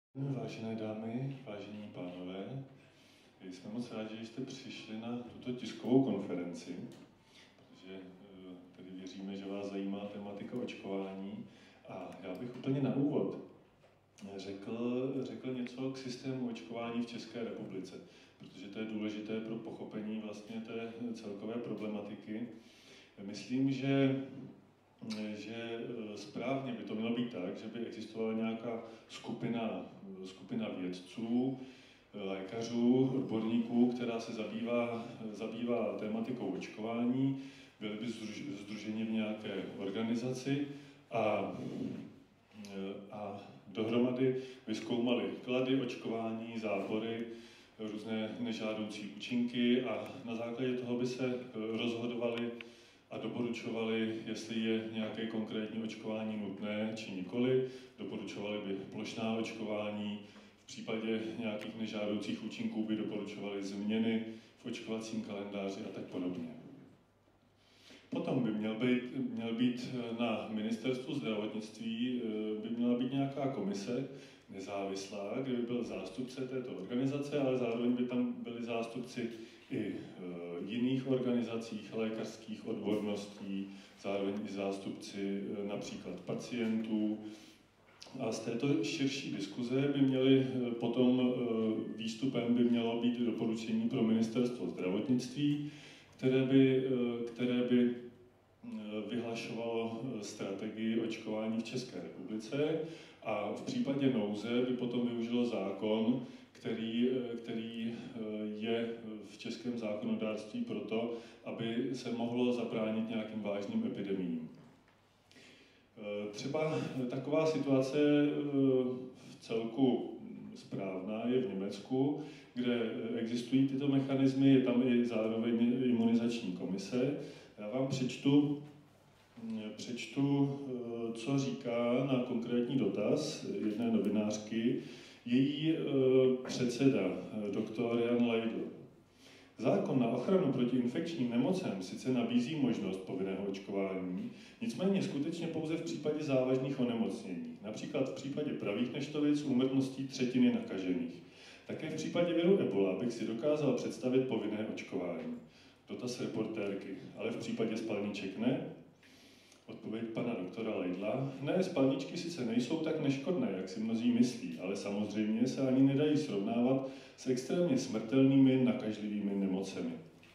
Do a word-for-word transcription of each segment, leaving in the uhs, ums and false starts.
Vážené dámy, vážení pánové, jsme moc rádi, že jste přišli na tuto tiskovou konferenci, protože tady věříme, že vás zajímá tematika očkování. A já bych úplně na úvod řekl, řekl něco k systému očkování v České republice, protože to je důležité pro pochopení vlastně té celkové problematiky. Myslím, že že správně by to mělo být tak, že by existovala nějaká skupina, skupina vědců, lékařů, odborníků, která se zabývá, zabývá tématikou očkování, byli by sdruženi v nějaké organizaci a, a dohromady vyzkoumali klady očkování, zápory, různé nežádoucí účinky a na základě toho by se rozhodovali a doporučovali, jestli je nějaké konkrétní očkování nutné či nikoli. Doporučovali by plošná očkování, v případě nějakých nežádoucích účinků by doporučovali změny v očkovacím kalendáři a tak podobně. Potom by měl být, měl být na ministerstvu zdravotnictví by měla být nějaká komise nezávislá, kde by byl zástupce této organizace, ale zároveň by tam byli zástupci i jiných organizacích, lékařských odborností, zároveň i zástupci například pacientů. A z této širší diskuze by měly potom výstupem by mělo být doporučení pro ministerstvo zdravotnictví, které by, které by vyhlašovalo strategii očkování v České republice a v případě nouze by potom využilo zákon, který, který je v českém zákonodárství proto, aby se mohlo zabránit nějakým vážným epidemiím. Třeba taková situace v celku správná je v Německu, kde existují tyto mechanismy, je tam i zároveň imunizační komise. Já vám přečtu, přečtu, co říká na konkrétní dotaz jedné novinářky její předseda, doktor Jan Leidl. Zákon na ochranu proti infekčním nemocem sice nabízí možnost povinného očkování, nicméně skutečně pouze v případě závažných onemocnění, například v případě pravých neštovic úmrtností třetiny nakažených. Také v případě viru Ebola bych si dokázal představit povinné očkování. Dotaz reportérky, ale v případě spalniček ne? Odpověď pana doktora Leidla. Ne, spalničky sice nejsou tak neškodné, jak si mnozí myslí, ale samozřejmě se ani nedají srovnávat s extrémně smrtelnými nakažlivými nemocemi.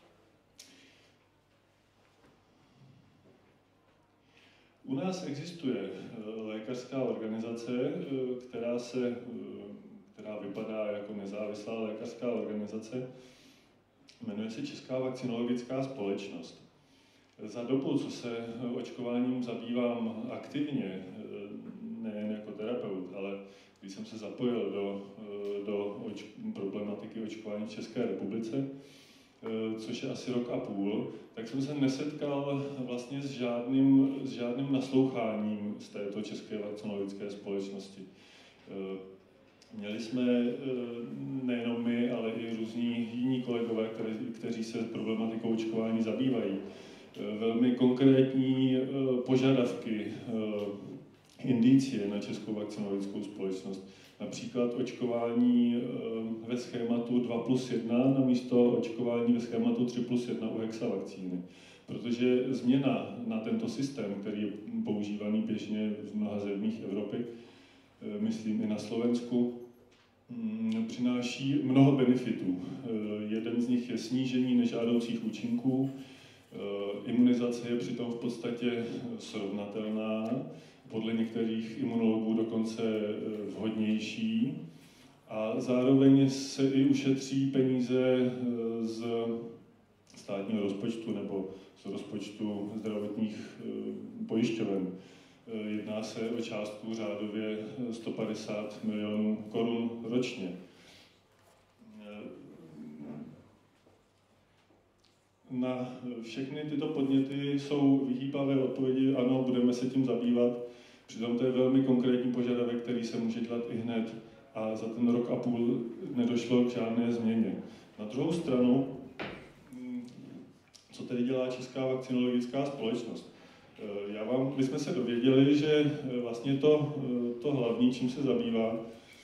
U nás existuje lékařská organizace, která, se, která vypadá jako nezávislá lékařská organizace, jmenuje se Česká vakcinologická společnost. Za dobu, co se očkováním zabývám aktivně, nejen jako terapeut, ale když jsem se zapojil do, do oč, problematiky očkování v České republice, což je asi rok a půl, tak jsem se nesetkal vlastně s žádným, s žádným nasloucháním z této České vakcinologické společnosti. Měli jsme nejenom my, ale i různí jiní kolegové, kteří, kteří se problematikou očkování zabývají, velmi konkrétní požadavky, indicie na Českou vakcinologickou společnost. Například očkování ve schématu dva plus jedna na místo očkování ve schématu tři plus jedna u hexavakcíny. Protože změna na tento systém, který je používaný běžně v mnoha zemích Evropy, myslím i na Slovensku, přináší mnoho benefitů. Jeden z nich je snížení nežádoucích účinků. Imunizace je přitom v podstatě srovnatelná, podle některých imunologů dokonce vhodnější a zároveň se i ušetří peníze z státního rozpočtu nebo z rozpočtu zdravotních pojišťoven. Jedná se o částku řádově sto padesát milionů korun ročně. Na všechny tyto podněty jsou vyhýbavé odpovědi, ano, budeme se tím zabývat. Přitom to je velmi konkrétní požadavek, který se může dělat i hned a za ten rok a půl nedošlo k žádné změně. Na druhou stranu, co tedy dělá Česká vakcinologická společnost? Já vám, my jsme se dověděli, že vlastně to, to hlavní, čím se zabývá,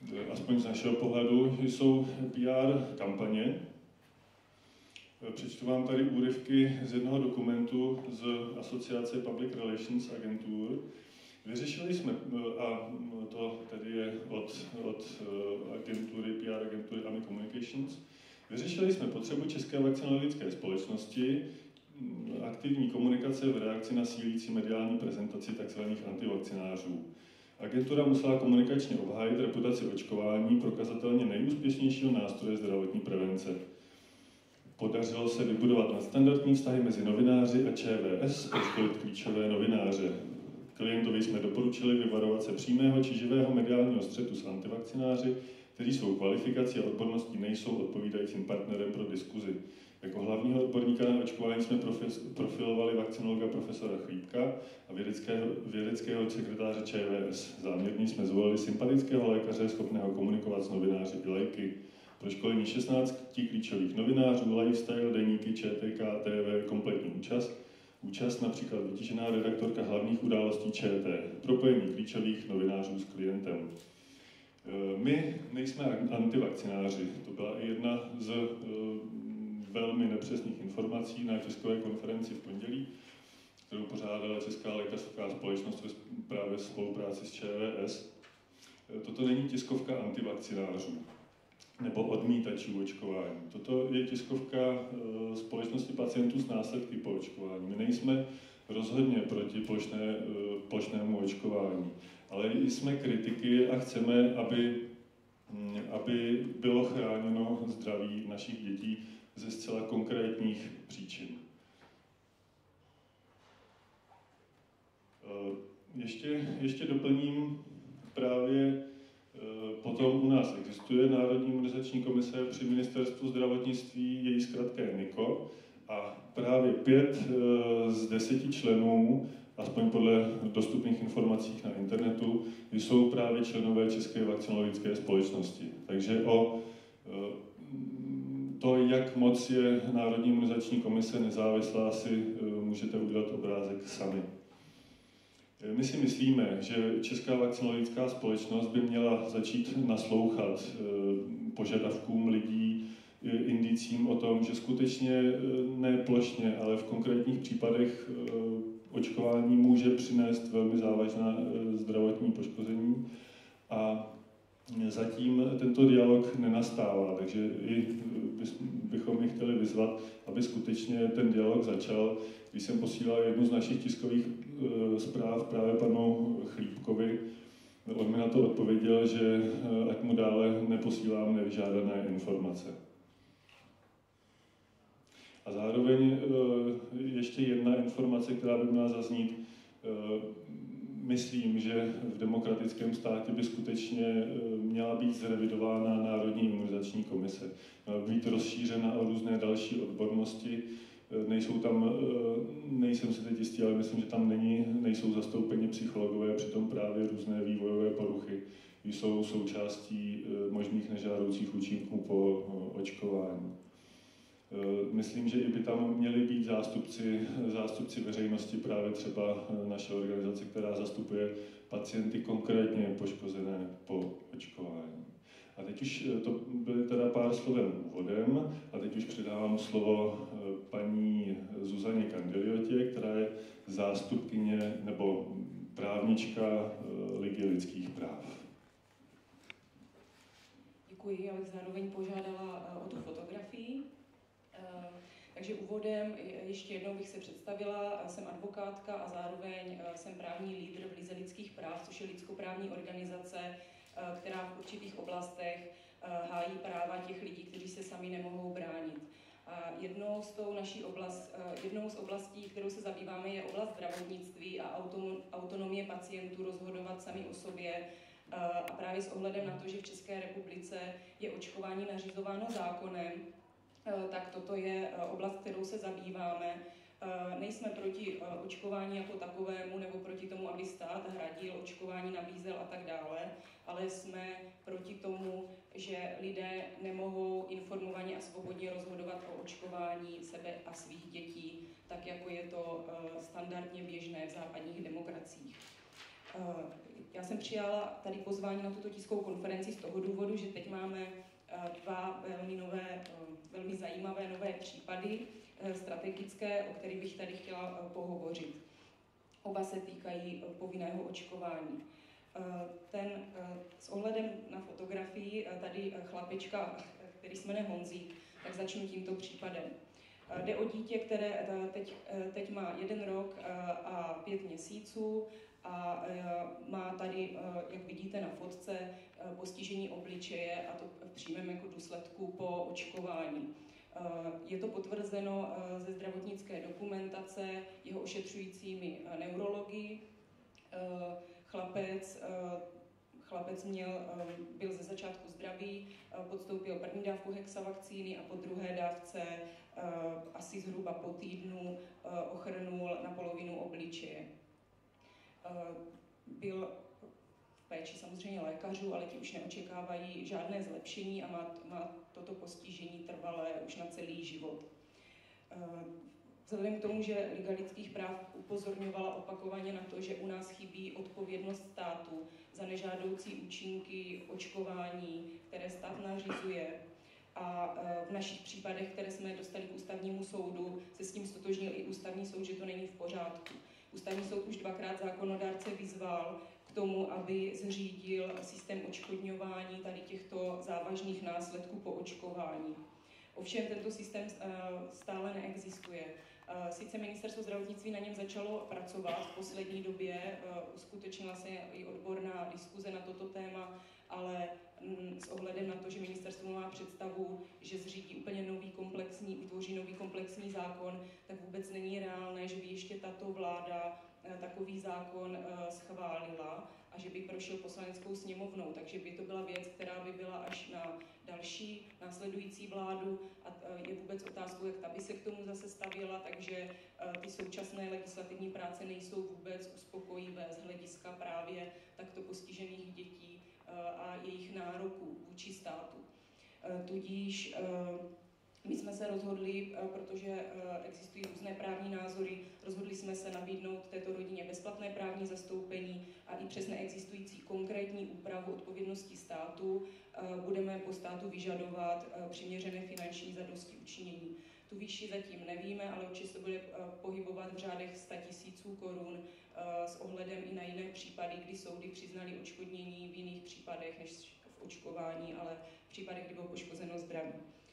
aspoň z našeho pohledu, jsou P R kampaně. Přečtu vám tady úryvky z jednoho dokumentu z Asociace Public Relations agentur. Vyřešili jsme, a to tedy je od, od agentury, P R agentury A M I Communications, vyřešili jsme potřebu české vakcinologické společnosti, aktivní komunikace v reakci na sílící mediální prezentaci tzv. Antivakcinářů. Agentura musela komunikačně obhájit reputaci očkování prokazatelně nejúspěšnějšího nástroje zdravotní prevence. Podařilo se vybudovat nadstandardní vztahy mezi novináři a Č V S, odškolit klíčové novináře. Klientovi jsme doporučili vyvarovat se přímého či živého mediálního střetu s antivakcináři, kteří svou kvalifikací a odborností nejsou odpovídajícím partnerem pro diskuzi. Jako hlavního odborníka na očkování jsme profilovali vakcinologa profesora Chlípka a vědeckého, vědeckého sekretáře Č V S. Záměrně jsme zvolili sympatického lékaře, schopného komunikovat s novináři i lajky. Pro školení šestnácti klíčových novinářů, lifestyle, deníky, Č T K, T V, kompletní účast. Účast například vytížená redaktorka hlavních událostí Č T. Propojení klíčových novinářů s klientem. My nejsme antivakcináři. To byla i jedna z velmi nepřesných informací na tiskové konferenci v pondělí, kterou pořádala Česká lékařská společnost právě v spolupráci s Č V S. Toto není tiskovka antivakcinářů nebo odmítačů očkování. Toto je tiskovka společnosti pacientů s následky po očkování. My nejsme rozhodně proti plošné, plošnému očkování, ale jsme kritiky a chceme, aby, aby bylo chráněno zdraví našich dětí ze zcela konkrétních příčin. Ještě, ještě doplním právě potom u nás existuje Národní imunizační komise při Ministerstvu zdravotnictví, její zkratka je N I C O, a právě pět z deseti členů, aspoň podle dostupných informací na internetu, jsou právě členové České vakcinologické společnosti. Takže o to, jak moc je Národní imunizační komise nezávislá, si můžete udělat obrázek sami. My si myslíme, že Česká vakcinologická společnost by měla začít naslouchat požadavkům lidí, indicím o tom, že skutečně ne plošně, ale v konkrétních případech očkování může přinést velmi závažná zdravotní poškození a zatím tento dialog nenastává, takže i bychom je chtěli vyzvat, aby skutečně ten dialog začal. Když jsem posílal jednu z našich tiskových zpráv právě panu Chlípkovi, on mi na to odpověděl, že ať mu dále neposílám nevyžádané informace. A zároveň ještě jedna informace, která by měla zaznít. Myslím, že v demokratickém státě by skutečně měla být zrevidována Národní imunizační komise. Měla by být rozšířena o různé další odbornosti. Nejsou tam, nejsem si teď jistý, ale myslím, že tam není, nejsou zastoupeni psychologové, přitom právě různé vývojové poruchy jsou součástí možných nežádoucích účinků po očkování. Myslím, že i by tam měli být zástupci, zástupci veřejnosti, právě třeba naše organizace, která zastupuje pacienty konkrétně poškozené po očkování. A teď už to byly teda pár slovem úvodem a teď už předávám slovo paní Zuzaně Kandeliotě, která je zástupkyně nebo právnička Ligy lidských práv. Děkuji, já bych zároveň požádala o tu fotografii. Takže úvodem ještě jednou bych se představila, jsem advokátka a zároveň jsem právní lídr v Lize lidských práv, což je lidskoprávní organizace, která v určitých oblastech hájí práva těch lidí, kteří se sami nemohou bránit. A jednou z, tou naší oblast, jednou z oblastí, kterou se zabýváme, je oblast zdravotnictví a autonomie pacientů rozhodovat sami o sobě. A právě s ohledem na to, že v České republice je očkování nařizováno zákonem, tak toto je oblast, kterou se zabýváme. Nejsme proti očkování jako takovému nebo proti tomu, aby stát hradil očkování, nabízel a tak dále, ale jsme proti tomu, že lidé nemohou informovaně a svobodně rozhodovat o očkování sebe a svých dětí, tak jako je to standardně běžné v západních demokraciích. Já jsem přijala tady pozvání na tuto tiskovou konferenci z toho důvodu, že teď máme dva velmi nové, velmi zajímavé nové případy strategické, o kterých bych tady chtěla pohovořit. Oba se týkají povinného očkování. Ten s ohledem na fotografii, tady chlapečka, který se jmenuje Honzík, tak začnu tímto případem. Jde o dítě, které teď, teď má jeden rok a pět měsíců a má tady, jak vidíte na fotce, postižení obličeje, a to v přímém jako důsledku po očkování. Je to potvrzeno ze zdravotnické dokumentace jeho ošetřujícími neurology. Chlapec, chlapec měl, byl ze začátku zdravý, podstoupil první dávku hexavakcíny a po druhé dávce asi zhruba po týdnu ochrnul na polovinu obličeje. Byl v péči samozřejmě lékařů, ale ti už neočekávají žádné zlepšení a má, má toto postižení trvalé už na celý život. Vzhledem k tomu, že Liga lidských práv upozorňovala opakovaně na to, že u nás chybí odpovědnost státu za nežádoucí účinky očkování, které stát nařizuje, a v našich případech, které jsme dostali k ústavnímu soudu, se s tím stotožnil i ústavní soud, že to není v pořádku. Ústavní soud už dvakrát zákonodárce vyzval k tomu, aby zřídil systém odškodňování tady těchto závažných následků po očkování. Ovšem tento systém stále neexistuje. Sice ministerstvo zdravotnictví na něm začalo pracovat v poslední době, uskutečnila se i odborná diskuze na toto téma, ale s ohledem na to, že ministerstvo má představu, že zřídí úplně nový komplexní, vytvoří nový komplexní zákon, tak vůbec není reálné, že by ještě tato vláda takový zákon schválila a že by prošel poslaneckou sněmovnou. Takže by to byla věc, která by byla až na další následující vládu a je vůbec otázkou, jak ta by se k tomu zase stavěla, takže ty současné legislativní práce nejsou vůbec uspokojivé z hlediska právě takto postižených dětí a jejich nároků vůči státu. Tudíž my jsme se rozhodli, protože existují různé právní názory, rozhodli jsme se nabídnout této rodině bezplatné právní zastoupení a i přes neexistující konkrétní úpravu odpovědnosti státu budeme po státu vyžadovat přiměřené finanční zadostiučinění. Tu výši zatím nevíme, ale určitě se bude pohybovat v řádech sta tisíců korun s ohledem i na jiné případy, kdy soudy přiznaly odškodnění v jiných případech než v očkování, ale v případech, kdy bylo poškozeno zdraví.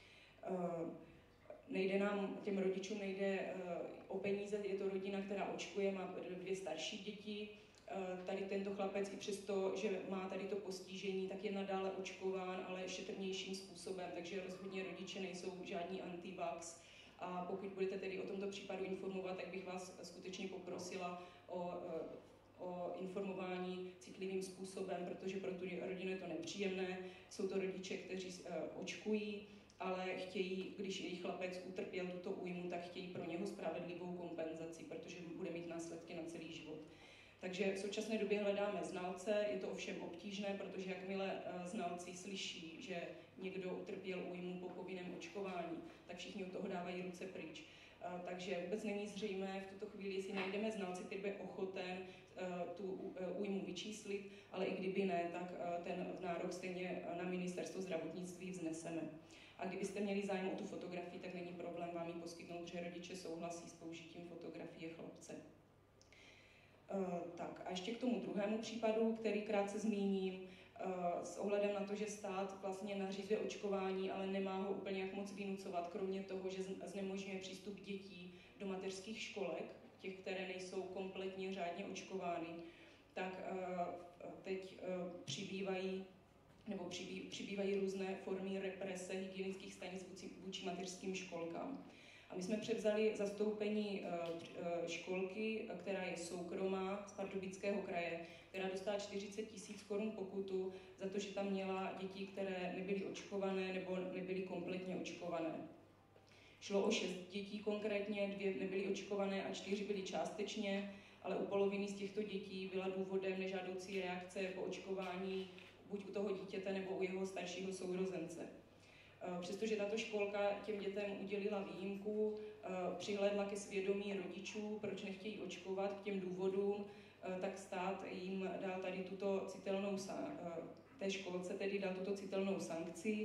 Nejde nám, těm rodičům nejde o peníze, je to rodina, která očkuje, má dvě starší děti. Tady tento chlapec i přesto, že má tady to postižení, tak je nadále očkován, ale šetrnějším způsobem, takže rozhodně rodiče nejsou žádní anti-vax. A pokud budete tedy o tomto případu informovat, tak bych vás skutečně poprosila o, o informování citlivým způsobem, protože pro tu rodinu je to nepříjemné. Jsou to rodiče, kteří očkují, ale chtějí, když jejich chlapec utrpěl tuto újmu, tak chtějí pro něho spravedlivou kompenzaci, protože bude mít následky na celý život. Takže v současné době hledáme znalce, je to ovšem obtížné, protože jakmile znalci slyší, že někdo utrpěl újmu po povinném očkování, tak všichni od toho dávají ruce pryč. Takže vůbec není zřejmé v tuto chvíli, jestli najdeme znalce, který bude ochoten tu újmu vyčíslit, ale i kdyby ne, tak ten nárok stejně na ministerstvo zdravotnictví vzneseme. A kdybyste měli zájem o tu fotografii, tak není problém vám ji poskytnout, že rodiče souhlasí s použitím fotografie chlapce. Uh, tak a ještě k tomu druhému případu, který krátce zmíním, uh, s ohledem na to, že stát vlastně nařizuje očkování, ale nemá ho úplně jak moc vynucovat, kromě toho, že znemožňuje přístup dětí do mateřských školek, těch, které nejsou kompletně řádně očkovány, tak uh, teď uh, přibývají nebo přibý, přibývají různé formy represe hygienických stanic vůči, vůči mateřským školkám. A my jsme převzali zastoupení školky, která je soukromá z Pardubického kraje, která dostala čtyřicet tisíc korun pokutu za to, že tam měla děti, které nebyly očkované nebo nebyly kompletně očkované. Šlo o šest dětí konkrétně, dvě nebyly očkované a čtyři byly částečně, ale u poloviny z těchto dětí byla důvodem nežádoucí reakce po očkování buď u toho dítěte nebo u jeho staršího sourozence. Přestože tato školka těm dětem udělila výjimku, přihlédla ke svědomí rodičů, proč nechtějí očkovat, k těm důvodům, tak stát jim dal tady tuto citelnou, té školce tedy dal tuto citelnou sankci.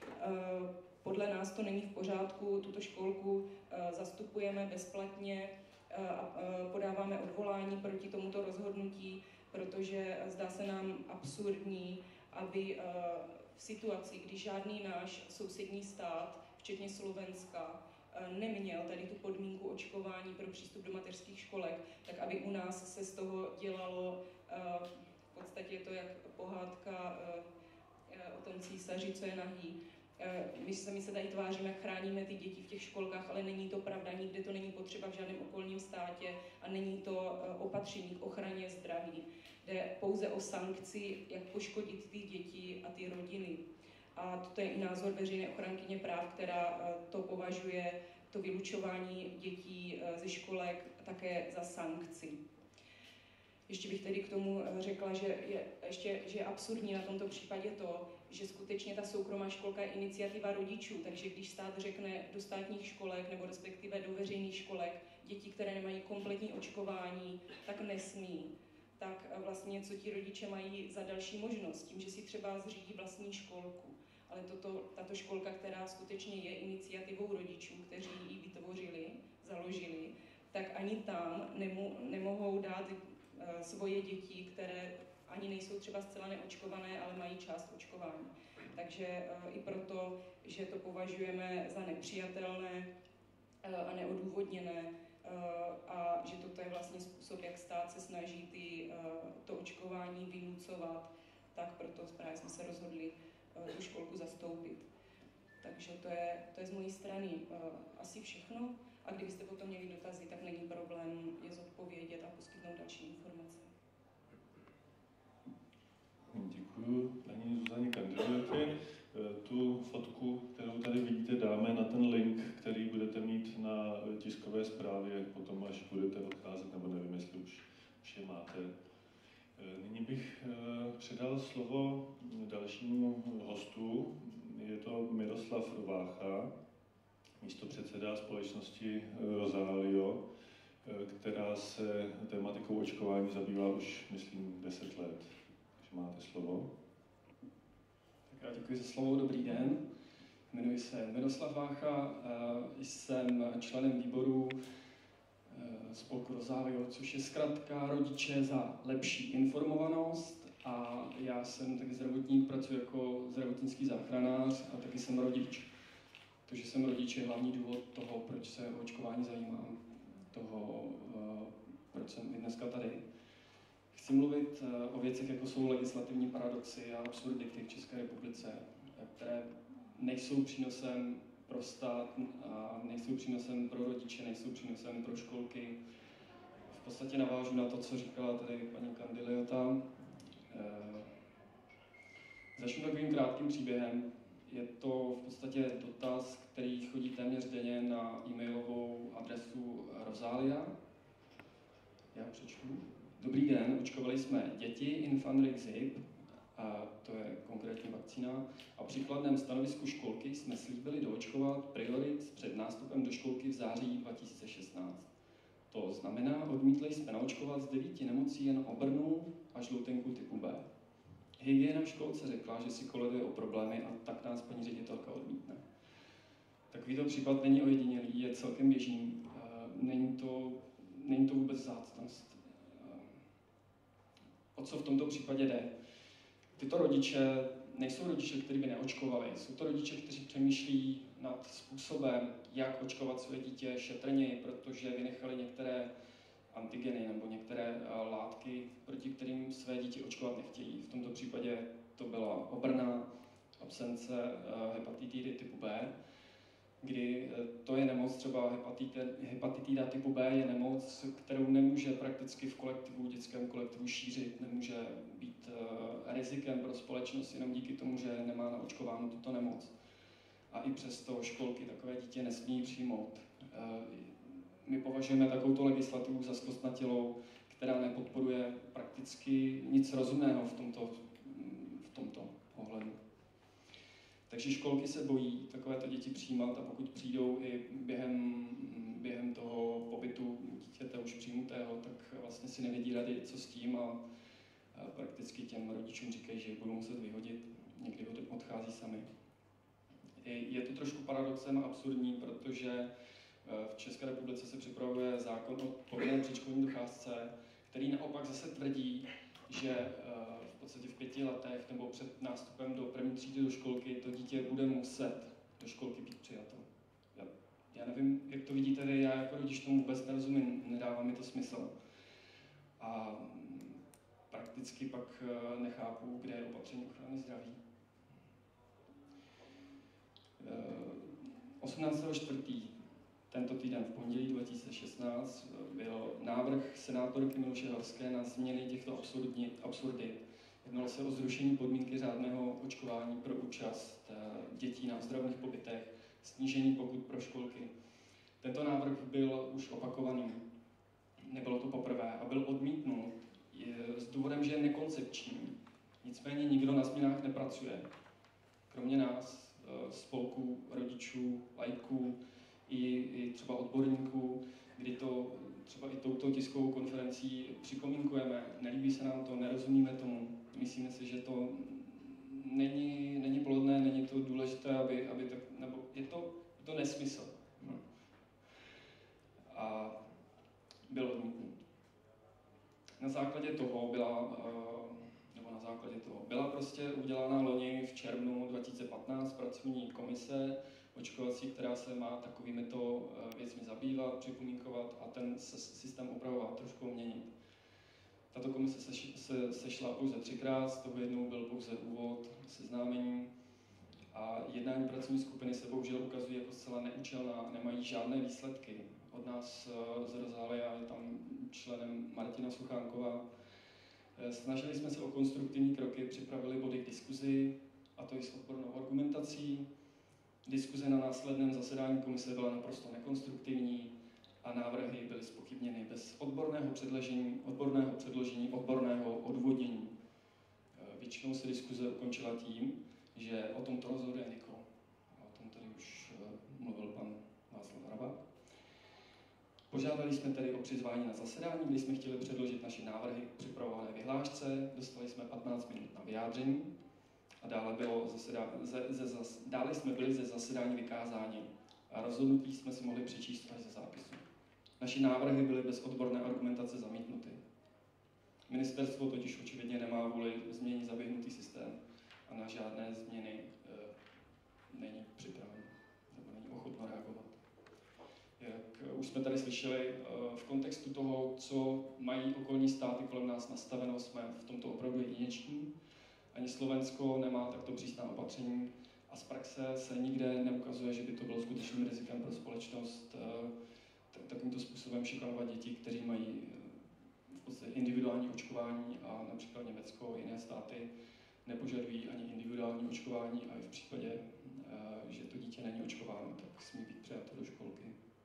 Podle nás to není v pořádku, tuto školku zastupujeme bezplatně a podáváme odvolání proti tomuto rozhodnutí, protože zdá se nám absurdní, aby v situaci, kdy žádný náš sousední stát, včetně Slovenska, neměl tady tu podmínku očkování pro přístup do mateřských školek, tak aby u nás se z toho dělalo, v podstatě je to jak pohádka o tom císaři, co je nahý. My se, my se tady tváříme, jak chráníme ty děti v těch školkách, ale není to pravda, nikde to není potřeba v žádném okolním státě a není to opatření k ochraně zdraví. Jde pouze o sankci, jak poškodit ty děti a ty rodiny. A to je i názor veřejné ochránkyně práv, která to považuje, to vylučování dětí ze školek také za sankci. Ještě bych tedy k tomu řekla, že je, ještě, že je absurdní na tomto případě to, že skutečně ta soukromá školka je iniciativa rodičů, takže když stát řekne do státních školek nebo respektive do veřejných školek děti, které nemají kompletní očkování, tak nesmí. Tak vlastně co ti rodiče mají za další možnost, tím, že si třeba zřídí vlastní školku. Ale toto, tato školka, která skutečně je iniciativou rodičů, kteří ji vytvořili, založili, tak ani tam nemo, nemohou dát uh, svoje děti, které ani nejsou třeba zcela neočkované, ale mají část očkování. Takže uh, i proto, že to považujeme za nepřijatelné uh, a neodůvodněné, uh, a že toto je vlastně způsob, jak stát se snaží ty, uh, to očkování vynucovat, tak proto právě jsme se rozhodli tu školku zastoupit. Takže to je, to je z mojí strany uh, asi všechno. A kdybyste potom měli dotazy, tak není problém je zodpovědět a poskytnout další informace. Děkuji paní Zuzaně Kandidatě. Tu fotku, kterou tady vidíte, dáme na ten link, který budete mít na tiskové zprávě potom, až budete odcházet, nebo nevím, jestli už, už je máte. Nyní bych předal slovo dalšímu hostu. Je to Miroslav Vácha, místopředseda společnosti Rosalio, která se tematikou očkování zabývá už, myslím, deset let. Takže máte slovo. Tak já děkuji za slovo, dobrý den. Jmenuji se Miroslav Vácha, jsem členem výboru spolku Rosalio, což je zkratka Rodiče za lepší informovanost, a já jsem taky zdravotník, pracuji jako zdravotnický záchranář a taky jsem rodič. Takže jsem rodič je hlavní důvod toho, proč se o očkování zajímám, toho, proč jsem i dneska tady. Chci mluvit o věcech, jako jsou legislativní paradoxy a absurdity v České republice, které nejsou přínosem pro stát, a nejsou přínosem pro rodiče, nejsou přínosem pro školky. V podstatě navážu na to, co říkala tady paní Kandidatě. Začnu takovým krátkým příběhem. Je to v podstatě dotaz, který chodí téměř denně na e-mailovou adresu Rosalia. Já přečtu. Dobrý den, očkovali jsme děti Infanrix Zip, a to je konkrétní vakcína, a při kladném stanovisku školky jsme slíbili doočkovat Priorix před nástupem do školky v září dva tisíce šestnáct. To znamená, odmítli jsme naočkovat z devíti nemocí jen obrnu a žloutenku typu B. Hygiena v školce řekla, že si koleduje o problémy, a tak nás paní ředitelka odmítne. Takovýto případ není ojedinělý, je celkem běžný. Není to, není to vůbec vzácnost. O co v tomto případě jde? Tyto rodiče nejsou rodiče, kteří by neočkovali. Jsou to rodiče, kteří přemýšlí nad způsobem, jak očkovat své dítě šetrněji, protože vynechali některé antigeny nebo některé látky, proti kterým své dítě očkovat nechtějí. V tomto případě to byla obrna, absence hepatitidy typu B, kdy to je nemoc, třeba hepatitida typu B je nemoc, kterou nemůže prakticky v kolektivu, dětském kolektivu šířit, nemůže být rizikem pro společnost jenom díky tomu, že nemá naočkováno tuto nemoc. A i přesto školky takové dítě nesmí přijmout. My považujeme takovouto legislativu za zkostnatělou, která nepodporuje prakticky nic rozumného v tomto, v tomto ohledu. Takže školky se bojí takovéto děti přijímat, a pokud přijdou i během během toho pobytu dítěte už přijmutého, tak vlastně si nevědí rady, co s tím a prakticky těm rodičům říkají, že budou muset vyhodit, někdy odchází sami. Je to trošku paradoxem a absurdní, protože v České republice se připravuje zákon o povinné předškolní docházce, který naopak zase tvrdí, že v podstatě v pěti letech nebo před nástupem do první třídy do školky to dítě bude muset do školky být přijato. Já, já nevím, jak to vidíte vy, já jako rodič tomu vůbec nerozumím, nedává mi to smysl. A prakticky pak nechápu, kde je opatření ochrany zdraví. osmnáctého čtvrtého tento týden v pondělí dva tisíce šestnáct byl návrh senátorky Miluše Horské na změny těchto absurdit. Jednalo se o zrušení podmínky řádného očkování pro účast dětí na ozdravných pobytech, snížení pokut pro školky. Tento návrh byl už opakovaný, nebylo to poprvé a byl odmítnut s důvodem, že je nekoncepční. Nicméně nikdo na změnách nepracuje. Kromě nás, spolků, rodičů, laiků, i, i třeba odborníků, kdy to třeba i touto tiskovou konferencí připomínkujeme. Nelíbí se nám to, nerozumíme tomu. Myslíme si, že to není, není plodné, není to důležité, aby, aby tak, nebo je to, je to nesmysl. A byl odmítnut. Na základě toho byla, nebo na základě toho byla prostě udělána loni v červnu dva tisíce patnáct pracovní komise očkovací, která se má takovými to věcmi zabývat, připomínkovat a ten systém upravovat, trošku měnit. Tato komise se, se sešla pouze třikrát, z toho jednou byl pouze úvod, seznámení a jednání pracovní skupiny se bohužel ukazují jako zcela neúčelná, nemají žádné výsledky. Od nás z Rozália je tam členem Martina Suchánková. Snažili jsme se o konstruktivní kroky, připravili body k diskuzi, a to i s odbornou argumentací. Diskuze na následném zasedání komise byla naprosto nekonstruktivní a návrhy byly zpochybněny bez odborného předložení, odborného předložení, odborného odůvodnění. Většinou se diskuze ukončila tím, že o tomto rozhoduje Niko. O tom tady už mluvil pan Václav Hrabák. Požádali jsme tedy o přizvání na zasedání, kdy jsme chtěli předložit naše návrhy k připravované vyhlášce. Dostali jsme patnáct minut na vyjádření a dále, bylo zasedá, ze, ze, zas, dále jsme byli ze zasedání vykázáni a rozhodnutí jsme si mohli přečíst až ze zápisu. Naše návrhy byly bez odborné argumentace zamítnuty. Ministerstvo totiž očividně nemá vůli změnit zaběhnutý systém a na žádné změny e, není připraveno nebo není ochotno reagovat. Jak už jsme tady slyšeli, v kontextu toho, co mají okolní státy kolem nás nastaveno, jsme v tomto opravdu jedineční. Ani Slovensko nemá takto přísná opatření a z praxe se nikde neukazuje, že by to bylo skutečným rizikem pro společnost takovýmto způsobem šikanovat děti, kteří mají v podstatě individuální očkování a například Německo a jiné státy nepožadují ani individuální očkování a i v případě, že to dítě není očkováno, tak smí být přijato do školky.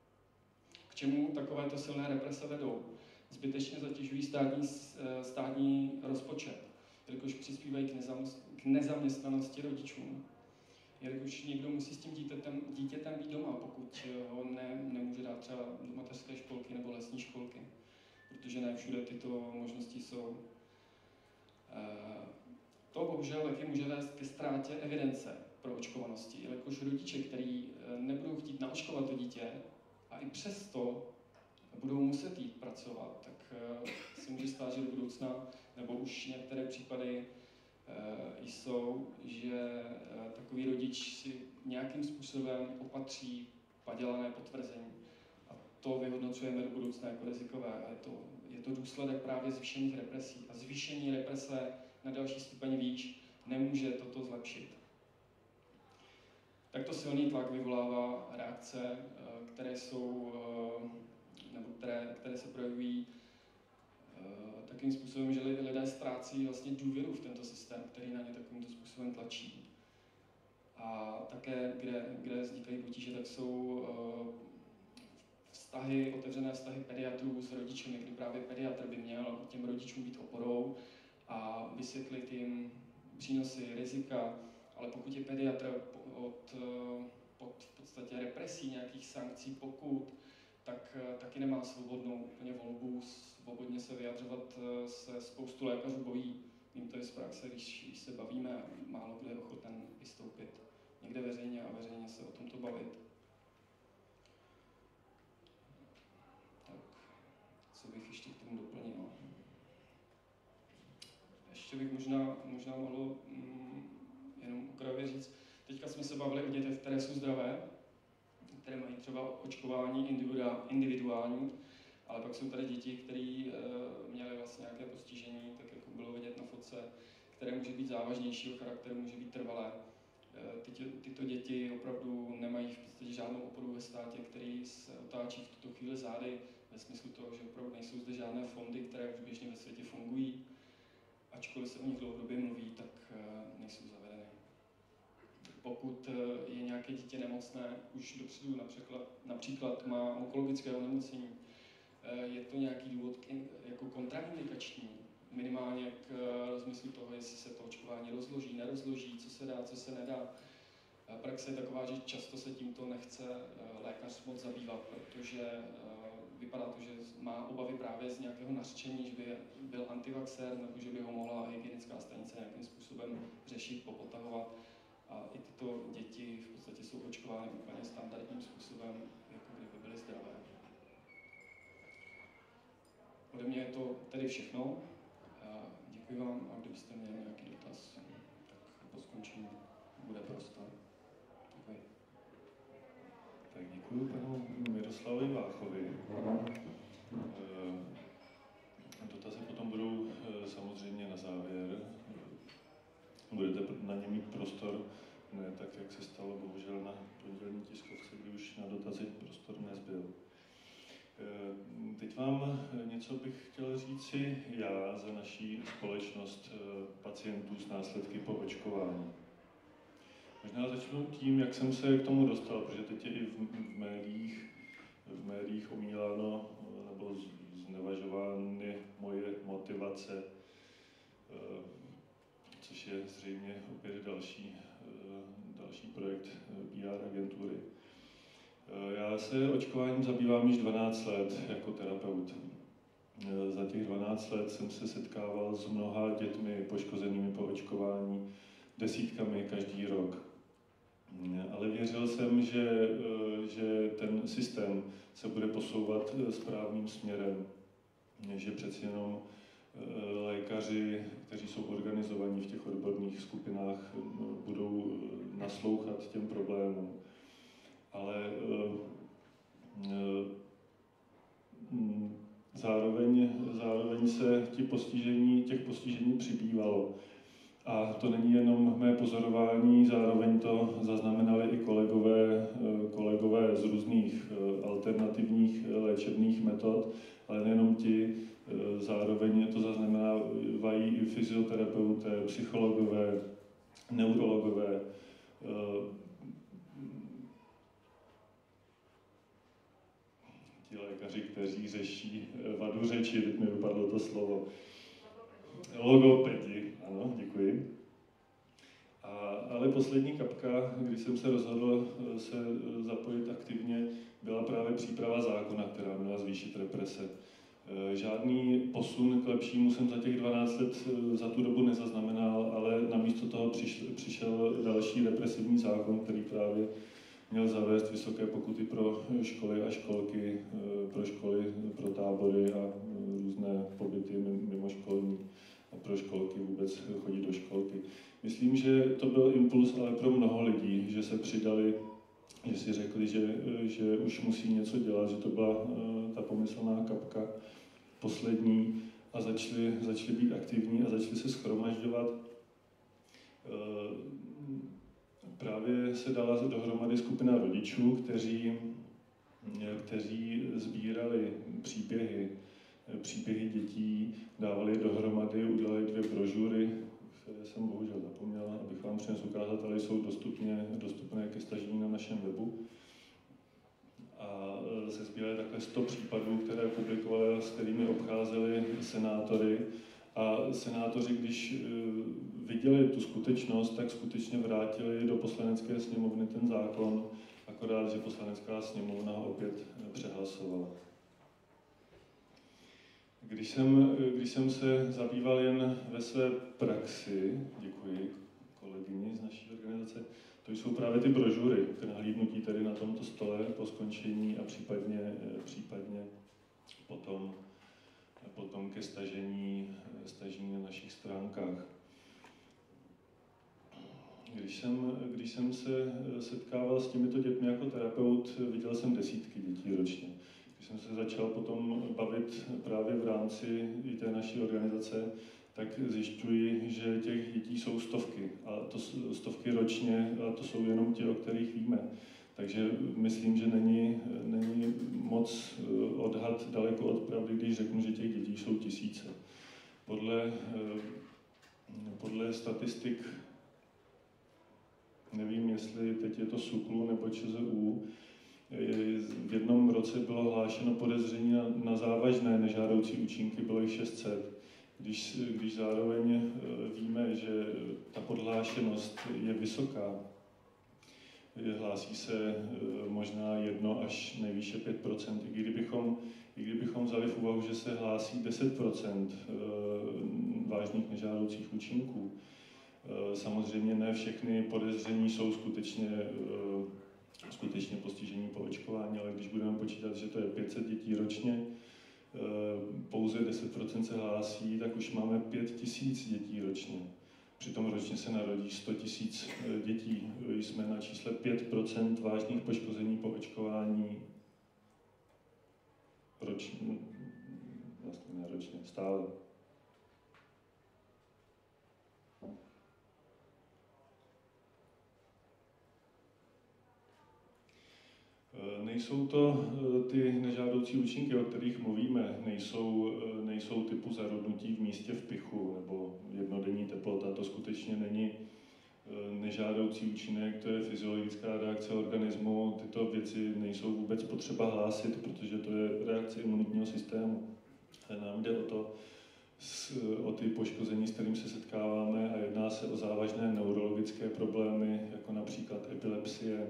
K čemu takovéto silné represe vedou? Zbytečně zatěžují státní, státní rozpočet, jelikož přispívají k, nezam, k nezaměstnanosti rodičů. Jelikož někdo musí s tím dítětem, dítětem být doma, pokud ho ne, nemůže dát třeba do mateřské školky nebo lesní školky, protože ne všude tyto možnosti jsou. To bohužel taky může vést ke ztrátě evidence pro očkovanosti, jelikož rodiče, kteří nebudou chtít naočkovat to dítě, a i přesto budou muset jít pracovat, tak se může stát, že do budoucna, nebo už některé případy jsou, že takový rodič si nějakým způsobem opatří padělané potvrzení. A to vyhodnocujeme do budoucna jako rizikové. A je to, je to důsledek právě zvýšených represí. A zvýšení represe na další stupeň výš nemůže toto zlepšit. Takto silný tlak vyvolává reakce, které jsou, nebo které, které se projevují takým způsobem, že lidé ztrácí vlastně důvěru v tento systém, který na ně takovýmto způsobem tlačí. A také, kde, kde vznikají potíže, tak jsou vztahy, otevřené vztahy pediatrů s rodiči, kdy právě pediatr by měl těm rodičům být oporou a vysvětlit jim přínosy, rizika, ale pokud je pediatr od, pod v podstatě represí, nějakých sankcí, pokut, tak taky nemá svobodnou úplně volbu, svobodně se vyjadřovat se spoustu lékařů bojí. Vím to i z praxe, když, když se bavíme, málo kdo je ochoten vystoupit někde veřejně a veřejně se o tomto bavit. Tak, co bych ještě k tomu doplnil? Ještě bych možná, možná mohl mm, jenom okrajově říct, teďka jsme se bavili o dětech, které jsou zdravé, které mají třeba očkování individuální, ale pak jsou tady děti, které e, měly vlastně nějaké postižení, tak jako bylo vidět na fotce, které může být závažnějšího charakteru, může být trvalé. E, ty, tyto děti opravdu nemají v podstatě žádnou oporu ve státě, který se otáčí v tuto chvíli zády, ve smyslu toho, že opravdu nejsou zde žádné fondy, které už běžně ve světě fungují. Ačkoliv se o nich dlouhodobě mluví, tak e, nejsou zavedeny. Pokud je nějaké dítě nemocné, už dopředu například, například má onkologické onemocnění, je to nějaký důvod jako kontraindikační, minimálně k rozmyslu toho, jestli se to očkování rozloží, nerozloží, co se dá, co se nedá. Praxe je taková, že často se tímto nechce lékař moc zabývat, protože vypadá to, že má obavy právě z nějakého nařčení, že by byl antivaxér, nebo že by ho mohla hygienická stanice nějakým způsobem řešit, popotahovat. A i tyto děti v podstatě jsou očkovány úplně standardním způsobem, jako kdyby byly zdravé. Ode mě je to tedy všechno. Děkuji vám a kdybyste měli nějaký dotaz, tak po skončení bude prostor. Děkuji. Tak děkuji panu Miroslavu Váchovi. Dotazy potom budou samozřejmě na závěr. Budete na ně mít prostor, ne tak, jak se stalo bohužel na pondělní tiskovce, kdy už na dotazy prostor nezbyl. Teď vám něco bych chtěl říci já za naší společnost pacientů s následky po očkování. Možná začnu tím, jak jsem se k tomu dostal, protože teď je i v, v médiích, v médiích omíláno nebo znevažovány moje motivace, což je zřejmě opět další, další projekt P R agentury. Já se očkováním zabývám již dvanáct let jako terapeut. Za těch dvanáct let jsem se setkával s mnoha dětmi poškozenými po očkování, desítkami každý rok. Ale věřil jsem, že, že ten systém se bude posouvat správným směrem, že přeci jenom lékaři, kteří jsou organizovaní v těch odborných skupinách, budou naslouchat těm problémům. Ale zároveň, zároveň se těch postižení, těch postižení přibývalo. A to není jenom mé pozorování, zároveň to zaznamenali i kolegové, kolegové z různých alternativních léčebných metod, ale nejenom ti, zároveň to zaznamenávají i fyzioterapeuté, psychologové, neurologové, ti lékaři, kteří řeší vadu řeči, teď mi vypadlo to slovo. Logopedi, ano, děkuji. A, ale poslední kapka, když jsem se rozhodl se zapojit aktivně, byla právě příprava zákona, která měla zvýšit represe. Žádný posun k lepšímu jsem za těch dvanáct let za tu dobu nezaznamenal, ale namísto toho přišel, přišel další represivní zákon, který právě měl zavést vysoké pokuty pro školy a školky, pro školy, pro tábory a různé pobyty mimoškolní a pro školky vůbec chodit do školky. Myslím, že to byl impuls ale pro mnoho lidí, že se přidali, že si řekli, že, že už musí něco dělat, že to byla ta pomyslná kapka poslední a začali, začali být aktivní a začali se shromažďovat. Právě se dala dohromady skupina rodičů, kteří, kteří sbírali příběhy, příběhy dětí, dávali je dohromady, udělali dvě brožury, které jsem bohužel zapomněl, abych vám přinesl ukázat, ale jsou dostupně, dostupné ke stažení na našem webu. A se sbírali takhle sto případů, které publikovali, s kterými obcházeli senátory. A senátoři, když viděli tu skutečnost, tak skutečně vrátili do poslanecké sněmovny ten zákon akorát, že Poslanecká sněmovna ho opět přehlasovala. Když jsem, když jsem se zabýval jen ve své praxi, děkuji kolegyni z naší organizace, to jsou právě ty brožury, k nahlídnutí tady na tomto stole po skončení a případně, případně potom, potom ke stažení, stažení na našich stránkách. Když jsem, když jsem se setkával s těmito dětmi jako terapeut, viděl jsem desítky dětí ročně. Když jsem se začal potom bavit právě v rámci i té naší organizace, tak zjišťuji, že těch dětí jsou stovky. A to stovky ročně, a to jsou jenom ti, o kterých víme. Takže myslím, že není, není moc odhad daleko od pravdy, když řeknu, že těch dětí jsou tisíce. Podle, podle statistik, nevím, jestli teď je to SÚKLu nebo ČSÚ, v jednom roce bylo hlášeno podezření na, na závažné nežádoucí účinky, bylo jich šest set. Když, když zároveň víme, že ta podhlášenost je vysoká, hlásí se možná jedno až nejvýše pět procent, i kdybychom, i kdybychom vzali v úvahu, že se hlásí deset procent vážných nežádoucích účinků. Samozřejmě ne všechny podezření jsou skutečně, skutečně postižení po očkování, ale když budeme počítat, že to je pět set dětí ročně, pouze deset procent se hlásí, tak už máme pět tisíc dětí ročně. Přitom ročně se narodí sto tisíc dětí. Jsme na čísle pět procent vážných poškození po očkování ročně, vlastně ne ročně, stále. Nejsou to ty nežádoucí účinky, o kterých mluvíme, nejsou, nejsou typu zarudnutí v místě vpichu nebo jednodenní teplota, to skutečně není nežádoucí účinek, to je fyziologická reakce organismu, tyto věci nejsou vůbec potřeba hlásit, protože to je reakce imunitního systému. Ale nám jde o to, o ty poškození, s kterým se setkáváme a jedná se o závažné neurologické problémy, jako například epilepsie,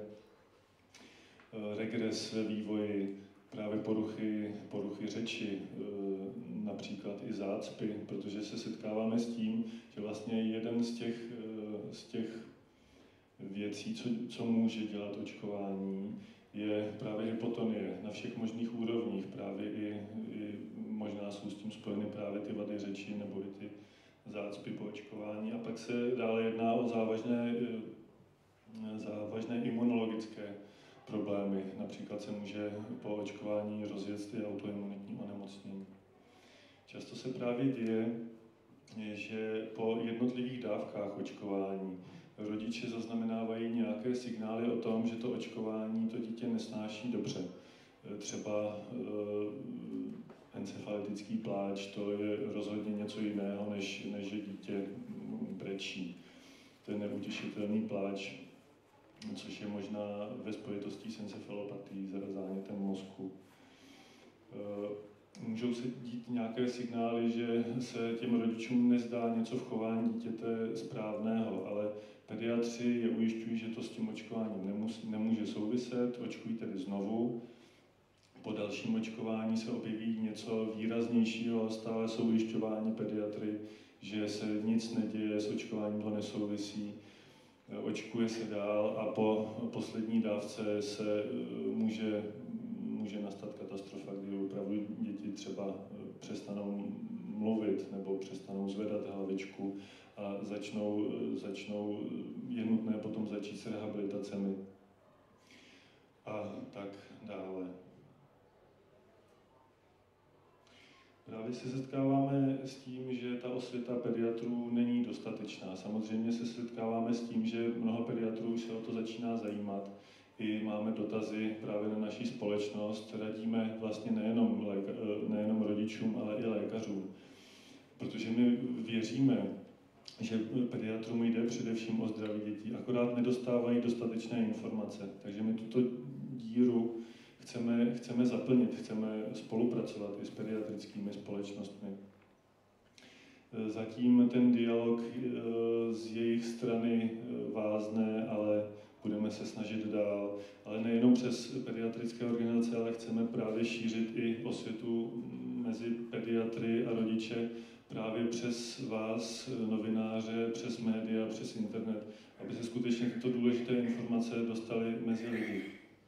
regres ve vývoji, právě poruchy, poruchy řeči, například i zácpy, protože se setkáváme s tím, že vlastně jeden z těch, z těch věcí, co, co může dělat očkování, je právě hypotonie na všech možných úrovních, právě i, i možná jsou s tím spojeny právě ty vady řeči nebo i ty zácpy po očkování. A pak se dále jedná o závažné, závažné imunologické problémy. Například se může po očkování rozjet i autoimunitní onemocnění. Často se právě děje, že po jednotlivých dávkách očkování rodiče zaznamenávají nějaké signály o tom, že to očkování to dítě nesnáší dobře. Třeba encefalitický pláč, to je rozhodně něco jiného, než, než že dítě brečí. To je neutěšitelný pláč, což je možná ve spojitosti s encefalopatií, zánětem mozku. Můžou se dít nějaké signály, že se těm rodičům nezdá něco v chování dítěte správného, ale pediatři je ujišťují, že to s tím očkováním nemusí, nemůže souviset, očkují tedy znovu. Po dalším očkování se objeví něco výraznějšího, stále jsou ujišťováni pediatry, že se nic neděje, s očkováním to nesouvisí. Očkuje se dál a po poslední dávce se může, může nastat katastrofa, kdy opravdu děti třeba přestanou mluvit nebo přestanou zvedat hlavičku a začnou, začnou, je nutné potom začít s rehabilitacemi a tak dále. Právě se setkáváme s tím, že ta osvěta pediatrů není dostatečná. Samozřejmě se setkáváme s tím, že mnoho pediatrů se o to začíná zajímat. I máme dotazy právě na naší společnost. Radíme vlastně nejenom, léka, nejenom rodičům, ale i lékařům. Protože my věříme, že pediatrům jde především o zdraví dětí, akorát nedostávají dostatečné informace. Takže my tuto díru Chceme, chceme zaplnit, chceme spolupracovat i s pediatrickými společnostmi. Zatím ten dialog z jejich strany vázne, ale budeme se snažit dál, ale nejenom přes pediatrické organizace, ale chceme právě šířit i osvětu mezi pediatry a rodiče právě přes vás, novináře, přes média, přes internet, aby se skutečně tyto důležité informace dostaly mezi lidi.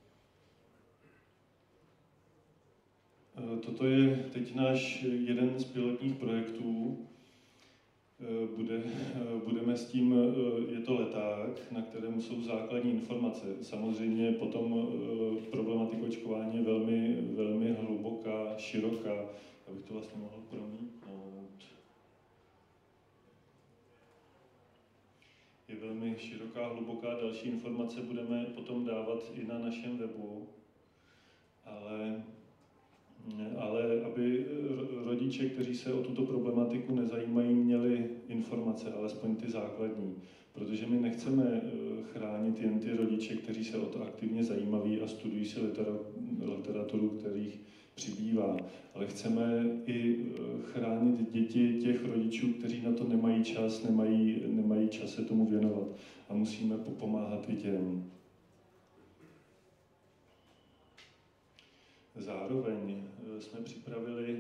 Toto je teď náš jeden z pilotních projektů. Bude, budeme s tím, je to leták, na kterém jsou základní informace. Samozřejmě potom problematika očkování je velmi, velmi hluboká, široká. Abych to vlastně mohl promítnout. Je velmi široká, hluboká. Další informace budeme potom dávat i na našem webu. Ale ale aby rodiče, kteří se o tuto problematiku nezajímají, měli informace, alespoň ty základní. Protože my nechceme chránit jen ty rodiče, kteří se o to aktivně zajímaví a studují si literaturu, kterých přibývá. Ale chceme i chránit děti těch rodičů, kteří na to nemají čas, nemají, nemají čas se tomu věnovat. A musíme pomáhat i těm. Zároveň jsme připravili,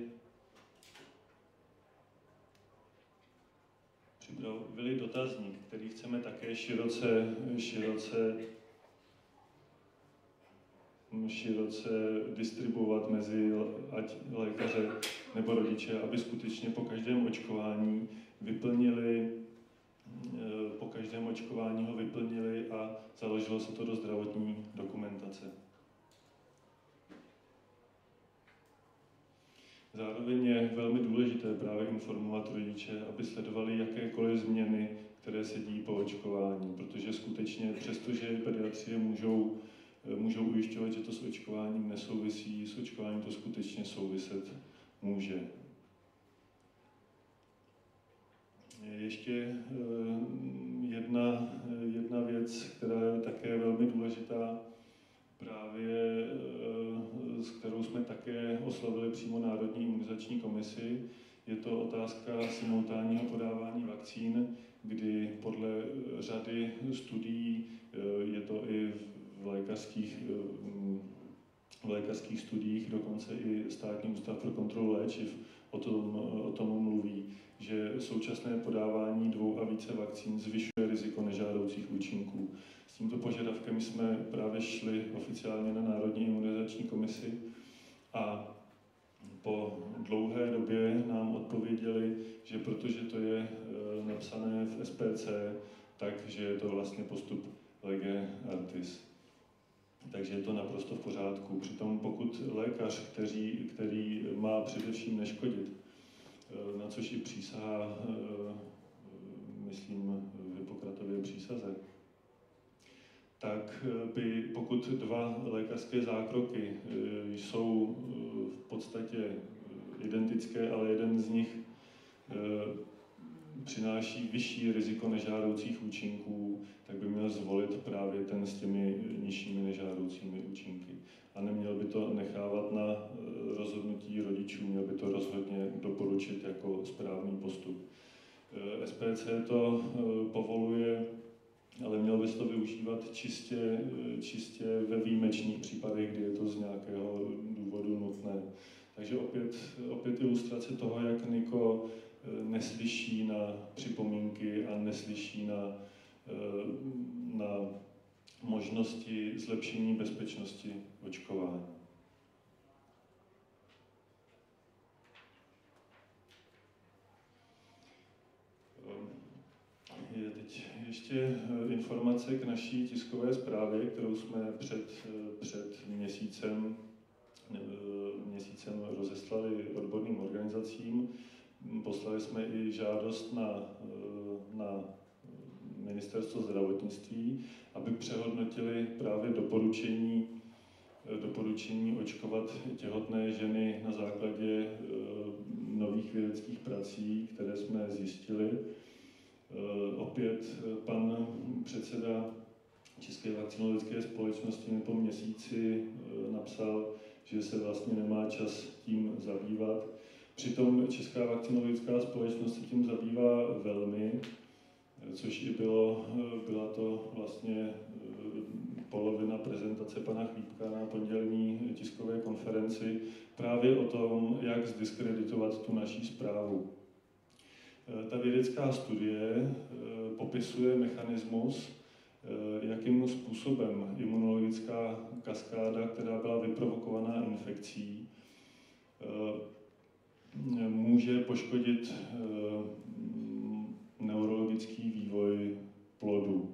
připravili dotazník, který chceme také široce, široce, široce distribuovat mezi ať lékaře nebo rodiče, aby skutečně po každém očkování vyplnili, po každém očkování ho vyplnili a založilo se to do zdravotní dokumentace. Zároveň je velmi důležité právě informovat rodiče, aby sledovali jakékoliv změny, které se dějí po očkování, protože skutečně, přestože pediatři můžou, můžou ujišťovat, že to s očkováním nesouvisí, s očkováním to skutečně souviset může. Ještě jedna, jedna věc, která je také velmi důležitá, právě s kterou jsme také oslovili přímo Národní imunizační komisi. Je to otázka simultánního podávání vakcín, kdy podle řady studií, je to i v lékařských, v lékařských studiích, dokonce i Státní ústav pro kontrolu léčiv o tom, o tom mluví, že současné podávání dvou a více vakcín zvyšuje riziko nežádoucích účinků. S tímto požadavkem jsme právě šli oficiálně na Národní imunizační komisi a po dlouhé době nám odpověděli, že protože to je napsané v S P C, takže je to vlastně postup lege artis. Takže je to naprosto v pořádku. Přitom pokud lékař, který, který má především neškodit, na což i přísahá, myslím, v Hippokratově přísaze, tak by pokud dva lékařské zákroky jsou v podstatě identické, ale jeden z nich přináší vyšší riziko nežádoucích účinků, tak by měl zvolit právě ten s těmi nižšími nežádoucími účinky. A neměl by to nechávat na rozhodnutí rodičů, měl by to rozhodně doporučit jako správný postup. S P C to povoluje, ale měl by se to využívat čistě, čistě ve výjimečných případech, kdy je to z nějakého důvodu nutné. Takže opět, opět ilustrace toho, jak Niko neslyší na připomínky a neslyší na, na možnosti zlepšení bezpečnosti očkování. Je teď ještě informace k naší tiskové zprávě, kterou jsme před, před měsícem, měsícem rozeslali odborným organizacím. Poslali jsme i žádost na, na Ministerstvo zdravotnictví, aby přehodnotili právě doporučení, doporučení očkovat těhotné ženy na základě nových vědeckých prací, které jsme zjistili. Opět pan předseda České vakcinologické společnosti mi po měsíci napsal, že se vlastně nemá čas tím zabývat. Přitom Česká vakcinologická společnost se tím zabývá velmi, což i bylo, byla to vlastně polovina prezentace pana Chlípka na pondělní tiskové konferenci právě o tom, jak zdiskreditovat tu naší zprávu. Ta vědecká studie popisuje mechanismus, jakým způsobem imunologická kaskáda, která byla vyprovokovaná infekcí, může poškodit neurologický vývoj plodu.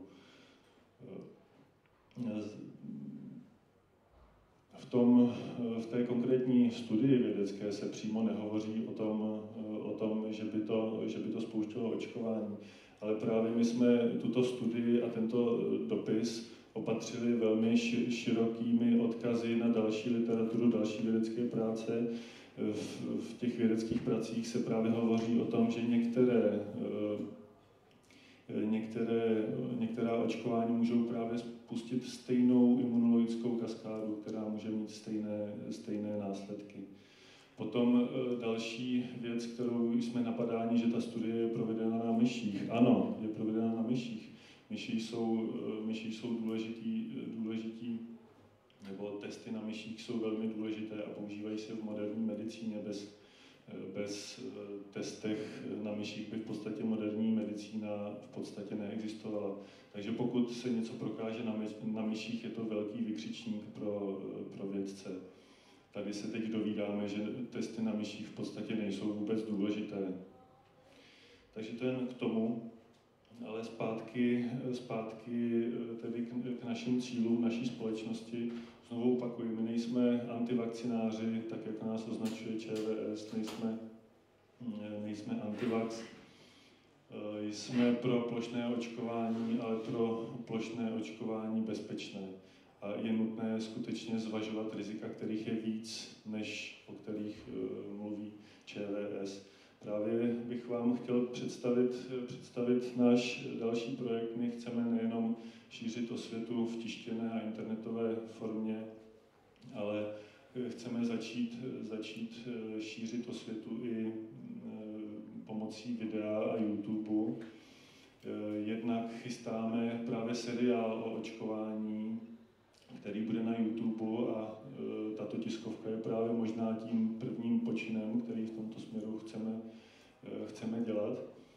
V, tom, v té konkrétní studii vědecké se přímo nehovoří o tom, o tom že, by to, že by to spouštělo očkování. Ale právě my jsme tuto studii a tento dopis opatřili velmi širokými odkazy na další literaturu, další vědecké práce. V, v těch vědeckých pracích se právě hovoří o tom, že některé, některé, některá očkování můžou právě spustit stejnou imunologickou kaskádu, která může mít stejné, stejné následky. Potom další věc, kterou jsme napadáni, že ta studie je provedena na myších. Ano, je provedena na myších. Myši jsou, myši jsou důležitý, důležitý, nebo testy na myších jsou velmi důležité a používají se v moderní medicíně. Bez, bez testech na myších by v podstatě moderní medicína v podstatě neexistovala. Takže pokud se něco prokáže na, myš, na myších, je to velký vykřičník pro, pro vědce. Tady se teď dovídáme, že testy na myších v podstatě nejsou vůbec důležité. Takže to jen k tomu, ale zpátky, zpátky tedy k, k našim cílům, naší společnosti. Znovu opakuju, my nejsme antivakcináři, tak jak nás označuje Č V S, nejsme, nejsme antivax. Jsme pro plošné očkování, ale pro plošné očkování bezpečné. A je nutné skutečně zvažovat rizika, kterých je víc, než o kterých uh, mluví Č V S. Právě bych vám chtěl představit, představit náš další projekt. My chceme nejenom šířit osvětu v tištěné a internetové formě, ale chceme začít, začít šířit osvětu i uh, pomocí videa a YouTube. Uh, jednak chystáme právě seriál o očkování, který bude na YouTube a e, tato tiskovka je právě možná tím prvním počinem, který v tomto směru chceme, e, chceme dělat.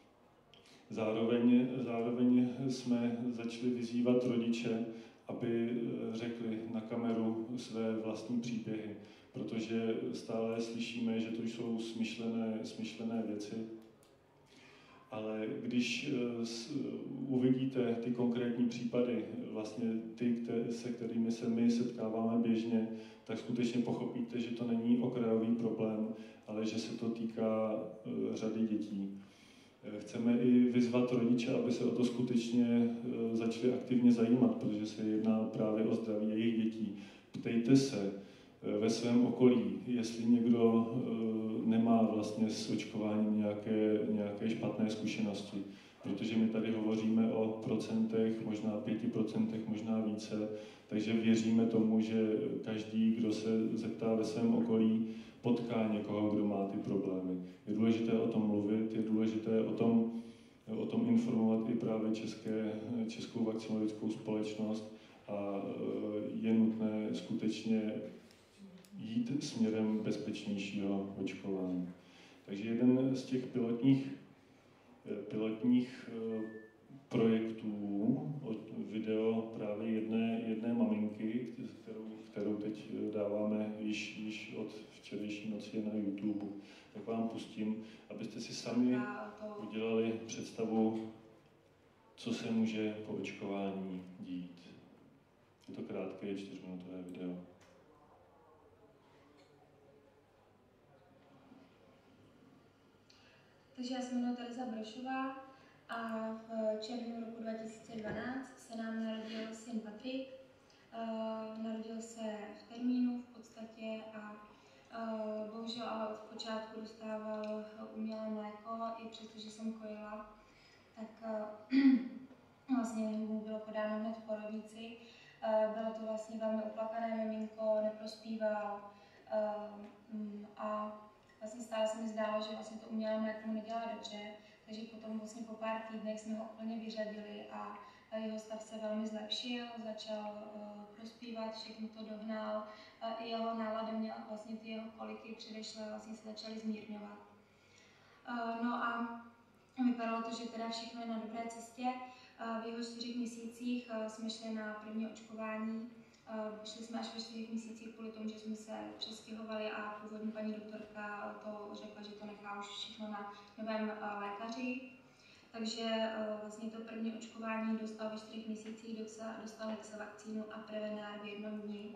Zároveň, zároveň jsme začali vyzývat rodiče, aby řekli na kameru své vlastní příběhy, protože stále slyšíme, že to jsou smyšlené, smyšlené věci. Ale když uvidíte ty konkrétní případy, vlastně ty, se kterými se my setkáváme běžně, tak skutečně pochopíte, že to není okrajový problém, ale že se to týká řady dětí. Chceme i vyzvat rodiče, aby se o to skutečně začali aktivně zajímat, protože se jedná právě o zdraví jejich dětí. Ptejte se ve svém okolí, jestli někdo nemá vlastně s očkováním nějaké, nějaké špatné zkušenosti. Protože my tady hovoříme o procentech, možná pěti procentech, možná více, takže věříme tomu, že každý, kdo se zeptá ve svém okolí, potká někoho, kdo má ty problémy. Je důležité o tom mluvit, je důležité o tom, o tom informovat i právě české, českou vakcinologickou společnost a je nutné skutečně jít směrem bezpečnějšího očkování. Takže jeden z těch pilotních, pilotních projektů, video právě jedné, jedné maminky, kterou, kterou teď dáváme již, již od včerejší noci na YouTube, tak vám pustím, abyste si sami udělali představu, co se může po očkování dít. Je to krátké čtyřminutové video. Takže já se jmenuji Tereza Brošová a v červnu roku dva tisíce dvanáct se nám narodil syn Patrik. Uh, narodil se v termínu v podstatě a uh, bohužel ale od počátku dostával umělé mléko, i přestože jsem kojila, tak uh, vlastně mu bylo podáno hned v porodnici. Uh, bylo to vlastně velmi uplakané miminko, neprospíval uh, a vlastně stále se mi zdálo, že vlastně to umělé mléko mu nedělá dobře, takže potom vlastně po pár týdnech jsme ho úplně vyřadili a jeho stav se velmi zlepšil, začal prospívat, všechno to dohnal, i jeho nálada měla vlastně ty jeho koliky předešlé vlastně se začaly zmírňovat. No a vypadalo to, že teda všechno je na dobré cestě. V jeho čtyřech měsících jsme šli na první očkování. Šli jsme až ve čtyřech měsících kvůli tomu, že jsme se přestěhovali a původní paní doktorka to řekla, že to nechá už všechno na novém lékaři. Takže vlastně to první očkování dostal ve čtyřech měsících, dostal Hexa vakcínu a Prevenar v jednom dni.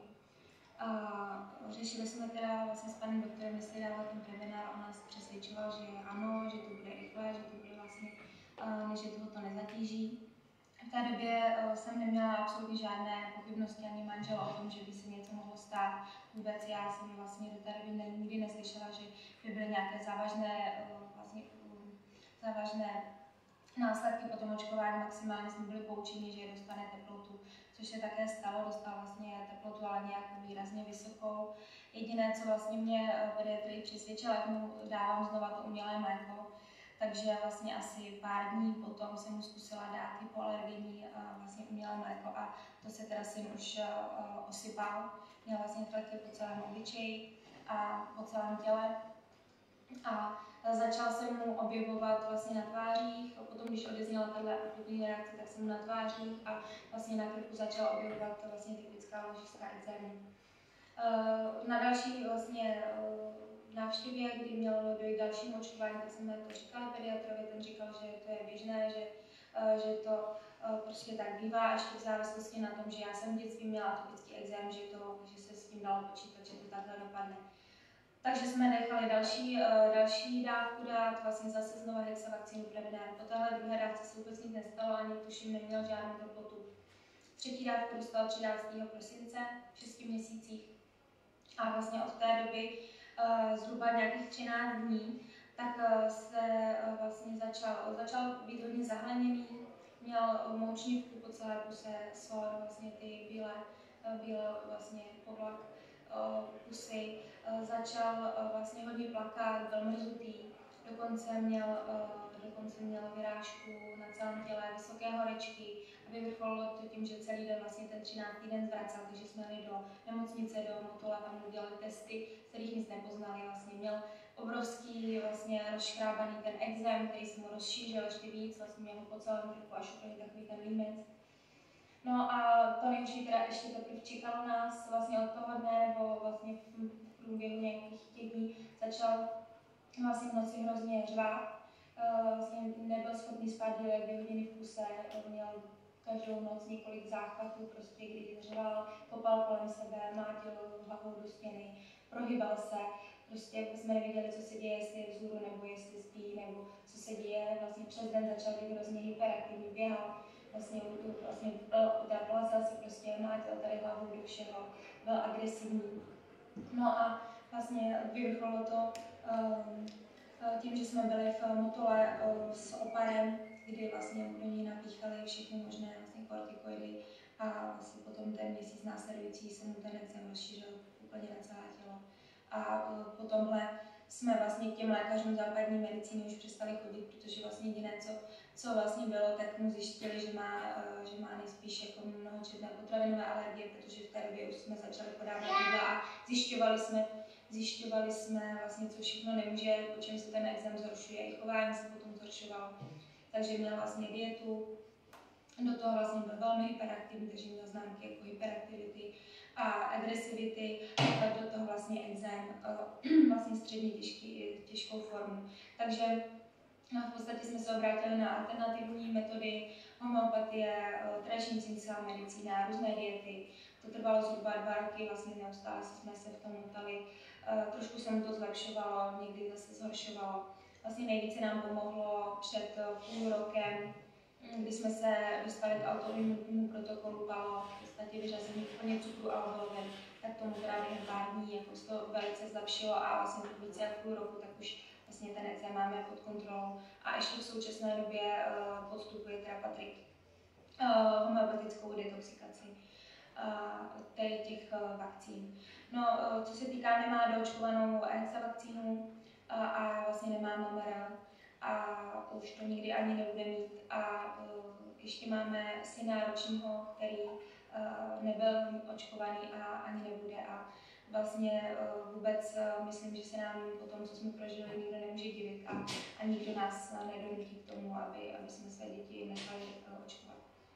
Řešili jsme teda vlastně s panem doktorem, jestli dávat ten Prevenar, on nás přesvědčoval, že ano, že to bude rychle, že to bude vlastně, že toho to nezatíží. V té době jsem neměla absolutně žádné pochybnosti ani manžela o tom, že by se něco mohlo stát. Vůbec já jsem vlastně do té doby nikdy neslyšela, že by byly nějaké závažné, vlastně, závažné následky po tom očkování. Maximálně jsme byli poučeni, že dostane teplotu, což se také stalo, dostal vlastně teplotu, ale nějak výrazně vysokou. Jediné, co vlastně mě pediatrii přesvědčila, jak mu dávám znova to umělé mléko, takže vlastně asi pár dní potom jsem mu zkusila dát hypoalergenní vlastně umělé mléko a to se teda syn už osypal. Měl vlastně fleky po celém obličeji a po celém těle. A začal jsem mu objevovat vlastně na tvářích, a potom, když odezněla tato akutní reakce, tak jsem na tvářích a vlastně na krku začal objevovat vlastně typická ložiská ekzéma. Na další vlastně návštěvě, kdy mělo dojít dalšímu očkování, tak jsme to říkali pediatrovi, ten říkal, že to je běžné, že, že to prostě tak bývá, ještě v závislosti na tom, že já jsem v dětství měla atopický ekzém, že, to, že se s tím dalo počítat, že to takhle dopadne. Takže jsme nechali další, další dávku dát, vlastně zase znova Hexa vakcínu Prevenar. Po téhle druhé dávce se vůbec nic nestalo, ani tuším neměl žádnou teplotu. Třetí dávku dostal třináctého prosince v šesti měsících a vlastně od té doby zhruba nějakých třináct dní, tak se vlastně začal, začal být hodně zahleněný, měl moučnivku po celé puse, sor, vlastně ty bílé, bílé vlastně povlak pusy, začal vlastně hodně plakat, byl mrzutý, dokonce měl, dokonce měl vyrážku na celém těle, vysoké horečky a vyvrcholilo to tím, že celý den vlastně ten třináctý den zvracel, takže jsme jeli do nemocnice, do Motola, tam udělali testy, z kterých nic nepoznali, vlastně měl obrovský vlastně rozškrábaný ten ekzém, který se mu rozšířil ještě víc, vlastně měl po celém krku až úplně takový ten límec. No a to nejhorší teda ještě teprve čekalo nás vlastně od toho dne, nebo vlastně v průběhu nějakých těch dní začal vlastně v noci hrozně řvát. Vlastně nebyl schopný spát dvě hodiny v kuse, měl každou noc několik záchvatů, prostě kdy řval, kopal kolem sebe, mlátil hlavou do stěny, prohybal se, prostě jsme nevěděli, co se děje, jestli je vzhůru, nebo jestli spí, nebo co se děje. Vlastně přes den začal být hrozně hyperaktivní, běhal, vlastně, vlastně plazal se prostě, mlátil tady hlavou do všeho, byl agresivní. No a vlastně vyvrcholilo to um, tím, že jsme byli v Motole uh, s oparem, kdy vlastně do něj napíchali všechny možné vlastně kortikoidy a vlastně potom ten měsíc následující se mu ten ekzém rozšířil úplně na celé tělo. A uh, po tomhle jsme vlastně k těm lékařům západní medicíny už přestali chodit, protože vlastně jediné, co, co vlastně bylo, tak mu zjistili, že má, uh, že má nejspíš jako mnohočetné potravinové alergie, protože v té době už jsme začali podávat jídla a zjišťovali jsme, zjišťovali jsme vlastně, co všechno nemůže, po čem se ten ekzém zhoršuje, i chování se potom zhoršovalo. Takže měl vlastně dietu, do toho vlastně byl velmi hyperaktivní, takže měl známky jako hyperaktivity a agresivity, a do toho vlastně exém, vlastně středně těžký, těžkou formu. Takže no, v podstatě jsme se obrátili na alternativní metody, homeopatie, tradiční čínská medicína, různé diety. To trvalo zhruba dva roky, vlastně neustále jsme se v tom motali. Trošku se mu to zlepšovalo, někdy zase zhoršovalo. Vlastně nejvíce nám pomohlo před půl rokem, kdy jsme se dostali k autoimunitnímu protokolu PALO, v podstatě vyřazení úplně cukru a obilovin, tak tomu teda během pár dní jako se to velice zlepšilo a vlastně více jak půl roku, tak už vlastně ten ekzém máme pod kontrolou. A ještě v současné době uh, podstupuje teda Patrik uh, homeopatickou detoxikaci uh, těch uh, vakcín. No, uh, co se týká, nemá doočkovanou Hexa vakcínu uh, a vlastně nemá M M R. A už to nikdy ani nebude mít. A uh, ještě máme syna ročního, který uh, nebyl očkovaný a ani nebude. A vlastně uh, vůbec uh, myslím, že se nám po tom, co jsme prožili, nikdo nemůže divit a, a nikdo nás uh, nedonutí k tomu, aby, aby jsme své děti nechali uh, očkovat.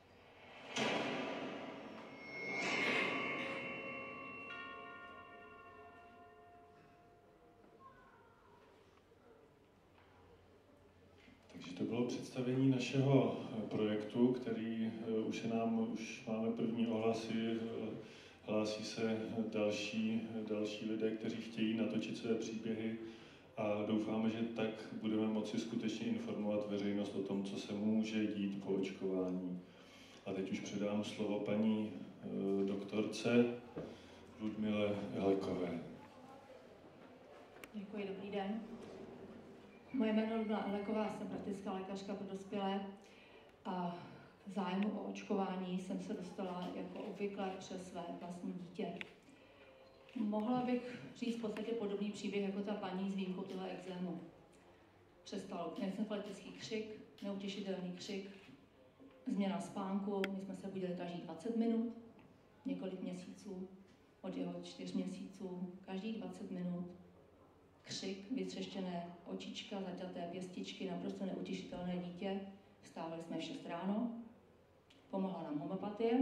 Takže to bylo představení našeho projektu, který už se nám, už máme první ohlasy, hlásí se další, další lidé, kteří chtějí natočit své příběhy a doufáme, že tak budeme moci skutečně informovat veřejnost o tom, co se může dít po očkování. A teď už předám slovo paní doktorce Ludmile Helekové. Děkuji, dobrý den. Moje jméno je Ludmila Helekové, jsem praktická lékařka pro dospělé a k zájmu o očkování jsem se dostala jako obvykle přes své vlastní dítě. Mohla bych říct v podstatě podobný příběh jako ta paní s výjimkou toho exému. Přestal encefalitický křik, neutěšitelný křik, změna spánku, my jsme se budili každý dvacet minut, několik měsíců, od jeho čtyř měsíců, každý dvacet minut, křik, vytřeštěné očička, zaťaté pěstičky, naprosto neutěšitelné dítě. Vstávali jsme v šest ráno, pomohla nám homeopatie.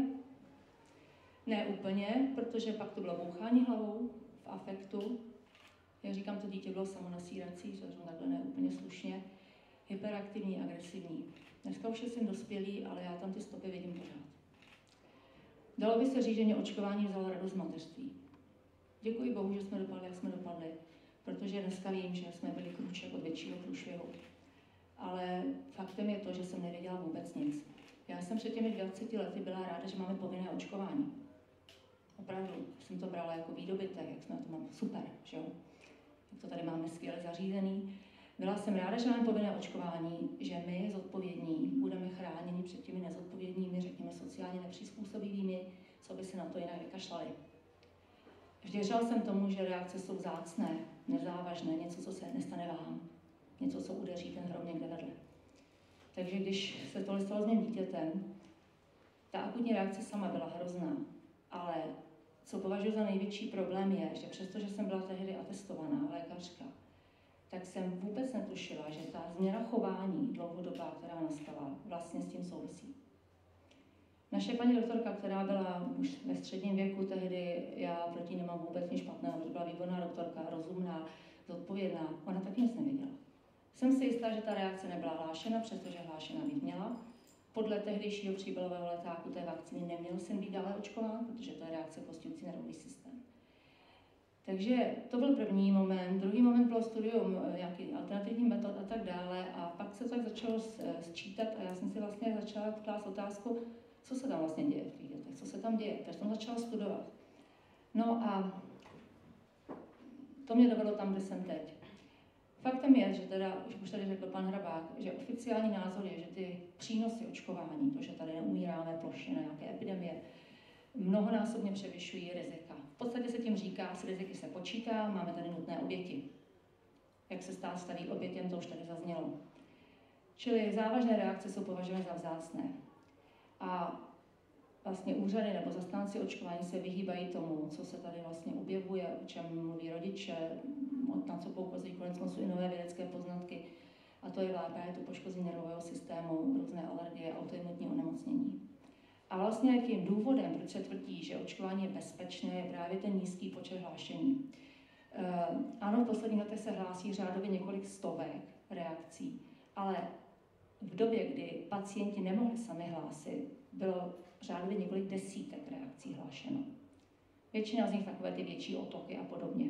Ne úplně, protože pak to bylo bouchání hlavou v afektu. Jak říkám, to dítě bylo samonasírací, že to takhle ne úplně slušně, hyperaktivní, agresivní. Dneska už jsem dospělý, ale já tam ty stopy vidím pořád. Dalo by se říct, že mě očkování vzalo radost z mateřství. Děkuji Bohu, že jsme dopadli, jak jsme dopadli, protože dneska vím, že jsme byli krůček od většího průšvihu. Ale faktem je to, že jsem nevěděla vůbec nic. Já jsem před těmi dvaceti lety byla ráda, že máme povinné očkování. Opravdu jsem to brala jako výdobytek, jak jsme to máme super, že jo? Jak to tady máme skvěle zařízený. Byla jsem ráda, že máme povinné očkování, že my, zodpovědní, budeme chráněni před těmi nezodpovědnými, řekněme sociálně nepřizpůsobivými, co by se na to jinak vykašlali. Věřila jsem tomu, že reakce jsou vzácné, nezávažné, něco, co se nestane vám, něco, co udeří ten hrom někde vedle. Takže když se tohle stalo s mým dítětem, ta akutní reakce sama byla hrozná, ale co považuji za největší problém je, že přestože jsem byla tehdy atestovaná lékařka, tak jsem vůbec netušila, že ta změna chování dlouhodobá, která nastala, vlastně s tím souvisí. Naše paní doktorka, která byla už ve středním věku tehdy, já proti nemám vůbec nic špatného, protože byla výborná doktorka, rozumná, zodpovědná, ona taky nic nevěděla. Jsem si jistá, že ta reakce nebyla hlášena, přestože hlášena být měla. Podle tehdejšího příbalového letáku té vakcíny neměl jsem být dále očkován, protože to je reakce postihující nervový systém. Takže to byl první moment. Druhý moment bylo studium nějakých alternativních metod a tak dále. A pak se to tak začalo sčítat a já jsem si vlastně začala klást otázku, co se tam vlastně děje v těch dětech, co se tam děje. Takže jsem začala studovat. No a to mě dovedlo tam, kde jsem teď. Faktem je, že teda, už tady řekl pan Hrabák, že oficiální názor je, že ty přínosy očkování, to, že tady neumíráme plošně na nějaké epidemie, mnohonásobně převyšují rizika. V podstatě se tím říká, s riziky se počítá, máme tady nutné oběti. Jak se stát staví obětěm, to už tady zaznělo. Čili závažné reakce jsou považovány za vzácné. A vlastně úřady nebo zastánci očkování se vyhýbají tomu, co se tady vlastně objevuje, o čem mluví rodiče, na co poukazují konec konců i nové vědecké poznatky. A to je právě to poškození nervového systému, různé alergie, autoimunitní onemocnění. A vlastně tím důvodem, proč se tvrdí, že očkování je bezpečné, je právě ten nízký počet hlášení. E, ano, v posledních letech se hlásí řádově několik stovek reakcí, ale v době, kdy pacienti nemohli sami hlásit, bylo řádově několik desítek reakcí hlášeno. Většina z nich takové ty větší otoky a podobně.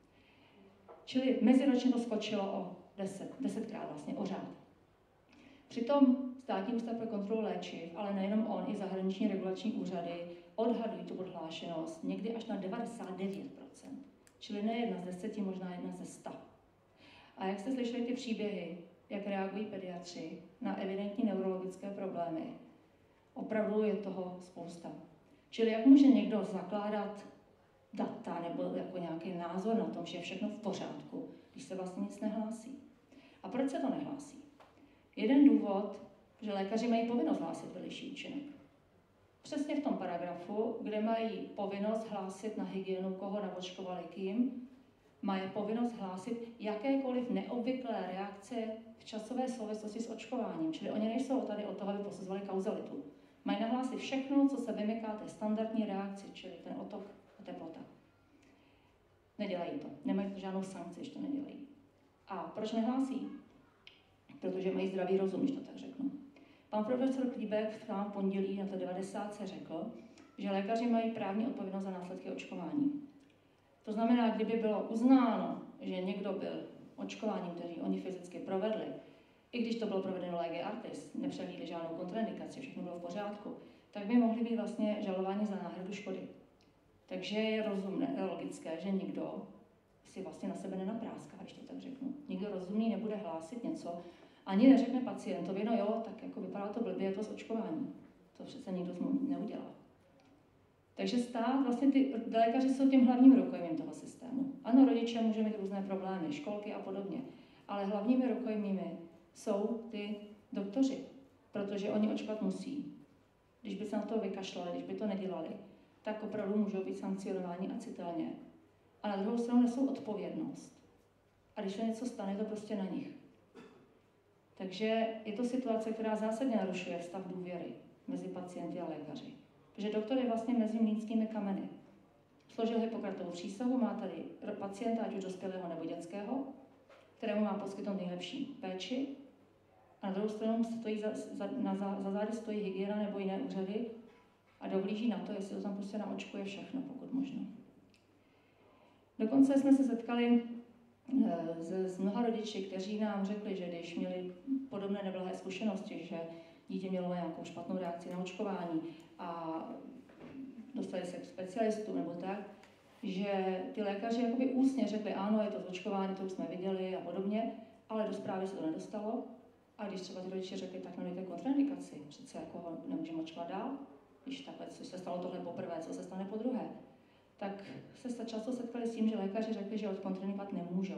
Čili meziročně to skočilo o deset, desetkrát vlastně o řád. Přitom Státní ústav pro kontrolu léčiv, ale nejenom on, i zahraniční regulační úřady odhadují tu odhlášenost někdy až na devadesát devět procent. Čili ne jedna z deseti, možná jedna ze sta. A jak jste slyšeli ty příběhy, jak reagují pediatři na evidentní neurologické problémy, opravdu je toho spousta. Čili jak může někdo zakládat data nebo jako nějaký názor na tom, že je všechno v pořádku, když se vlastně nic nehlásí. A proč se to nehlásí? Jeden důvod, že lékaři mají povinnost hlásit vedlejší účinek. Přesně v tom paragrafu, kde mají povinnost hlásit na hygienu, koho naočkovali kým, mají povinnost hlásit jakékoliv neobvyklé reakce v časové souvislosti s očkováním. Čili oni nejsou tady od toho, aby posuzovali kauzalitu. Mají nahlásit všechno, co se vymyká té standardní reakci, čili ten otok a teplota. Nedělají to. Nemají to žádnou sankci, když to nedělají. A proč nehlásí? Protože mají zdravý rozum, když to tak řeknu. Pan profesor Klíbek v pondělí na té devadesátce řekl, že lékaři mají právní odpovědnost za následky očkování. To znamená, kdyby bylo uznáno, že někdo byl očkováním, který oni fyzicky provedli, i když to bylo provedeno lege artis, nepřehlídli žádnou kontraindikaci, všechno bylo v pořádku, tak by mohli být vlastně žalováni za náhradu škody. Takže je rozumné, logické, že nikdo si vlastně na sebe nenapráská, když to tak řeknu. Nikdo rozumný nebude hlásit něco, ani neřekne pacientovi, no jo, tak jako vypadá to blbě, je to z očkování. To přece nikdo neudělá. Takže stát, vlastně ty lékaři jsou tím hlavním rukojmím toho systému. Ano, rodiče můžou mít různé problémy, školky a podobně, ale hlavními rukojmími jsou ty doktoři, protože oni očkovat musí. Když by se na to vykašlali, když by to nedělali, tak opravdu můžou být sankcionováni a citelně. A na druhou stranu nesou odpovědnost. A když se něco stane, je to prostě na nich. Takže je to situace, která zásadně narušuje vztah důvěry mezi pacienty a lékaři. Protože doktor je vlastně mezi mlýnskými kameny. Složil Hippokratovu přísahu, má tady pacienta, ať už dospělého nebo dětského, kterému má poskytnout nejlepší péči. A na druhou stranu stojí za, za, na, za, za zády stojí hygiena nebo jiné úřady a dohlíží na to, jestli to tam prostě naočkuje všechno, pokud možno. Dokonce jsme se setkali s, s mnoha rodiči, kteří nám řekli, že když měli podobné neblahé zkušenosti, že dítě mělo nějakou špatnou reakci na očkování a dostali se k specialistům nebo tak, že ty lékaři jakoby ústně řekli, ano, je to z očkování, to už jsme viděli a podobně, ale do zprávy se to nedostalo. A když třeba ty rodiče řekli, tak nemějte kontraindikaci, přece jako ho nemůžeme očkovat dál, když takhle, co se stalo tohle poprvé, co se stane po druhé, tak se často setkali s tím, že lékaři řekli, že od kontraindikovat nemůžou.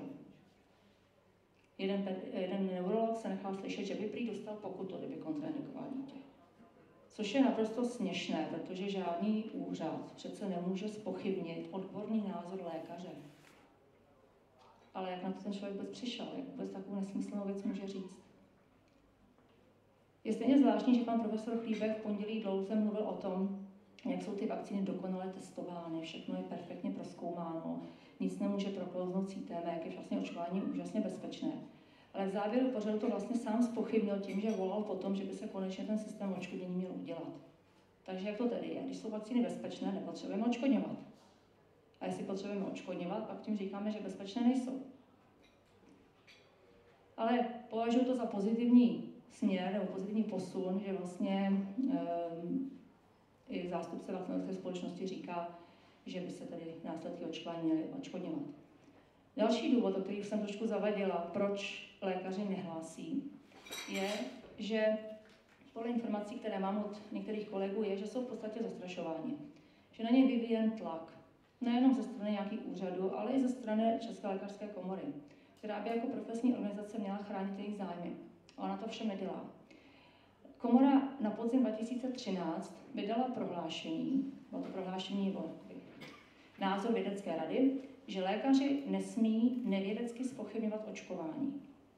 Jeden, jeden neurolog se nechal slyšet, že by prý dostal pokutu, kdyby kontraindikoval dítě. Což je naprosto směšné, protože žádný úřad přece nemůže zpochybnit odborný názor lékaře. Ale jak na to ten člověk vůbec přišel, jak vůbec takovou nesmyslnou věc může říct? Je stejně zvláštní, že pan profesor Chlíbek v pondělí dlouze mluvil o tom, jak jsou ty vakcíny dokonale testovány, všechno je perfektně prozkoumáno, nic nemůže proklouznout sítem, jak je vlastně očkování úžasně bezpečné. Ale v závěru pořadu to vlastně sám zpochybnil tím, že volal po tom, že by se konečně ten systém odškodnění měl udělat. Takže jak to tedy je? Když jsou vakcíny bezpečné, nepotřebujeme odškodňovat. A jestli potřebujeme odškodňovat, pak tím říkáme, že bezpečné nejsou. Ale považuji to za pozitivní směr nebo pozitivní posun, že vlastně um, i zástupce vakcinační společnosti říká, že by se tedy následky očkování měly odškodňovat. Další důvod, o který jsem trošku zavadila, proč lékaři nehlásí, je, že podle informací, které mám od některých kolegů, je, že jsou v podstatě zastrašováni. Že na ně vyvíjen tlak. Nejenom ze strany nějakých úřadů, ale i ze strany České lékařské komory, která by jako profesní organizace měla chránit jejich zájmy. A ona to všem nedělá. Komora na podzim dva tisíce třináct vydala prohlášení, bylo to prohlášení nebo názor vědecké rady, že lékaři nesmí nevědecky zpochybňovat očkování.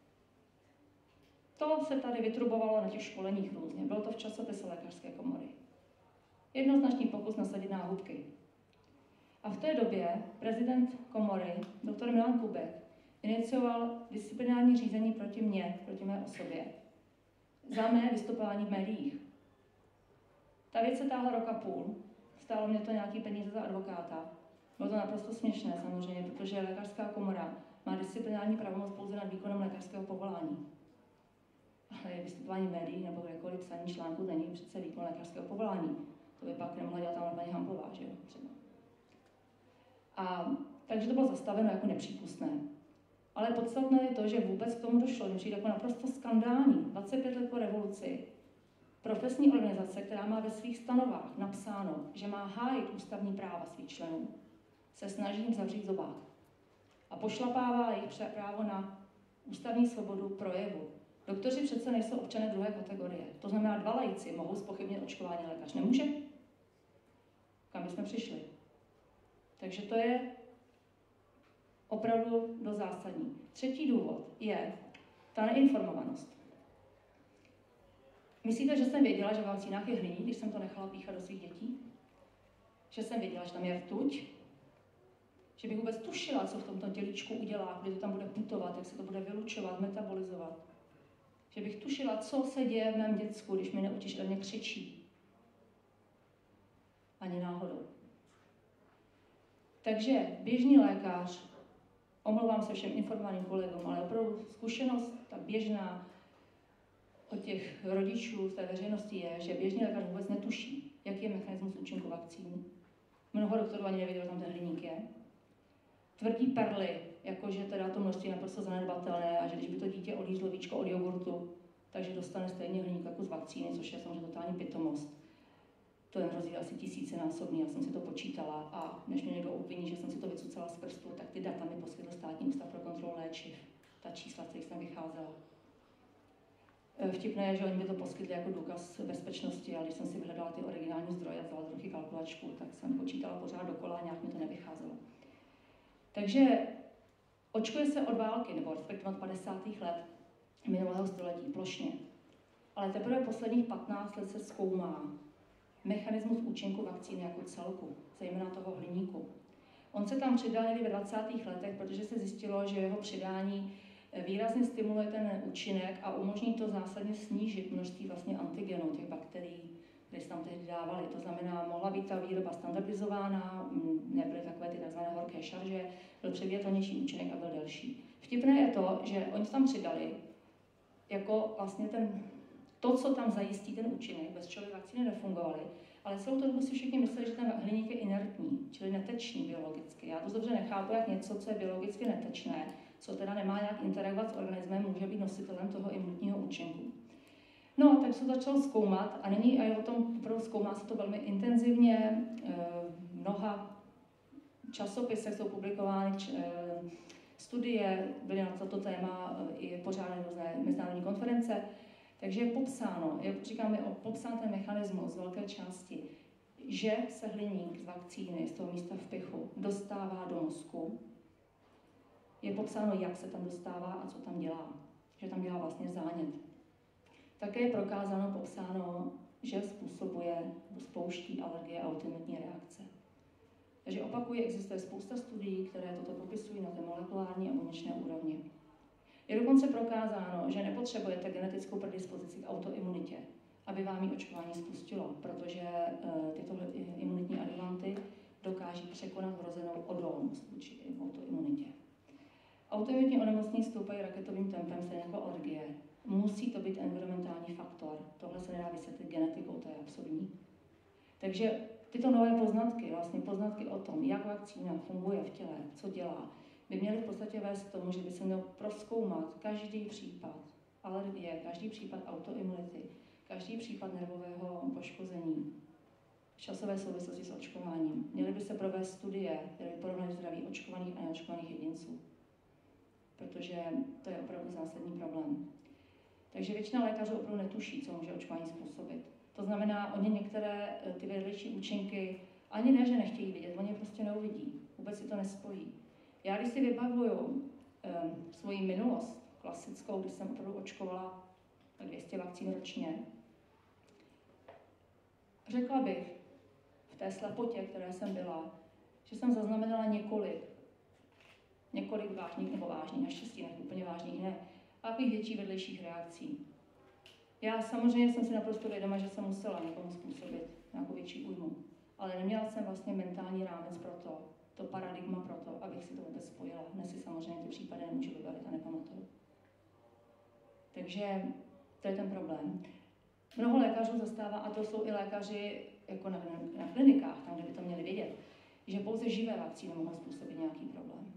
To se tady vytrubovalo na těch školeních různě. Bylo to v časopise lékařské komory. Jednoznačný pokus nasadit náhubky. A v té době prezident komory, doktor Milan Kubek, inicioval disciplinární řízení proti mně, proti mé osobě, za mé vystupování v médiích. Ta věc se táhla roka půl, stálo mě to nějaký peníze za advokáta. Bylo to naprosto směšné samozřejmě, protože lékařská komora má disciplinární pravomoc pouze nad výkonem lékařského povolání. Ale vystupování v médiích nebo kdekoliv psaní článku není přece výkon lékařského povolání. To by pak nemohla dělat tam paní Hamplová, že jo, třeba. A takže to bylo zastaveno jako nepřípustné. Ale podstatné je to, že vůbec k tomu došlo, že přijde jako naprosto skandální. dvacet pět let po revoluci profesní organizace, která má ve svých stanovách napsáno, že má hájit ústavní práva svých členů, se snaží jim zavřít zobák. A pošlapává jejich právo na ústavní svobodu projevu, Doktoři přece nejsou občané druhé kategorie. To znamená, dva laici mohou zpochybnit očkování, lékař nemůže? Kam bychom přišli? Takže to je opravdu dost zásadní. Třetí důvod je ta neinformovanost. Myslíte, že jsem věděla, že v vakcínách je hliník, když jsem to nechala píchat do svých dětí? Že jsem věděla, že tam je rtuť? Že bych vůbec tušila, co v tomto tělíčku udělá, kdy to tam bude putovat, jak se to bude vylučovat, metabolizovat? Že bych tušila, co se děje v mém děcku, když mi neutěšitelně křičí? Ani náhodou. Takže běžný lékař, omlouvám se všem informovaným kolegům, ale opravdu zkušenost, ta běžná od těch rodičů z té veřejnosti je, že běžný lékař vůbec netuší, jaký je mechanismus účinku vakcín. Mnoho doktorů ani nevědělo, tam ten hliník je. Tvrdí perly, jakože teda to množství je naprosto zanedbatelné a že když by to dítě odjíždlo víčko od jogurtu, takže dostane stejně hliník jako z vakcíny, což je samozřejmě totální pitomost. To je rozdíl asi tisícinásobný, já jsem si to počítala a než mě někdo obviní, že jsem si to vycucala z prstu, tak ty data mi poskytl Státní ústav pro kontrolu léčiv. Ta čísla, z kterých jsem vycházela. Vtipné je, že oni mi to poskytli jako důkaz bezpečnosti, ale když jsem si vyhledala ty originální zdroje a vzala trochu kalkulačku, tak jsem počítala pořád dokola a nějak mi to nevycházelo. Takže očkuje se od války, nebo respektive od padesátých let minulého století plošně. Ale teprve posledních patnáct let se zkoumá mechanismus účinku vakcíny jako celku, zejména toho hliníku. On se tam přidal někdy ve dvacátých letech, protože se zjistilo, že jeho přidání výrazně stimuluje ten účinek a umožní to zásadně snížit množství vlastně antigenů, těch bakterií, které se tam tehdy dávaly. To znamená, mohla být ta výroba standardizována, nebyly takové ty tzv. Horké šarže, byl předvětelnější účinek a byl delší. Vtipné je to, že oni tam přidali jako vlastně ten, to, co tam zajistí ten účinek, bez čeho by vakcíny nefungovaly, ale celou dobu si všichni mysleli, že ten hliník je inertní, čili netečný biologicky. Já to dobře nechápu, jak něco, co je biologicky netečné, co teda nemá nějak interagovat s organismem, může být nositelem toho imunitního účinku. No, tak se to začalo zkoumat a nyní a o tom opravdu zkoumá se to velmi intenzivně. V mnoha časopisech jsou publikovány studie, byly na toto téma i pořádané různé mezinárodní konference. Takže je popsáno, jak říkáme, popsán ten mechanismus z velké části, že se hliník z vakcíny, z toho místa vpichu, dostává do mozku. Je popsáno, jak se tam dostává a co tam dělá. Že tam dělá vlastně zánět. Také je prokázáno, popsáno, že způsobuje, spouští alergie a autoimunitní reakce. Takže opakuji, existuje spousta studií, které toto popisují na té molekulární a buněčné úrovni. Je dokonce prokázáno, že nepotřebujete genetickou predispozici k autoimunitě, aby vám ji očkování spustilo, protože uh, tyto imunitní adjuvanty dokáží překonat vrozenou odolnost vůči autoimunitě. Autoimunitní onemocnění stoupají raketovým tempem, stejně jako alergie. Musí to být environmentální faktor. Tohle se nedá vysvětlit genetikou, to je absurdní. Takže tyto nové poznatky, vlastně poznatky o tom, jak vakcína funguje v těle, co dělá, by měly v podstatě vést k tomu, že by se měl prozkoumat každý případ alergie, každý případ autoimunity, každý případ nervového poškození v časové souvislosti s očkováním. Měly by se provést studie, které by porovnaly zdraví očkovaných a neočkovaných jedinců, protože to je opravdu zásadní problém. Takže většina lékařů opravdu netuší, co může očkování způsobit. To znamená, oni některé ty vedlejší účinky ani ne, že nechtějí vidět, oni je prostě neuvidí, vůbec si to nespojí. Já když si vybavuju um, svoji minulost klasickou, když jsem opravdu očkovala dvě stě vakcín ročně, řekla bych v té slepotě, které jsem byla, že jsem zaznamenala několik, několik vážných nebo vážných, naštěstí ne úplně vážných, ne, a takových větších vedlejších reakcí. Já samozřejmě jsem si naprosto vědoma, že jsem musela někomu způsobit nějakou větší újmu, ale neměla jsem vlastně mentální rámec pro to, to paradigma pro to, abych si to vůbec spojila. Dnes si samozřejmě ty případy nemůžu vybavit a nepamatuju. Takže to je ten problém. Mnoho lékařů zastává, a to jsou i lékaři jako na, na klinikách, tam, kde by to měli vědět, že pouze živé vakcíny mohou způsobit nějaký problém.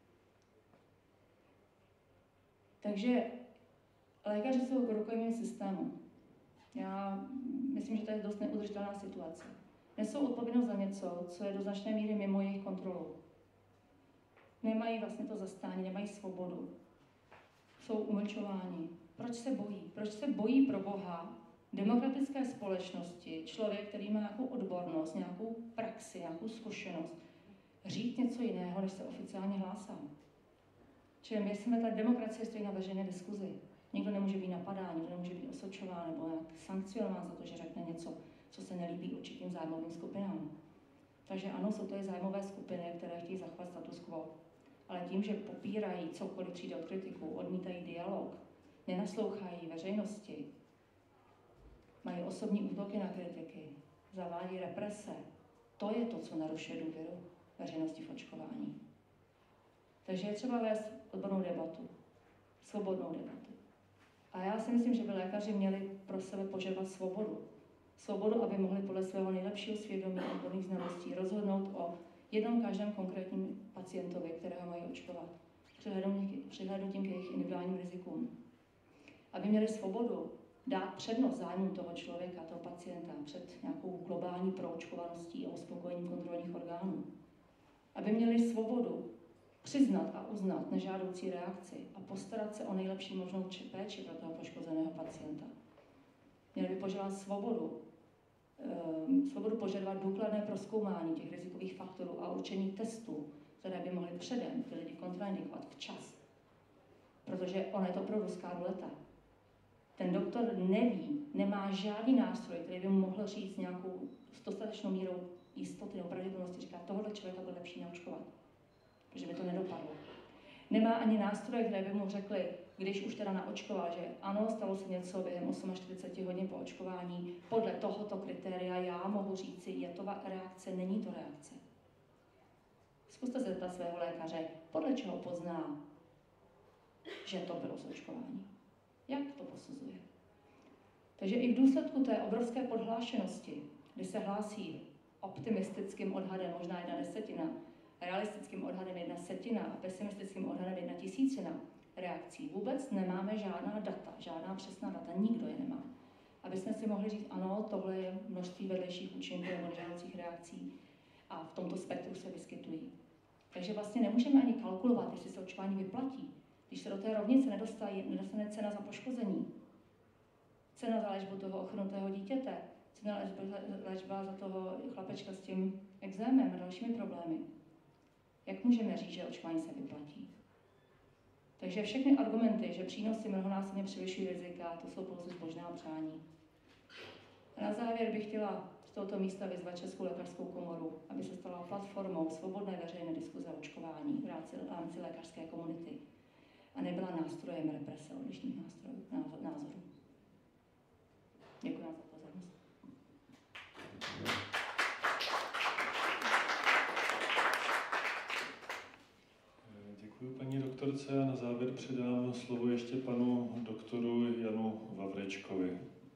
Takže lékaři jsou rukojmí systému. Já myslím, že to je dost neudržitelná situace. Nesou odpovědnost za něco, co je do značné míry mimo jejich kontrolu. Nemají vlastně to zastání, nemají svobodu. Jsou umlčováni. Proč se bojí? Proč se bojí pro Boha demokratické společnosti, člověk, který má nějakou odbornost, nějakou praxi, nějakou zkušenost, říct něco jiného, než se oficiálně hlásá? Čili my jsme, ta demokracie stojí na veřejné diskuzi. Nikdo nemůže být napadán, nikdo nemůže být osočován nebo nějak sankcionován za to, že řekne něco, co se nelíbí určitým zájmovým skupinám. Takže ano, jsou to i zájmové skupiny, které chtějí zachovat status quo. Ale tím, že popírají cokoliv přijde od kritiku, odmítají dialog, nenaslouchají veřejnosti, mají osobní útoky na kritiky, zavádí represe, to je to, co narušuje důvěru veřejnosti v očkování. Takže je třeba vést odbornou debatu, svobodnou debatu. A já si myslím, že by lékaři měli pro sebe požadovat svobodu. Svobodu, aby mohli podle svého nejlepšího svědomí a odborných znalostí rozhodnout o jednom každém konkrétním pacientovi, kterého mají očkovat, přihlédnutím k jejich individuálním rizikům. Aby měli svobodu dát přednost zájmu toho člověka, toho pacienta, před nějakou globální proočkovaností a uspokojením kontrolních orgánů. Aby měli svobodu přiznat a uznat nežádoucí reakci a postarat se o nejlepší možnou péči pro toho poškozeného pacienta. Měli by požadovat svobodu, um, svobodu požadovat důkladné prozkoumání těch rizikových faktorů a určení testů, které by mohly předem ty lidi kontraindikovat včas. Protože ona je to pro ruská ruleta. Ten doktor neví, nemá žádný nástroj, který by mu mohl říct nějakou s dostatečnou mírou jistoty nebo pravděpodobnosti, říká, tohoto člověka bude lepší neočkovat, protože by to nedopadlo. Nemá ani nástroje, které by mu řekli, když už teda naočkoval, že ano, stalo se něco během čtyřicet osm hodin po očkování, podle tohoto kritéria já mohu říci, je to reakce, není to reakce. Zkuste se zeptat svého lékaře, podle čeho pozná, že to bylo z očkování. Jak to posuzuje? Takže i v důsledku té obrovské podhlášenosti, kdy se hlásí optimistickým odhadem možná jedna desetina, realistickým odhadem jedna setina a pesimistickým odhadem jedna tisícina reakcí, vůbec nemáme žádná data, žádná přesná data, nikdo je nemá. Aby jsme si mohli říct, ano, tohle je množství vedlejších účinků nebo nežádoucích reakcí a v tomto spektru se vyskytují. Takže vlastně nemůžeme ani kalkulovat, jestli se očkování vyplatí. Když se do té rovnice nedostane, nedostane cena za poškození, cena za léčbu toho ochrnutého dítěte, cena léčba za toho chlapečka s tím ekzémem a dalšími problémy, jak můžeme říct, že očkování se vyplatí? Takže všechny argumenty, že přínosy mnohonásobně převyšují rizika, to jsou pouze zbožná přání. A na závěr bych chtěla z tohoto místa vyzvat Českou lékařskou komoru, aby se stala platformou svobodné veřejné diskuze o očkování v rámci lékařské komunity a nebyla nástrojem represe odlišných nástrojů, názorů. Děkuji vám za pozornost. Děkuji paní doktorce a na závěr předám slovo ještě panu doktoru Janu Vavrečkovi.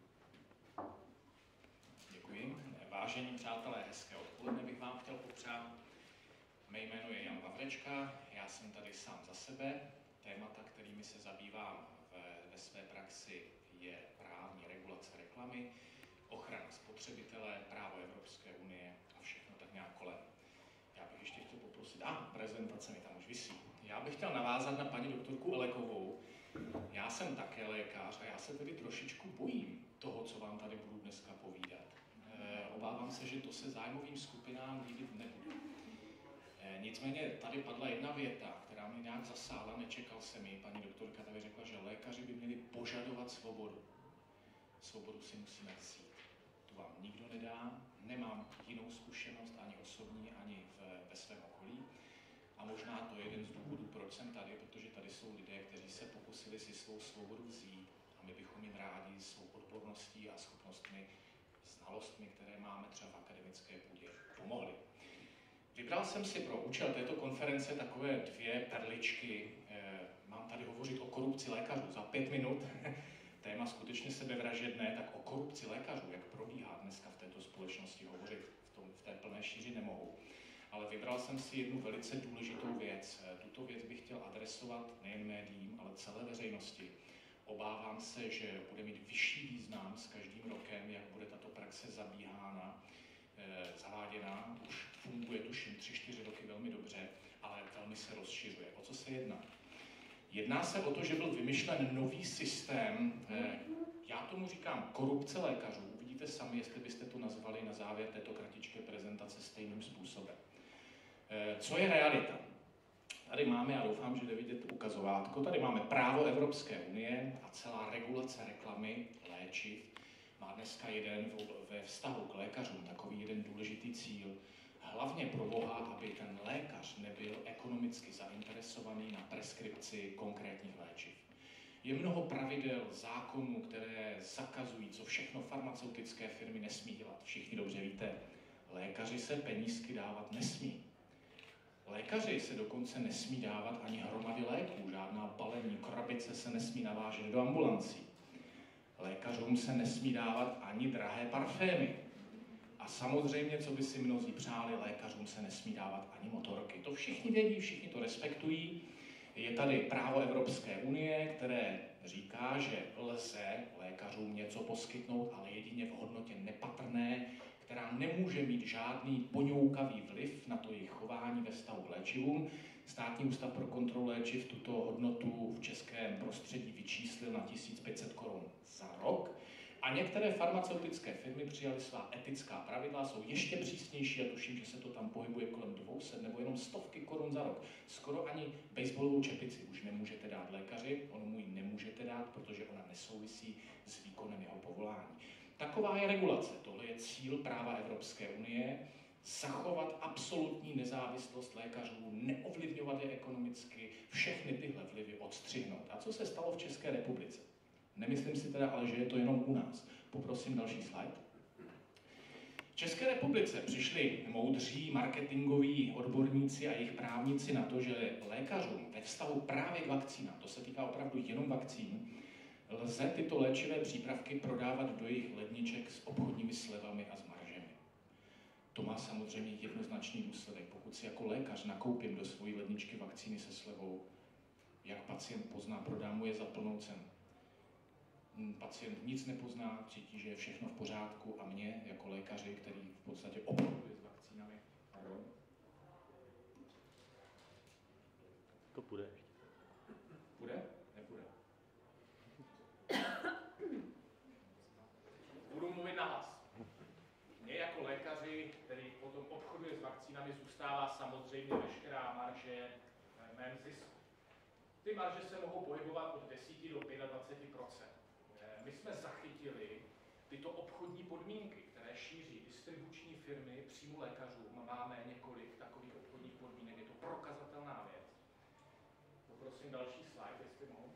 Děkuji. Vážení přátelé, hezké odpoledne bych vám chtěl popřát. Mé jméno je Jan Vavrečka, já jsem tady sám za sebe. Témata, kterými se zabývám ve, ve své praxi, je právní regulace reklamy, ochrana spotřebitele, právo Evropské unie a všechno tak nějak kolem. Já bych ještě chtěl poprosit, a prezentace mi tam už visí. Já bych chtěl navázat na paní doktorku Elekovou. Já jsem také lékař a já se tedy trošičku bojím toho, co vám tady budu dneska povídat. E, obávám se, že to se zájmovým skupinám líbit nebude. E, nicméně tady padla jedna věta, která mě nějak zasáhla, nečekal jsem ji. Paní doktorka tady řekla, že lékaři by měli požadovat svobodu. Svobodu si musíme vzít. Tu vám nikdo nedá, nemám jinou zkušenost, ani osobní, ani v, ve svém okolí. A možná to je jeden z důvodů, proč jsem tady, protože tady jsou lidé, kteří se pokusili si svou svobodu vzít a my bychom jim rádi svou odborností a schopnostmi, znalostmi, které máme třeba v akademické půdě, pomohli. Vybral jsem si pro účel této konference takové dvě perličky. Mám tady hovořit o korupci lékařů za pět minut. Téma skutečně sebevražedné, tak o korupci lékařů, jak probíhá dneska v této společnosti, hovořit v, tom, v té plné šíři nemohu. Ale vybral jsem si jednu velice důležitou věc. Tuto věc bych chtěl adresovat nejen médiím, ale celé veřejnosti. Obávám se, že bude mít vyšší význam s každým rokem, jak bude tato praxe zabíhána, zaváděná. Už funguje, tuším, tři, čtyři roky velmi dobře, ale velmi se rozšiřuje. O co se jedná? Jedná se o to, že byl vymyšlen nový systém, já tomu říkám korupce lékařů. Uvidíte sami, jestli byste to nazvali na závěr této kratičké prezentace stejným způsobem. Co je realita? Tady máme, já doufám, že jde vidět ukazovátko, tady máme právo Evropské unie a celá regulace reklamy léčiv má dneska jeden ve vztahu k lékařům takový jeden důležitý cíl. Hlavně pro Boha, aby ten lékař nebyl ekonomicky zainteresovaný na preskripci konkrétních léčiv. Je mnoho pravidel, zákonů, které zakazují, co všechno farmaceutické firmy nesmí dělat. Všichni dobře víte, lékaři se penízky dávat nesmí. Lékaři se dokonce nesmí dávat ani hromady léků, žádná balení, krabice se nesmí navážet do ambulancí. Lékařům se nesmí dávat ani drahé parfémy. A samozřejmě, co by si mnozí přáli, lékařům se nesmí dávat ani motorky. To všichni vědí, všichni to respektují. Je tady právo Evropské unie, které říká, že lze lékařům něco poskytnout, ale jedině v hodnotě nepatrné, která nemůže mít žádný poňoukavý vliv na to jejich chování ve vztahu k léčivům. Státní ústav pro kontrolu léčiv tuto hodnotu v českém prostředí vyčíslil na tisíc pět set korun za rok. A některé farmaceutické firmy přijaly svá etická pravidla, jsou ještě přísnější a tuším, že se to tam pohybuje kolem dvě stě nebo jenom stovky korun za rok. Skoro ani baseballovou čepici už nemůžete dát lékaři, on mu ji nemůžete dát, protože ona nesouvisí s výkonem jeho povolání. Taková je regulace, tohle je cíl práva Evropské unie, zachovat absolutní nezávislost lékařů, neovlivňovat je ekonomicky, všechny tyhle vlivy odstřihnout. A co se stalo v České republice? Nemyslím si teda, ale že je to jenom u nás. Poprosím další slide. V České republice přišli moudří marketingoví odborníci a jejich právníci na to, že lékařům ve vztahu právě k vakcínám, to se týká opravdu jenom vakcín, lze tyto léčivé přípravky prodávat do jejich ledniček s obchodními slevami a s maržemi. To má samozřejmě jednoznačný důsledek. Pokud si jako lékař nakoupím do svojí ledničky vakcíny se slevou, jak pacient pozná, prodám mu je za plnou cenu. Pacient nic nepozná, cítí, že je všechno v pořádku a mě jako lékaři, který v podstatě obchoduje s vakcínami. Pardon. To půjde. Půjde? Nepůjde. Budu mluvit nahlas. Mně jako lékaři, který potom obchoduje s vakcínami, zůstává samozřejmě veškerá marže v mém zisku. Ty marže se mohou pohybovat od deset do dvacet pět procent. My jsme zachytili tyto obchodní podmínky, které šíří distribuční firmy přímo lékařům. Máme několik takových obchodních podmínek, je to prokazatelná věc. Poprosím další slide, jestli mohu.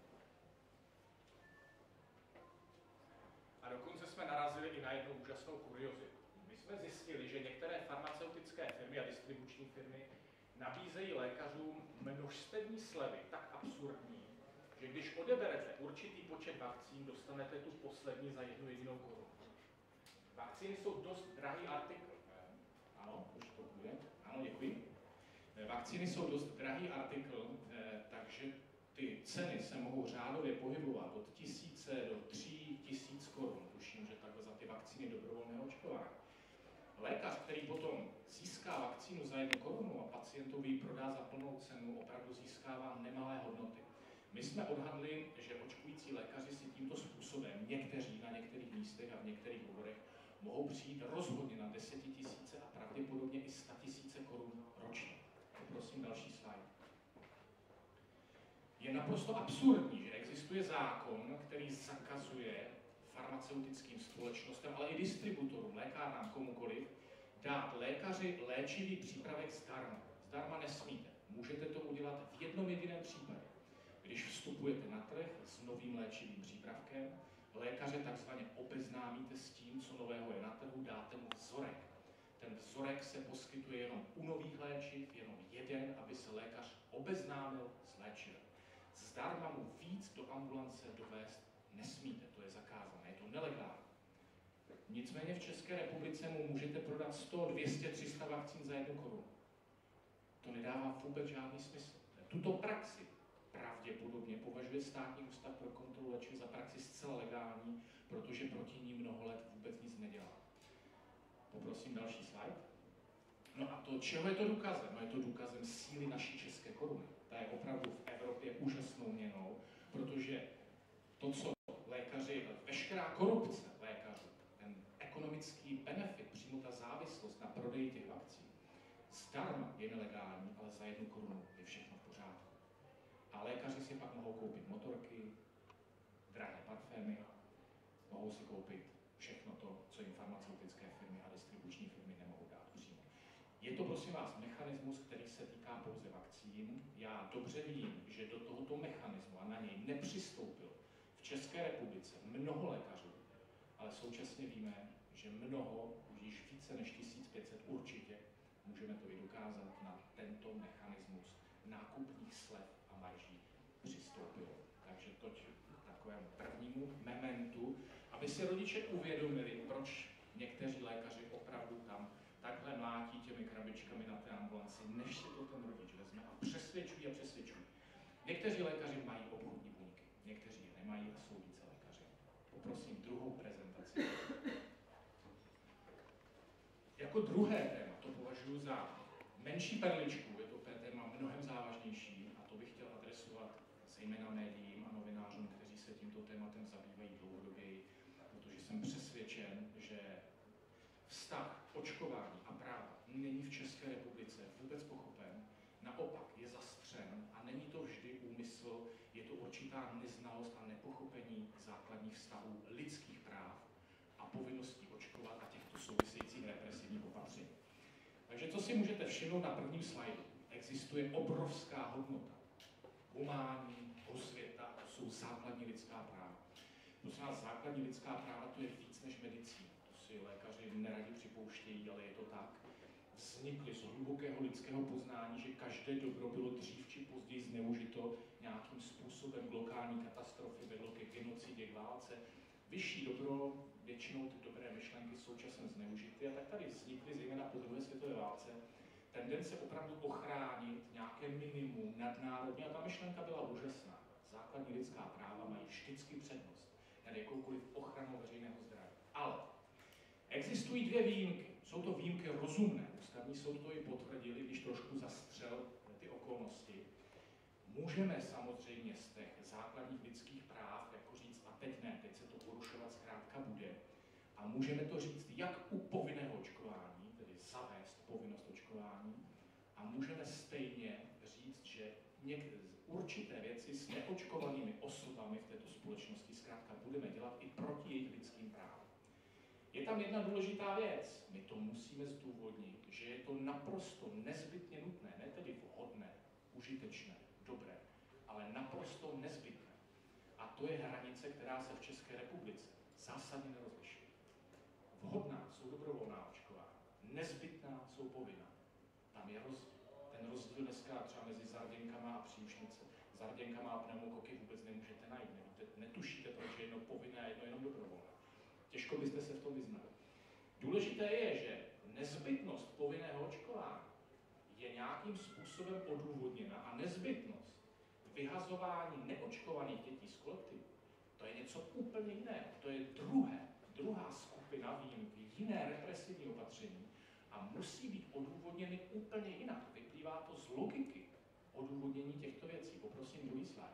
A dokonce jsme narazili i na jednu úžasnou kuriozitu. My jsme zjistili, že některé farmaceutické firmy a distribuční firmy nabízejí lékařům množstevní slevy tak absurdní, že když odeberete určitý počet vakcín, dostanete tu poslední za jednu jedinou korunu. Vakcíny jsou dost drahý artikl. Ano, už to bude. Ano, děkuji. Vakcíny jsou dost drahý artikl, takže ty ceny se mohou řádově pohybovat od tisíce do tří tisíc korun. Tuším, že takhle za ty vakcíny dobrovolného očkování. Lékař, který potom získá vakcínu za jednu korunu a pacientovi ji prodá za plnou cenu, opravdu získává nemalé hodnoty. My jsme odhadli, že očkující lékaři si tímto způsobem, někteří na některých místech a v některých oborech, mohou přijít rozhodně na desetitisíce a pravděpodobně i statisíce korun ročně. Prosím další slide. Je naprosto absurdní, že existuje zákon, který zakazuje farmaceutickým společnostem, ale i distributorům, lékárnám, komukoliv, dát lékaři léčivý přípravek zdarma. Zdarma nesmíte. Můžete to udělat v jednom jediném případě. Když vstupujete na trh s novým léčivým přípravkem, lékaře takzvaně obeznámíte s tím, co nového je na trhu, dáte mu vzorek. Ten vzorek se poskytuje jenom u nových léčiv, jenom jeden, aby se lékař obeznámil s léčivem. Zdarma mu víc do ambulance dovést nesmíte, to je zakázané, je to nelegální. Nicméně v České republice mu můžete prodat sto, dvě stě, tři sta vakcín za jednu korunu. To nedává vůbec žádný smysl. Tuto praxi pravděpodobně považuje Státní ústav pro kontrolu léčiv za praxi zcela legální, protože proti ní mnoho let vůbec nic nedělá. Poprosím další slide. No a to, čeho je to důkazem? No je to důkazem síly naší české koruny. ta je opravdu v Evropě úžasnou měnou, protože to, co lékaři, veškerá korupce lékařů, ten ekonomický benefit, přímo ta závislost na prodeji těch vakcín, zdarma je nelegální, ale za jednu korunu je všechno v pořádku. A lékaři si pak mohou koupit motorky, drahé parfémy, mohou si koupit všechno to, co jim farmaceutické firmy a distribuční firmy nemohou dát přímo. Je to, prosím vás, mechanismus, který se týká pouze vakcín. Já dobře vím, že do tohoto mechanismu a na něj nepřistoupil v České republice mnoho lékařů, ale současně víme, že mnoho, už již více než tisíc pět set určitě, můžeme to i dokázat, na tento mechanismus nákupních slev a marží přistoupilo. Takže toť k takovému prvnímu mementu, aby si rodiče uvědomili, proč někteří lékaři opravdu tam takhle mlátí těmi krabičkami na té ambulanci, než si to ten rodič vezme a přesvědčují a přesvědčují. Někteří lékaři mají obchodní buňky, někteří je nemají a jsou více lékaři. Poprosím druhou prezentaci. Jako druhé téma, to považuji za menší perličku, je to téma mnohem závažnější a to bych chtěl adresovat zejména médiím a novinářům, kteří se tímto tématem zabývají dlouhodoběji, protože jsem přesvědčen, že vztah očkování a práva není v České republice vůbec pochopen, naopak je zastřen a není to vždy úmysl, je to určitá neznalost a nepochopení základních vztahů lidských práv a povinností očkovat a těchto souvisejících represivních opatření. Takže co si můžete všimnout na prvním slajdu? Existuje obrovská hodnota. Humánní, osvěta, to jsou základní lidská práva. Prosím vás, základní lidská práva to je víc než medicína. To si lékaři neradi připouštějí, ale je to tak. Vznikly z hlubokého lidského poznání, že každé dobro bylo dřív či později zneužito nějakým způsobem k lokální katastrofy, vedlo ke genocidě, k válce. Vyšší dobro, většinou ty dobré myšlenky jsou časem zneužity a tak tady vznikly zejména po druhé světové válce tendence opravdu ochránit nějaké minimum nadnárodní a ta myšlenka byla úžasná. Základní lidská práva mají vždycky přednost nad jakoukoliv ochranou veřejného zdraví. Ale existují dvě výjimky. Jsou to výjimky rozumné. Ústavní soud to i potvrdili, když trošku zastřel ty okolnosti. Můžeme samozřejmě z těch základních lidských práv jako říct, a teď ne, teď se to porušovat zkrátka bude. A můžeme to říct jak u povinného očkování, tedy zavést povinnost očkování, a můžeme stejně říct, že někde určité věci s neočkovanými osobami v této společnosti zkrátka budeme dělat i proti jejich lidským právům. Je tam jedna důležitá věc. My to musíme zdůvodnit, že je to naprosto nezbytně nutné, ne tedy vhodné, užitečné, dobré, ale naprosto nezbytné. A to je hranice, která se v České republice zásadně nerozlišuje. Vhodná jsou dobrovolná očkování, nezbytná jsou povinná. Tam je rozdíl. Ten rozdíl dneska třeba mezi zarděnkama a příušnice, zarděnkama a pneumokoky vůbec nemůžete najít. Nevíte, netušíte, proč je jedno povinné a jedno jenom dobrovolné. Těžko byste se v tom vyznali. Důležité je, že nezbytnost povinného očkování je nějakým způsobem odůvodněna a nezbytnost vyhazování neočkovaných dětí z kolektivu, to je něco úplně jiného. To je druhé, druhá skupina výjimky, jiné represivní opatření a musí být odůvodněny úplně jinak. Vyplývá to z logiky odůvodnění těchto věcí. Poprosím druhý slide.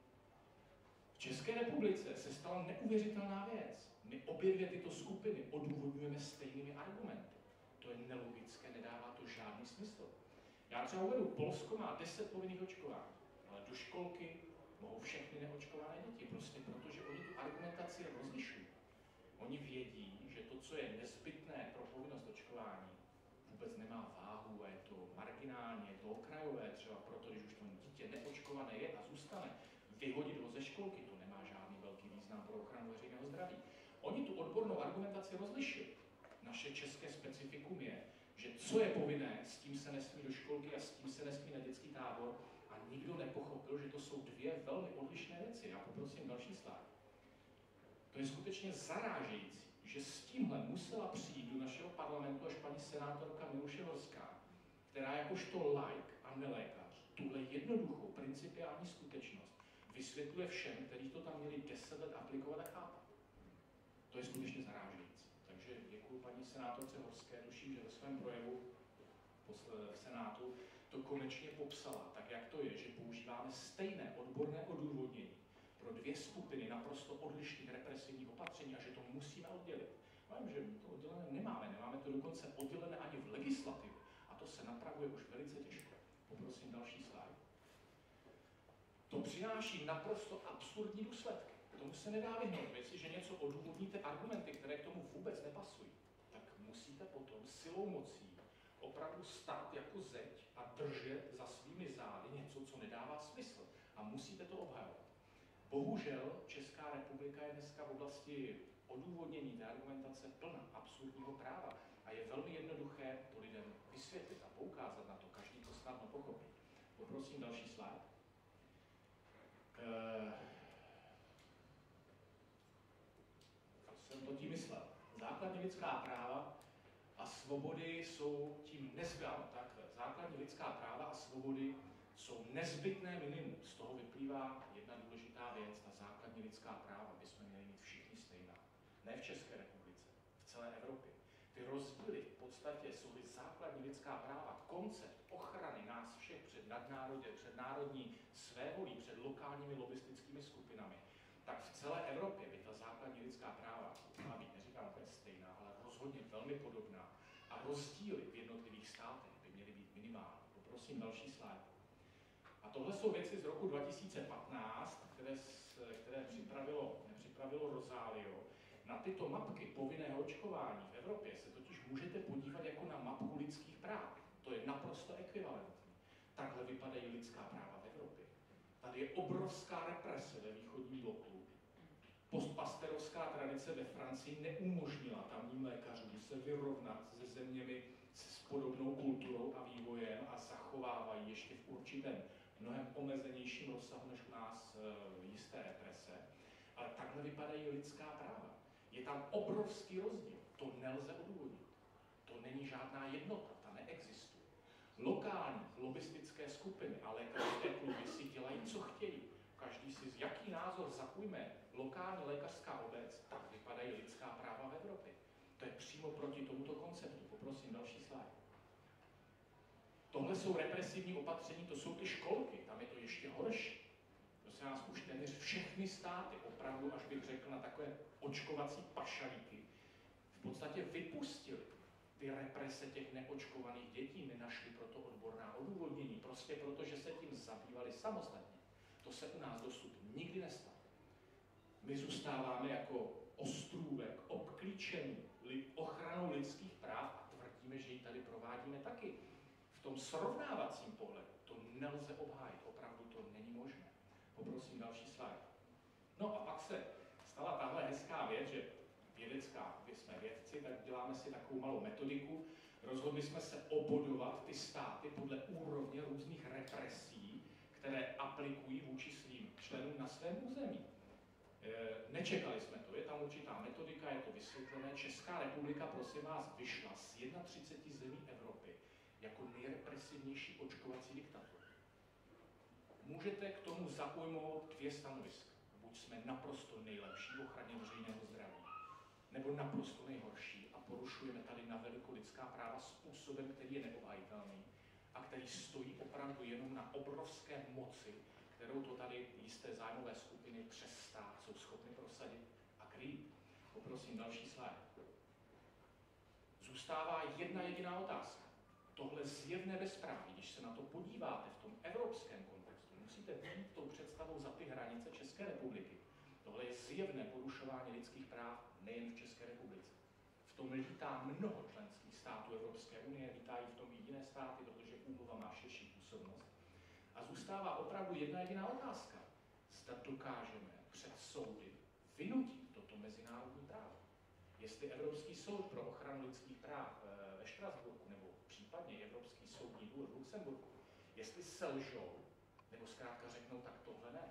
V České republice se stala neuvěřitelná věc. My obě dvě tyto skupiny odůvodňujeme stejnými argumenty. To je nelogické, nedává to žádný smysl. Já třeba uvedu, Polsko má deset povinných očkování, ale do školky mohou všechny neočkované děti, prostě protože oni tu argumentaci rozlišují. Oni vědí, že to, co je nezbytné pro povinnost očkování, vůbec nemá váhu, je to marginální, je to okrajové, třeba proto, když už to dítě neočkované je a zůstane, vyhodit ho ze školky, to nemá žádný velký význam pro ochranu veřejného zdraví. Oni tu odbornou argumentaci rozlišují. Naše české specifikum je, že co je povinné, s tím se nesmí do školky a s tím se nesmí na dětský tábor a nikdo nepochopil, že to jsou dvě velmi odlišné věci. Já poprosím další slide. To je skutečně zarážející, že s tímhle musela přijít do našeho parlamentu až paní senátorka Miluše Horská, která jakožto laik a nelékař tuhle jednoduchou principiální skutečnost vysvětluje všem, kteří to tam měli deset let aplikovat a chápat. To je skutečně zarážející. Takže děkuji paní senátorce Horské, tuším, že ve svém projevu v Senátu to konečně popsala, tak jak to je, že používáme stejné odborné odůvodnění pro dvě skupiny naprosto odlišných represivních opatření a že to musíme oddělit. Vím, že to oddělené nemáme, nemáme to dokonce oddělené ani v legislativě a to se napravuje už velice těžko. Poprosím další slide. To přináší naprosto absurdní důsledky. Tomu se nedá vyhnout. Jestliže něco odůvodníte argumenty, které k tomu vůbec nepasují, tak musíte potom silou mocí opravdu stát jako zeď a držet za svými zády něco, co nedává smysl. A musíte to obhajovat. Bohužel Česká republika je dneska v oblasti odůvodnění té argumentace plná absurdního práva. A je velmi jednoduché to lidem vysvětlit a poukázat na to. Každý to snadno pochopí. Poprosím další slide. Uh, co jsem to tím myslel? Základní lidská práva a svobody jsou tím nezbytné. Takhle. Základní lidská práva a svobody jsou nezbytné minimum. Z toho vyplývá jedna důležitá věc. Ta základní lidská práva bychom měli mít všichni stejná. Ne v České republice, v celé Evropě. Ty rozdíly v podstatě jsou základní lidská práva, koncept ochrany nás všech před nadnárodě, před národní svévolí, před lokálními lobistickými skupinami, tak v celé Evropě by ta základní lidská práva má být, neříkám úplně stejná, ale rozhodně velmi podobná a rozdíly v jednotlivých státech by měly být minimální. Poprosím další slide. A tohle jsou věci z roku dva tisíce patnáct, které, které připravilo, nepřipravilo Rosario. Na tyto mapky povinného očkování v Evropě se totiž můžete podívat jako na mapku lidských práv. To je naprosto ekvivalentní. Takhle vypadají lidská práva v Evropě. Tady je obrovská represe ve východním bloku. Postpasterovská tradice ve Francii neumožnila tamním lékařům se vyrovnat se zeměmi s podobnou kulturou a vývojem a zachovávají ještě v určitém mnohem omezenějším rozsahu než u nás e, jisté represe. Ale takhle vypadají lidská práva. Je tam obrovský rozdíl. To nelze odůvodnit. To není žádná jednota, ta neexistuje. Lokální lobistické skupiny a lékařské kluby si dělají, co chtějí. Každý si z jaký názor zaujme lokální lékařská obec, tak vypadají lidská práva v Evropě. To je přímo proti tomuto konceptu. Poprosím další slide. Tohle jsou represivní opatření, to jsou ty školky, tam je to ještě horší. Prosím nás, už téměř všechny státy, opravdu, až bych řekl, na takové očkovací pašalíky, v podstatě vypustili ty represe těch neočkovaných dětí, nenašli proto odborná odůvodnění, prostě proto, že se tím zabývali samostatně. To se u nás dosud nikdy nestalo. My zůstáváme jako ostrůvek obklíčený ochranou lidských práv a tvrdíme, že ji tady provádíme taky. V tom srovnávacím pohledu to nelze obhájit, opravdu to není možné. Poprosím další slide. No a pak se stala tahle hezká věc, že vědecká, kdy jsme vědci, tak děláme si takovou malou metodiku. Rozhodli jsme se obodovat ty státy podle úrovně různých represí, které aplikují vůči svým členům na svém území. E, nečekali jsme to, je tam určitá metodika, je to vysvětlené. Česká republika, prosím vás, vyšla z třicet jedna zemí Evropy jako nejrepresivnější očkovací diktatura. Můžete k tomu zaujmout dvě stanoviska. Buď jsme naprosto nejlepší v ochraně veřejného zdraví, nebo naprosto nejhorší a porušujeme tady na veliko lidská práva způsobem, který je neobhajitelný a který stojí opravdu jenom na obrovské moci, kterou to tady jisté zájmové skupiny přes stát jsou schopny prosadit a kryjí. Poprosím další slide. Zůstává jedna jediná otázka. Tohle zjevné bezpráví, když se na to podíváte v tom evropském kontextu, musíte být tou představou za ty hranice České republiky. Tohle je zjevné porušování lidských práv nejen v České republice. V tom lítá mnoho členských států Evropské unie, lítají v tom i jiné státy, protože úmluva má širší působnost. A zůstává opravdu jedna jediná otázka. Zda dokážeme před soudy vynutit toto mezinárodní právo. Jestli Evropský soud pro ochranu lidských práv ve Štrasburku nebo případně Evropský soudní dvůr v Lucemburku, jestli selžou, nebo zkrátka řeknou, tak tohle ne.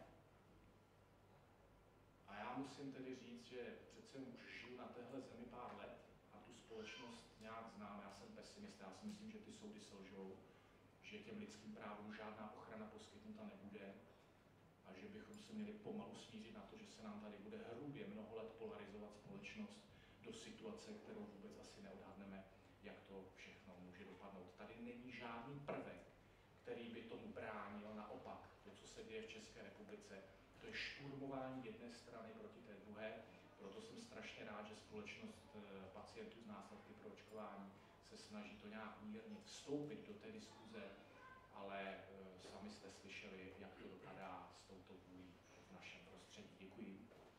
A já musím tedy říct, že přece už žiju na téhle zemi pár let a tu společnost nějak znám. Já jsem pesimista, já si myslím, že ty soudy selžou, že těm lidským právům žádná ochrana poskytnuta nebude a že bychom se měli pomalu smířit na to, že se nám tady bude hrubě mnoho let polarizovat společnost do situace, kterou vůbec asi neodhadneme, jak to všechno může dopadnout. Tady není žádný prvek, který by tomu bránil. Naopak, to, co se děje v České republice, to je šturmování jedné strany proti té druhé. Proto jsem strašně rád, že společnost pacientů z následky pro očkování se snaží to nějak mírnit, vstoupit do té diskuze, ale sami jste slyšeli, jak to dopadá s touto vůlí v našem prostředí. Děkuji.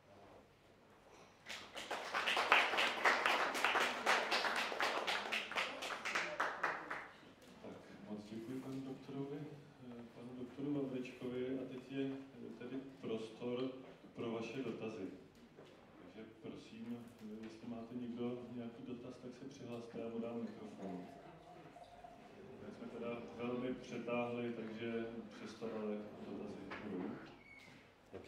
Tak, moc děkuji panu doktorovi, panu doktoru Vavrečkovi a teď je tedy prostor pro vaše dotazy. Takže prosím, jestli máte někdo nějaký dotaz, tak se přihlaste, já mu dám mikrofon. Tak jsme teda velmi přetáhli, takže přesto ale dotazy budou. Dobře.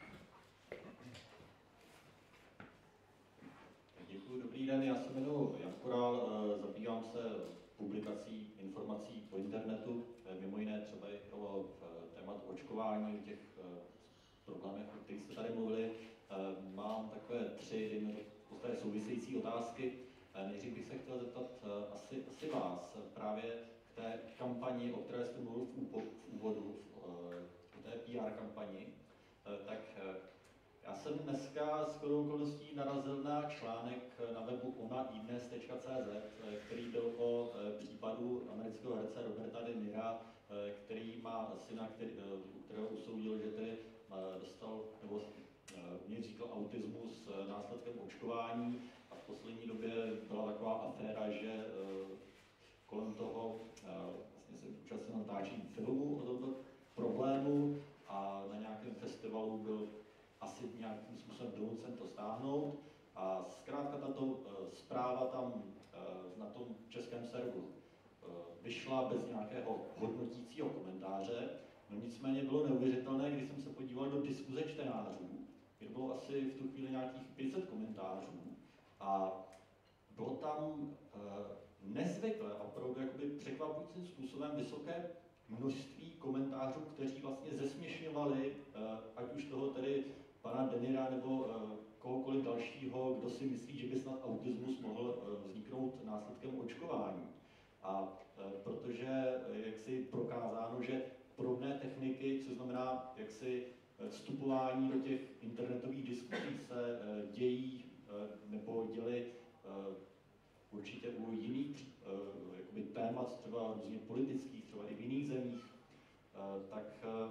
Děkuji, dobrý den, já se jmenuji Jan Koral, zabývám se publikací informací po internetu, mimo jiné třeba i o tématu očkování, těch problémech, o kterých jste tady mluvili. Mám takové tři, dejme to, v související otázky. Nejdřív bych se chtěl zeptat asi, asi vás právě k té kampani, o které jste mluvil v úvodu, v té P R kampani. Tak já jsem dneska s shodou okolností narazil na článek na webu ona i dnes tečka cé zet, který byl o případu amerického herce Roberta De Nira, který má syna, který, kterého usoudil, že tedy dostal, nebo mě říkal autismus následkem očkování a v poslední době byla taková aféra, že kolem toho vlastně se účastnil natáčení filmu o tomto problému a na nějakém festivalu byl asi nějakým způsobem donucen to stáhnout a zkrátka tato uh, zpráva tam uh, na tom českém serveru uh, vyšla bez nějakého hodnotícího komentáře, no nicméně bylo neuvěřitelné, když jsem se podíval do diskuze čtenářů, kde bylo asi v tu chvíli nějakých pět set komentářů a bylo tam uh, nezvykle a opravdu jakoby překvapujícím způsobem vysoké množství komentářů, kteří vlastně zesměšňovali, uh, ať už toho tedy pana De Nira nebo uh, kohokoliv dalšího, kdo si myslí, že by snad autismus mohl uh, vzniknout následkem očkování. A uh, protože uh, jaksi prokázáno, že podobné techniky, co znamená jaksi vstupování do těch internetových diskuzí se uh, dějí uh, nebo děli uh, určitě u jiných uh, jakoby témat, třeba různě politických, třeba i v jiných zemích, uh, tak uh,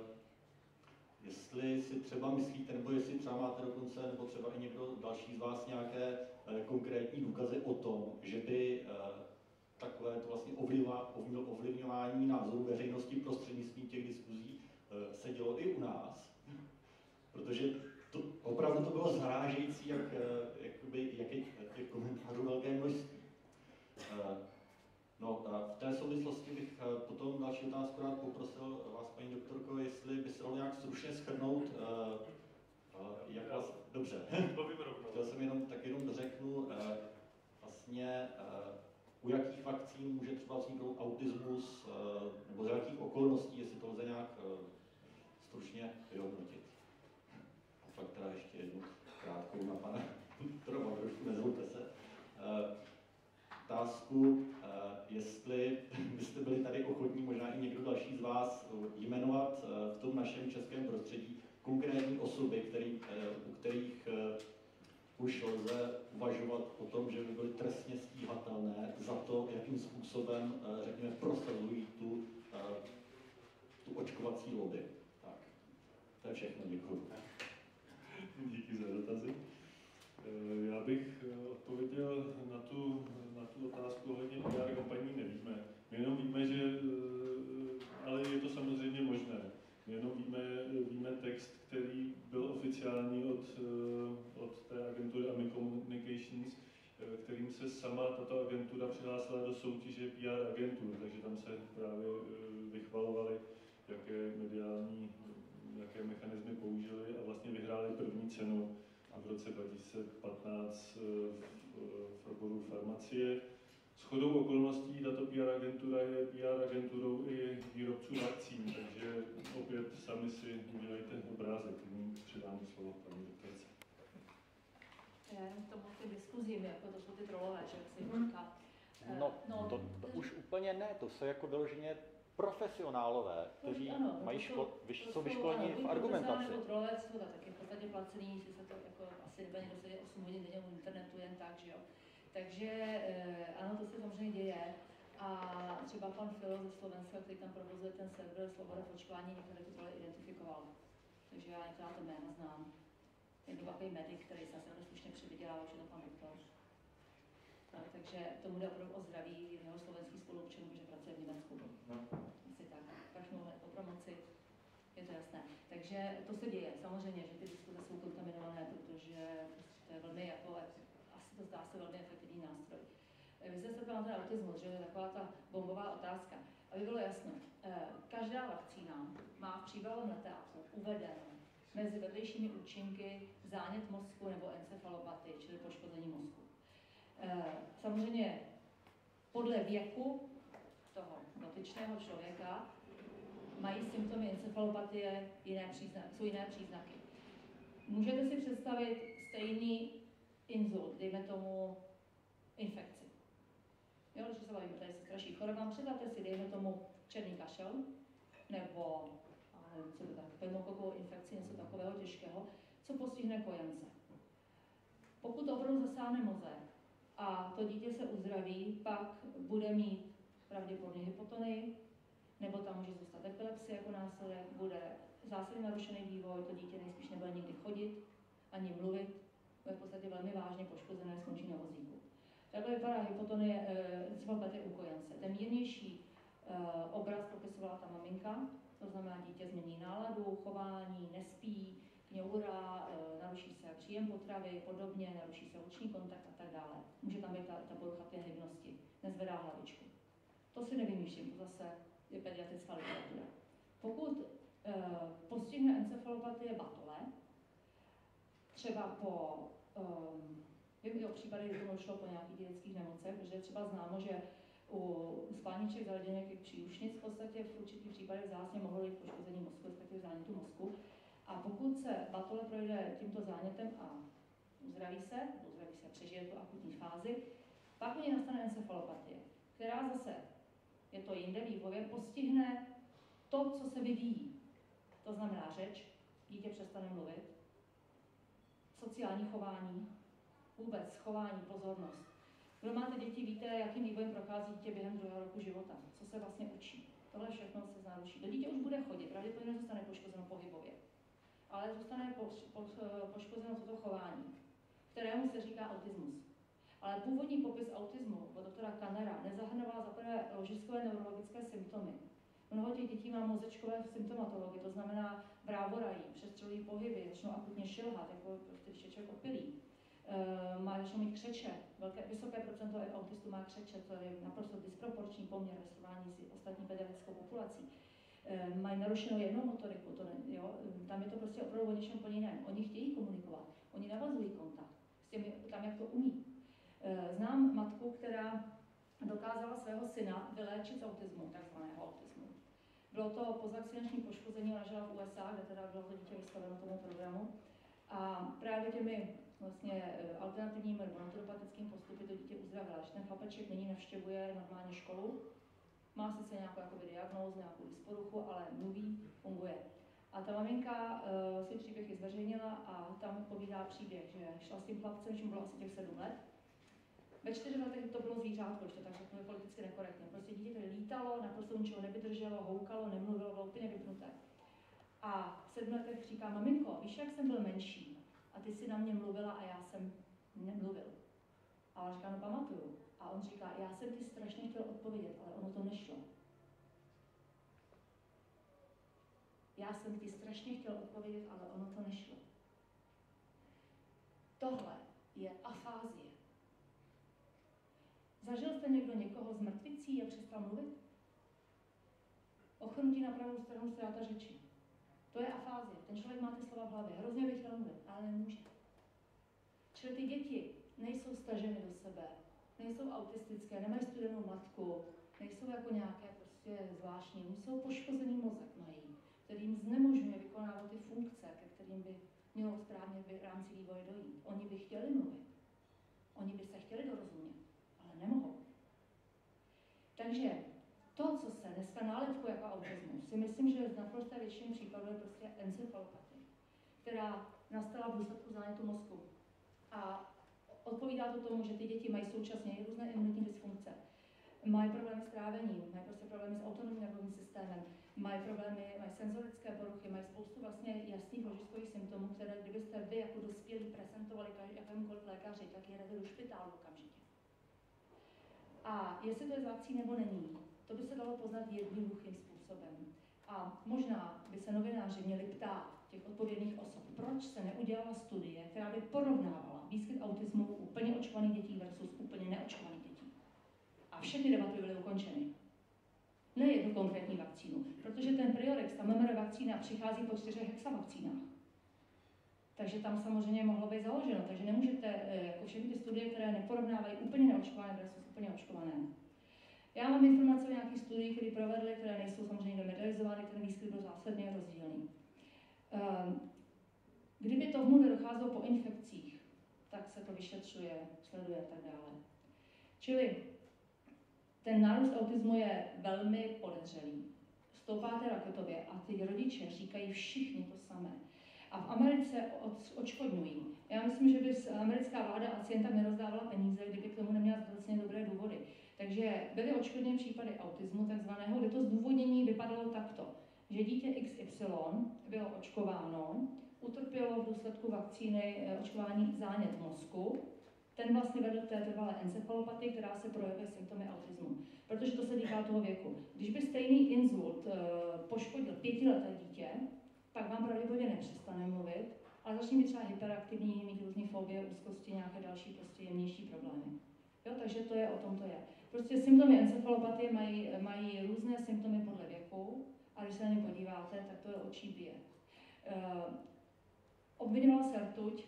jestli si třeba myslíte, nebo jestli třeba máte dokonce, nebo třeba i někdo další z vás nějaké uh, konkrétní důkazy o tom, že by uh, takové to vlastně ovlivňování názorů veřejnosti prostřednictvím těch diskuzí uh, se dělo i u nás. Protože to, opravdu to bylo zarážející, jak, uh, jakoby, jak je těch komentářů velké množství. Uh, No, v té souvislosti bych potom další otázku rád poprosil vás, paní doktorko, jestli by se dalo nějak stručně shrnout, jak vás... Dobře, chtěl jsem jenom, tak jenom dořeknu, vlastně u jakých vakcín může třeba vzniknout autismus, nebo z jakých okolností, jestli to lze nějak stručně vyhodnotit. A pak teda ještě jednu krátkou na pana doktora Vavrošku, nezlobte se. Otázku, jestli byste byli tady ochotní, možná i někdo další z vás, jmenovat v tom našem českém prostředí konkrétní osoby, který, u kterých už lze uvažovat o tom, že by byly trestně stíhatelné za to, jakým způsobem, řekněme, prosazují tu, tu očkovací lobby. Tak, to je všechno, děkuji. Díky za dotazy. Já bych odpověděl na tu, na tu otázku ohledně P R kampaní, nevíme. My jenom víme, že, ale je to samozřejmě možné. My jenom víme, víme text, který byl oficiální od, od té agentury Ami Communications, kterým se sama tato agentura přihlásila do soutěže P R agentur, takže tam se právě vychvalovali, jaké mediální, jaké mechanismy použili a vlastně vyhráli první cenu v roce dva tisíce patnáct v oboru farmacie. Shodou okolností tato P R agentura je P R agenturou i výrobců vakcín, takže opět sami si udělejte obrázek. Nyní předám slovo paní doktorce. K tomu ty diskuzím, jako to jsou ty trolové, že jak se jim říká. No, no to, to už úplně ne, to se jako vyloženě profesionálové, kteří ano, mají to ško- jsou, vyš- to jsou vyškolení ano, v argumentaci. Buď profesionální nebo taky v podstatě placený, že se to jako asi nebude někdo sedět osm hodin denně u internetu jen tak, že jo. Takže ano, to se samozřejmě děje. A třeba pan Filo ze Slovenska, který tam provozuje ten server Svoboda v očkování, některé ty tohle identifikoval. Takže já některá to jména znám. Je to takový medic, který se asi slušně přivydělával, že to pan doktor. Tak, takže tomu jde opravdu o zdraví jeho slovenských spoluobčanů, že pracuje v Německu. No. Asi tak, kašnou o promoci, je to jasné. Takže to se děje, samozřejmě, že ty diskuze jsou kontaminované, protože to je velmi, jako, asi to zdá se velmi efektivní nástroj. Vy jste se ptala na ten autismus, že je taková ta bombová otázka. Aby bylo jasno, každá vakcína má v příbalovém letáku uvedeno mezi vedlejšími účinky zánět mozku nebo encefalopatii, čili poškození mozku. Samozřejmě podle věku toho dotyčného člověka mají symptomy encefalopatie jiné příznaky, jsou jiné příznaky. Můžete si představit stejný insult, dejme tomu infekci. Jo, když se bavíme, tady se straší chorobám, představte si, dejme tomu černý kašel, nebo nevím, co by tak, pneumokokovou infekci, něco takového těžkého, co postihne kojence. Pokud opravdu zasáhne mozek a to dítě se uzdraví, pak bude mít pravděpodobně hypotonii, nebo tam může zůstat epilepsie jako následek, bude zásadně narušený vývoj, to dítě nejspíš nebude nikdy chodit, ani mluvit, bude v podstatě velmi vážně poškozené, skončí na vozíku. Takhle vypadá hypotonie encefalopatie u kojence. Ten mírnější e, obraz popisovala ta maminka, to znamená, dítě změní náladu, chování, nespí, kňourá, e, naruší se příjem potravy, podobně, naruší se oční kontakt a tak dále. Může tam být ta, ta porucha té hybnosti, nezvedá hlavičku. To si nevymýšlím, to zase je pediatrická literatura. Pokud e, postihne encefalopatie batole, třeba po um, vím o případech, kdy to šlo po nějakých dětských nemocech, protože třeba známo, že u spalniček zaleděněk příušnic v podstatě v určitých případech zásně mohlo jít poškození mozku, respektive zánětu mozku. A pokud se batole projde tímto zánětem a uzdraví se, uzdraví se, přežije tu akutní fázi, pak u ní nastane encefalopatie, která zase, je to jinde vývojově, postihne to, co se vyvíjí. To znamená řeč, dítě přestane mluvit, sociální chování, vůbec chování, pozornost. Kdo máte děti, víte, jakým vývojem prochází dítě během druhého roku života, co se vlastně učí. Tohle všechno se naruší. To dítě už bude chodit, pravděpodobně zůstane poškozeno pohybově, ale zůstane po, po, poškozeno toto chování, kterému se říká autismus. Ale původní popis autismu od doktora Kannera nezahrnoval zaprvé ložiskové neurologické symptomy. Mnoho těch dětí má mozečkové symptomatologie, to znamená brávorají, přestřelují pohyby, začnou akutně šilhat, jako když je člověk opilý. E, má začnou mít křeče, velké, vysoké procento autistů má křeče, to je naprosto disproporční poměr ve srovnání s ostatní pediatrickou populací. E, mají narušenou jednou motoriku, to ne, jo, tam je to prostě opravdu o něčem úplně jiném. Oni chtějí komunikovat, oni navazují kontakt s těmi, tam, jak to umí. E, znám matku, která dokázala svého syna vyléčit z autismu, takzvaného autismu. Bylo to postvakcinační poškození, ona žila v U S A, kde teda bylo to dítě vystaveno tomu programu. A právě těmi vlastně alternativními nebo naturopatickými postupy to dítě uzdravila, že ten chlapeček nyní navštěvuje normálně školu, má sice nějakou jakoby diagnózu, nějakou dysporuchu, ale mluví, funguje. A ta maminka uh, si příběh i zveřejnila a tam povídá příběh, že šla s tím chlapcem, že mu bylo asi těch sedm let. Ve čtyřech letech to bylo zvířátko, že to tak řeknu politicky nekorektně. Prostě dítě tady lítalo, naprosto ničeho nevydrželo, houkalo, nemluvilo, bylo úplně vypnuté. A v sedmi letech říká, maminko, víš, jak jsem byl menší? A ty si na mě mluvila a já jsem nemluvil. A on říká, no pamatuju. A on říká, já jsem ti strašně chtěl odpovědět, ale ono to nešlo. Já jsem ti strašně chtěl odpovědět, ale ono to nešlo. Tohle je afázie. Zažil jste někdo někoho z mrtvicí a přestal mluvit? Ochrnutí na pravou stranu ztráta řeči. To je afázie. Ten člověk má ty slova v hlavě. Hrozně by chtěl mluvit, ale nemůže. Čili ty děti nejsou staženy do sebe, nejsou autistické, nemají studenou matku, nejsou jako nějaké prostě zvláštní. Oni jsou poškozený mozek mají, který jim znemožňuje vykonávat ty funkce, ke kterým by mělo správně v rámci vývoje dojít. Oni by chtěli mluvit. Oni by se chtěli dorozumět, ale nemohou. Takže to, co se dneska nálepku jako autismus, si myslím, že v naprosté většině případů je prostě encefalopatie, která nastala v důsledku zánětu mozku. A odpovídá to tomu, že ty děti mají současně různé imunitní dysfunkce, mají problémy s trávením, mají prostě problémy s autonomním nervovým systémem, mají problémy, mají senzorické poruchy, mají spoustu vlastně jasných ložiskových symptomů, které kdybyste vy jako dospělí prezentovali jakémukoliv lékaři, tak je jdete do špitálu okamžitě. A jestli to je z vakcín nebo není, to by se dalo poznat jednoduchým způsobem. A možná by se novináři měli ptát těch odpovědných osob, proč se neudělala studie, která by porovnávala výskyt autismu u úplně očkovaných dětí versus úplně neočkovaných dětí. A všechny debaty byly ukončeny. Ne jednu konkrétní vakcínu, protože ten Priorex, ta M M R vakcína, přichází po čtyřech hexavakcínách. Takže tam samozřejmě mohlo být založeno, takže nemůžete, jako všechny ty studie, které neporovnávají úplně neočkované versus úplně očkované. Já mám informace o nějakých studiích, které provedly, které nejsou samozřejmě demedalizovány, ten výskyt byl zásadně rozdílný. Kdyby tomu docházelo po infekcích, tak se to vyšetřuje, sleduje a tak dále. Čili ten nárůst autismu je velmi podezřelý. Stoupá té raketově a ty rodiče říkají všichni to samé. A v Americe odškodňují. Já myslím, že by americká vláda asi jen tak nerozdávala peníze, kdyby k tomu neměla dostatečně dobré důvody. Takže byly odškodněny případy autismu takzvaného, kde to zdůvodnění vypadalo takto, že dítě X Y bylo očkováno, utrpělo v důsledku vakcíny očkování zánět mozku, ten vlastně vedl k té trvalé encefalopatii, která se projevuje symptomy autismu. Protože to se týká toho věku. Když by stejný insult poškodil pětileté dítě, tak vám pravděpodobně nepřestane mluvit, ale začne být třeba hyperaktivní, mít různé fobie, úzkosti, nějaké další prostě jemnější problémy. Jo, takže to je o tom to je. Prostě symptomy encefalopatie mají, mají různé symptomy podle věku a když se na ně podíváte, tak to je očí bije. Uh, obvinoval se rtuť.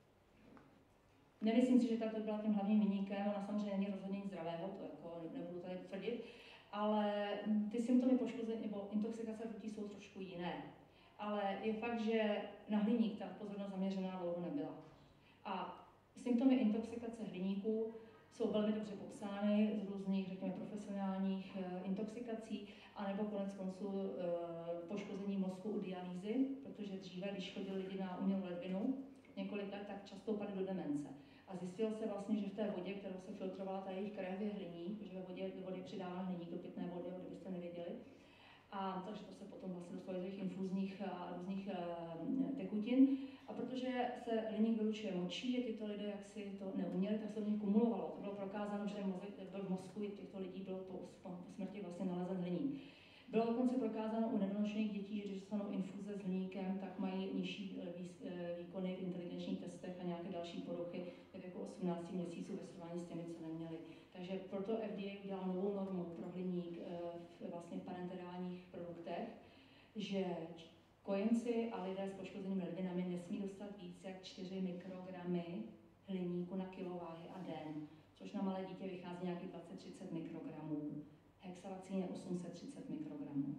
Nemyslím si, že ta byla tím hlavním viníkem, ona samozřejmě není rozhodně nic zdravého, to jako nebudu tady tvrdit, ale ty symptomy poškození nebo intoxikace rtutí jsou trošku jiné. Ale je fakt, že na hliník ta pozornost zaměřená dlouho nebyla. A symptomy intoxikace hliníků jsou velmi dobře popsány z různých, řekněme, profesionálních e, intoxikací, anebo konec konců e, poškození mozku u dialýzy, protože dříve, když chodili lidi na umělou ledvinu několik let, tak často padli do demence. A zjistilo se vlastně, že v té vodě, kterou se filtrovala ta jejich krev, je hliník, protože ve vodě, do vody přidává hliník do pitné vody, kdybyste nevěděli. A takže to se potom vlastně dostalo do těch infuzních a různých uh, tekutin. A protože se hliník vylučuje močí, a tyto lidé, jak si to neuměli, tak se do nich kumulovalo. To bylo prokázáno, že v mozku těchto lidí byl po, po smrti vlastně nalezen hliník. Bylo dokonce prokázáno u nedonošených dětí, že když dostanou infuze s hliníkem, tak mají nižší výkony v inteligenčních testech a nějaké další poruchy ve věku osmnácti měsíců ve srovnání s těmi, co neměli. Takže proto F D A udělal novou normu pro hliník v vlastně parenterálních produktech, že kojenci a lidé s poškozenými ledvinami nesmí dostat více jak čtyři mikrogramy hliníku na kilováhy a den, což na malé dítě vychází nějakých dvacet až třicet mikrogramů. Hexavakcín je osm set třicet mikrogramů.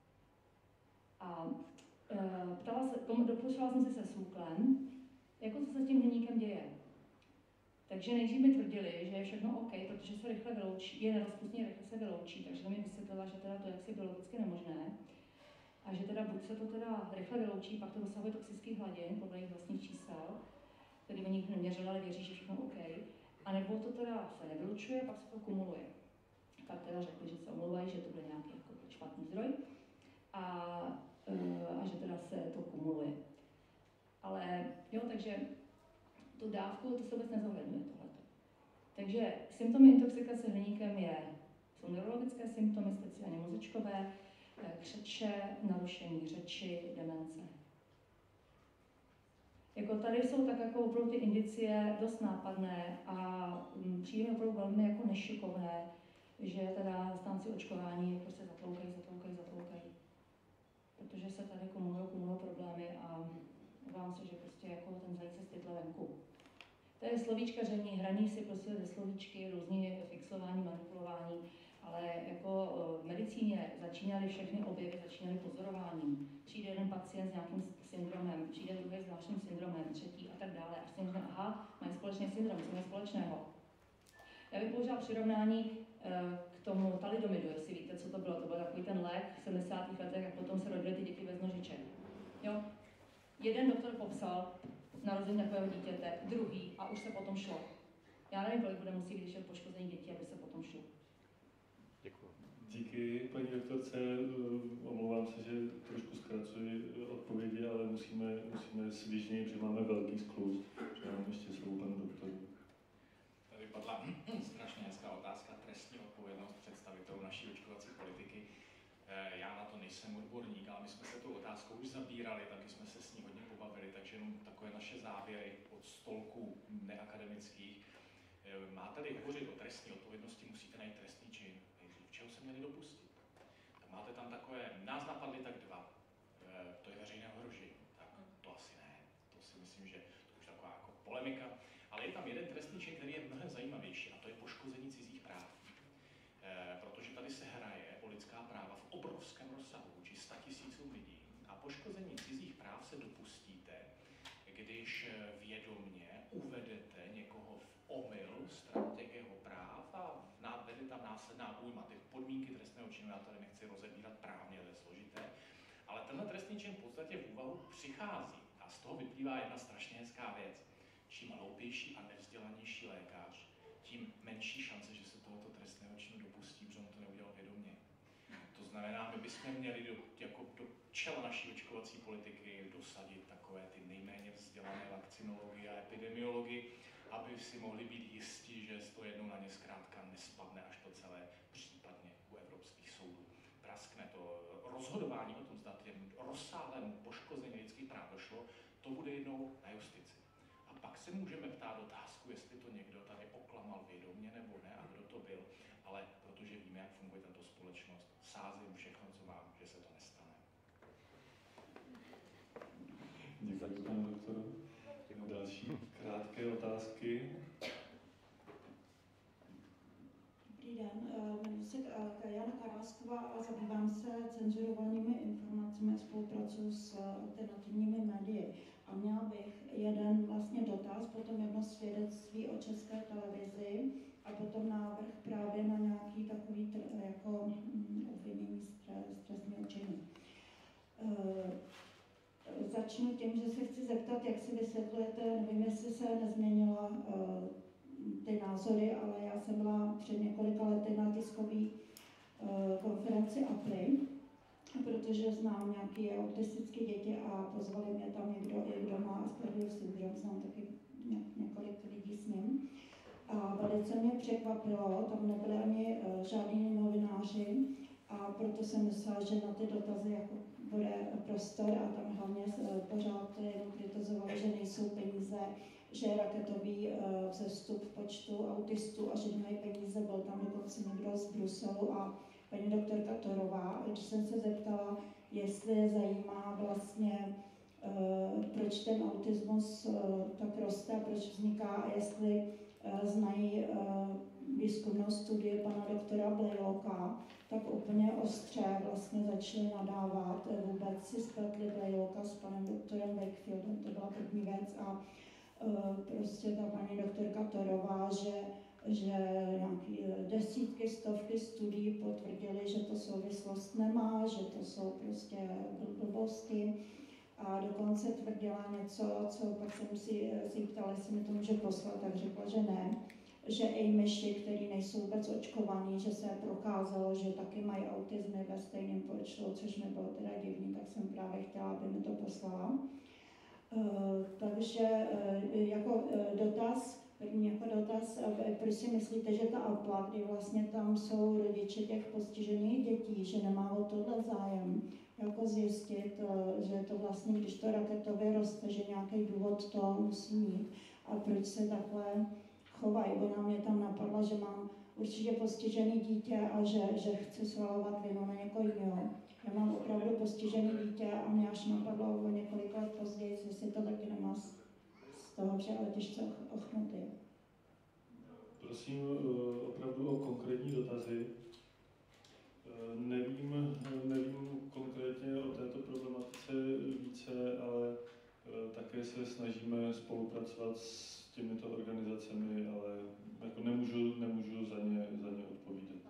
A e, ptala se, dopočula jsem se se SÚKLem, jako co se s tím hliníkem děje. Takže nejdřív mi tvrdili, že je všechno OK, protože se rychle vyloučí, je nerozpustný, rychle se vyloučí, takže to mi vysvětlila, že teda to je jaksi biologicky nemožné. A že teda buď se to teda rychle vyloučí, pak to dosahuje toxických hladin podle jejich vlastních čísel, který oni jich neměřili, ale věří, že všechno OK. A nebo to teda se nevylučuje, pak se to kumuluje. Tak teda řekli, že se omlouvají, že to byl nějaký jako špatný zdroj a, a že teda se to kumuluje. Ale jo, takže tu dávku, to se vůbec nezohledňuje tohleto. Takže symptomy intoxikace hliníkem je, jsou neurologické symptomy, speciálně mozečkové, křeče, narušení řeči, demence. Jako tady jsou tak jako opravdu ty indicie dost nápadné a přijde opravdu velmi jako nešikovné, že teda zastánci očkování prostě zatloukají, zatloukají, zatloukají. Protože se tady kumulují, kumulují problémy a obávám se, že prostě jako ten zajíc se stytle venku. To je slovíčkaření, hraní si prostě ze slovíčky, různý fixování, manipulování, ale jako v medicíně začínaly všechny objevy, začínaly pozorováním. Přijde jeden pacient s nějakým syndromem, přijde druhý s dalším syndromem, třetí a tak dále. Až si řekne, aha, mají společný syndrom, co mají společného. Já bych použila přirovnání, k tomu talidomidu, jestli víte, co to bylo. To byl takový ten lék v sedmdesátých letech a potom se rodily ty děti bez nožiček. Jo? Jeden doktor popsal narození takového dítěte, druhý a už se potom šlo. Já nevím, kolik bude muset když je poškození dětí, aby se potom šlo. Děkuji. Díky paní doktorce, omlouvám se, že trošku zkracuji odpovědi, ale musíme, musíme svižněji, protože máme velký skluz. Předám ještě slovo panu doktoru. Tady padla strašně hezká otázka, trestní odpovědnost představitelů naší očkovací politiky. Já na to nejsem odborník, ale my jsme se tou otázkou už zabírali, taky jsme se s ní hodně pobavili, takže jenom takové naše závěry od stolků neakademických. Máte-li hovořit o trestní odpovědnosti, musíte najít trestný čin. Čeho se měli dopustit? Tak máte tam takové, nás napadly tak dva. To je veřejné ohrožení. Tak to asi ne. To si myslím, že to už taková jako polemika. Ale je tam jeden trestný čin, který je mnohem zajímavější, a to je poškození cizích práv. E, protože tady se hraje o lidská práva v obrovském rozsahu, vůči statisícům lidí. A poškození cizích práv se dopustíte, když vědomně uvedete někoho v omyl stran těch jeho práv a vede tam následná újma. Ty podmínky trestného činu já tady nechci rozebírat právně, to je složité, ale tenhle trestný čin v podstatě v úvahu přichází a z toho vyplývá jedna strašně hezká věc. Čím hloupější a nevzdělanější lékař, tím menší šance, že se tohoto trestného činu dopustí, protože on to neudělal vědomě. To znamená, my bychom měli do, jako do čela naší očkovací politiky dosadit takové ty nejméně vzdělané vakcinology a epidemiology, aby si mohli být jistí, že to jednou na ně zkrátka nespadne, až to celé případně u evropských soudů praskne. To rozhodování o tom, zda těm rozsáhlému poškození lidských práv došlo, to bude jednou na justici. A pak se můžeme ptát otázku, jestli to někdo tady oklamal vědomě nebo ne a kdo to byl, ale protože víme, jak funguje tato společnost, sázím všechno, co mám, že se to nestane. Děkuji, pane doktore. Další krátké otázky. Dobrý den, jmenuji se Jana Karásková a zabývám se cenzurovanými informacemi a spolupracuji s alternativními médii. A měla bych jeden vlastně dotaz, potom jedno svědectví o České televizi a potom návrh právě na nějaký takový jako obvinění z trestného činu. Začnu tím, že se chci zeptat, jak si vysvětlujete, nevím, jestli se nezměnila uh, ty názory, ale já jsem byla před několika lety na tiskové uh, konferenci A P R I, protože znám nějaké autistické děti a pozvali mě tam někdo, kdo má Aspergerův syndrom, znám taky ně, několik lidí s ním. A velice mě překvapilo, tam nebyli ani uh, žádní novináři, a proto jsem myslela, že na ty dotazy jako bude prostor a tam hlavně pořád jenom kritizovali, že nejsou peníze, že je raketový vzestup v počtu autistů a že nemají peníze. Byl tam dokonce někdo z Bruselu a paní doktorka Torová. Když jsem se zeptala, jestli je zajímá vlastně, proč ten autismus tak roste a proč vzniká a jestli znají výzkumnou studii pana doktora Blejloka, tak úplně ostře vlastně začali nadávat. Vůbec si spletli Blejloka s panem doktorem Wakefieldem, to byla první věc. A uh, prostě ta paní doktorka Torová, že, že nějaký desítky, stovky studií potvrdili, že to souvislost nemá, že to jsou prostě blbosti. A dokonce tvrdila něco, co pak jsem si, si ptala, jestli mi to může poslat, tak řekla, že ne. Že i myši, který nejsou vůbec očkovaní, že se prokázalo, že taky mají autismy ve stejném počtu, což mi bylo teda divný, tak jsem právě chtěla, aby mi to poslala. Uh, takže uh, jako uh, dotaz, první jako dotaz, uh, proč si myslíte, že ta A P L A, kdy vlastně tam jsou rodiče těch postižených dětí, že nemá o tohle zájem, jako zjistit, uh, že to vlastně, když to raketově roste, že nějaký důvod to musí mít a proč se takhle chovají. Ona mě tam napadla, že mám určitě postižený dítě a že, že chci svalovat vinu na někoho jiného. Já mám opravdu postižený dítě a mě až napadlo o několik let později, jestli to taky nemá z, z toho, že ale těžce ochnutý. Prosím opravdu o konkrétní dotazy. Nevím, nevím konkrétně o této problematice více, ale také se snažíme spolupracovat s těmito organizacemi, ale jako nemůžu, nemůžu za ně, za ně odpovídat.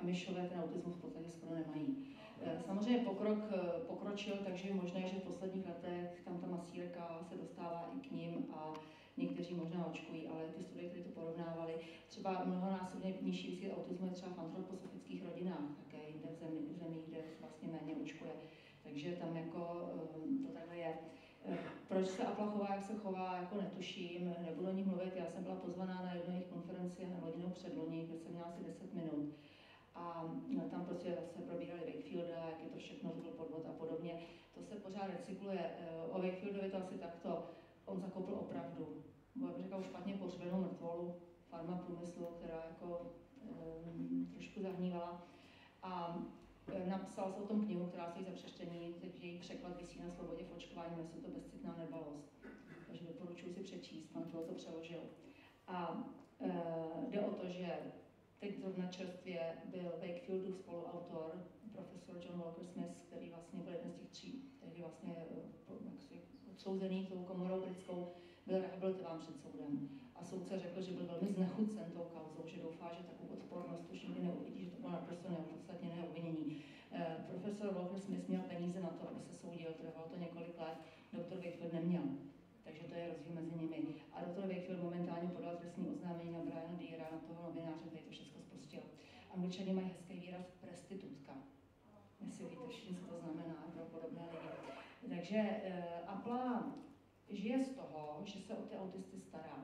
myšové ten autismus v podstatě skoro nemají. Samozřejmě pokrok pokročil, takže je možné, že v posledních letech tam ta masírka se dostává i k ním a někteří možná očkují, ale ty studie, které to porovnávaly, třeba mnohonásobně nižší výskyt autismu je třeba v antroposofických rodinách, také jinde v zemi, v zemích, kde vlastně méně očkuje. Takže tam jako to takhle je. Proč se Apla chová, jak se chová, jako netuším, nebudu o nich mluvit. Já jsem byla pozvaná na jednu jejich konferenci na hodinu předloni, kde jsem měla asi deset minut. A tam prostě se probírali Wakefielda, jak je to všechno, to byl podvod a podobně. To se pořád recykluje. O Wakefieldovi to asi takto. On zakopl opravdu, bych řekla, špatně pohřbenou mrtvolu farma průmyslu, která jako um, trošku zahnívala. A napsal se o tom knihu, která stojí za přečtení, teď její překlad visí na Svobodě v očkování, jmenuje to Bezcitná nedbalost. Takže doporučuji si přečíst, pan Klo to přeložil. A e, jde o to, že teď zrovna čerstvě byl Wakefieldu spoluautor, profesor John Walker Smith, který vlastně byl jeden z těch tří, tehdy vlastně odsouzený tou komorou britskou, byl rehabilitován před soudem. A soudce řekl, že byl velmi znechucen tou kauzou, že doufá, že takovou odpornost už nikdy neuvidí, že to bylo naprosto neopodstatněné obvinění. Eh, profesor Walker Smith měl peníze na to, aby se soudil, trvalo to několik let, doktor Wakefield neměl. Takže to je rozdíl mezi nimi. A doktor Wakefield momentálně podal trestní oznámení na Briana Deera, na toho novináře, který to všechno spustil. Angličani mají hezký výraz prostitutka. Jestli víte, co to znamená pro podobné lidi. Takže eh, Apla žije z toho, že se o ty autisty stará.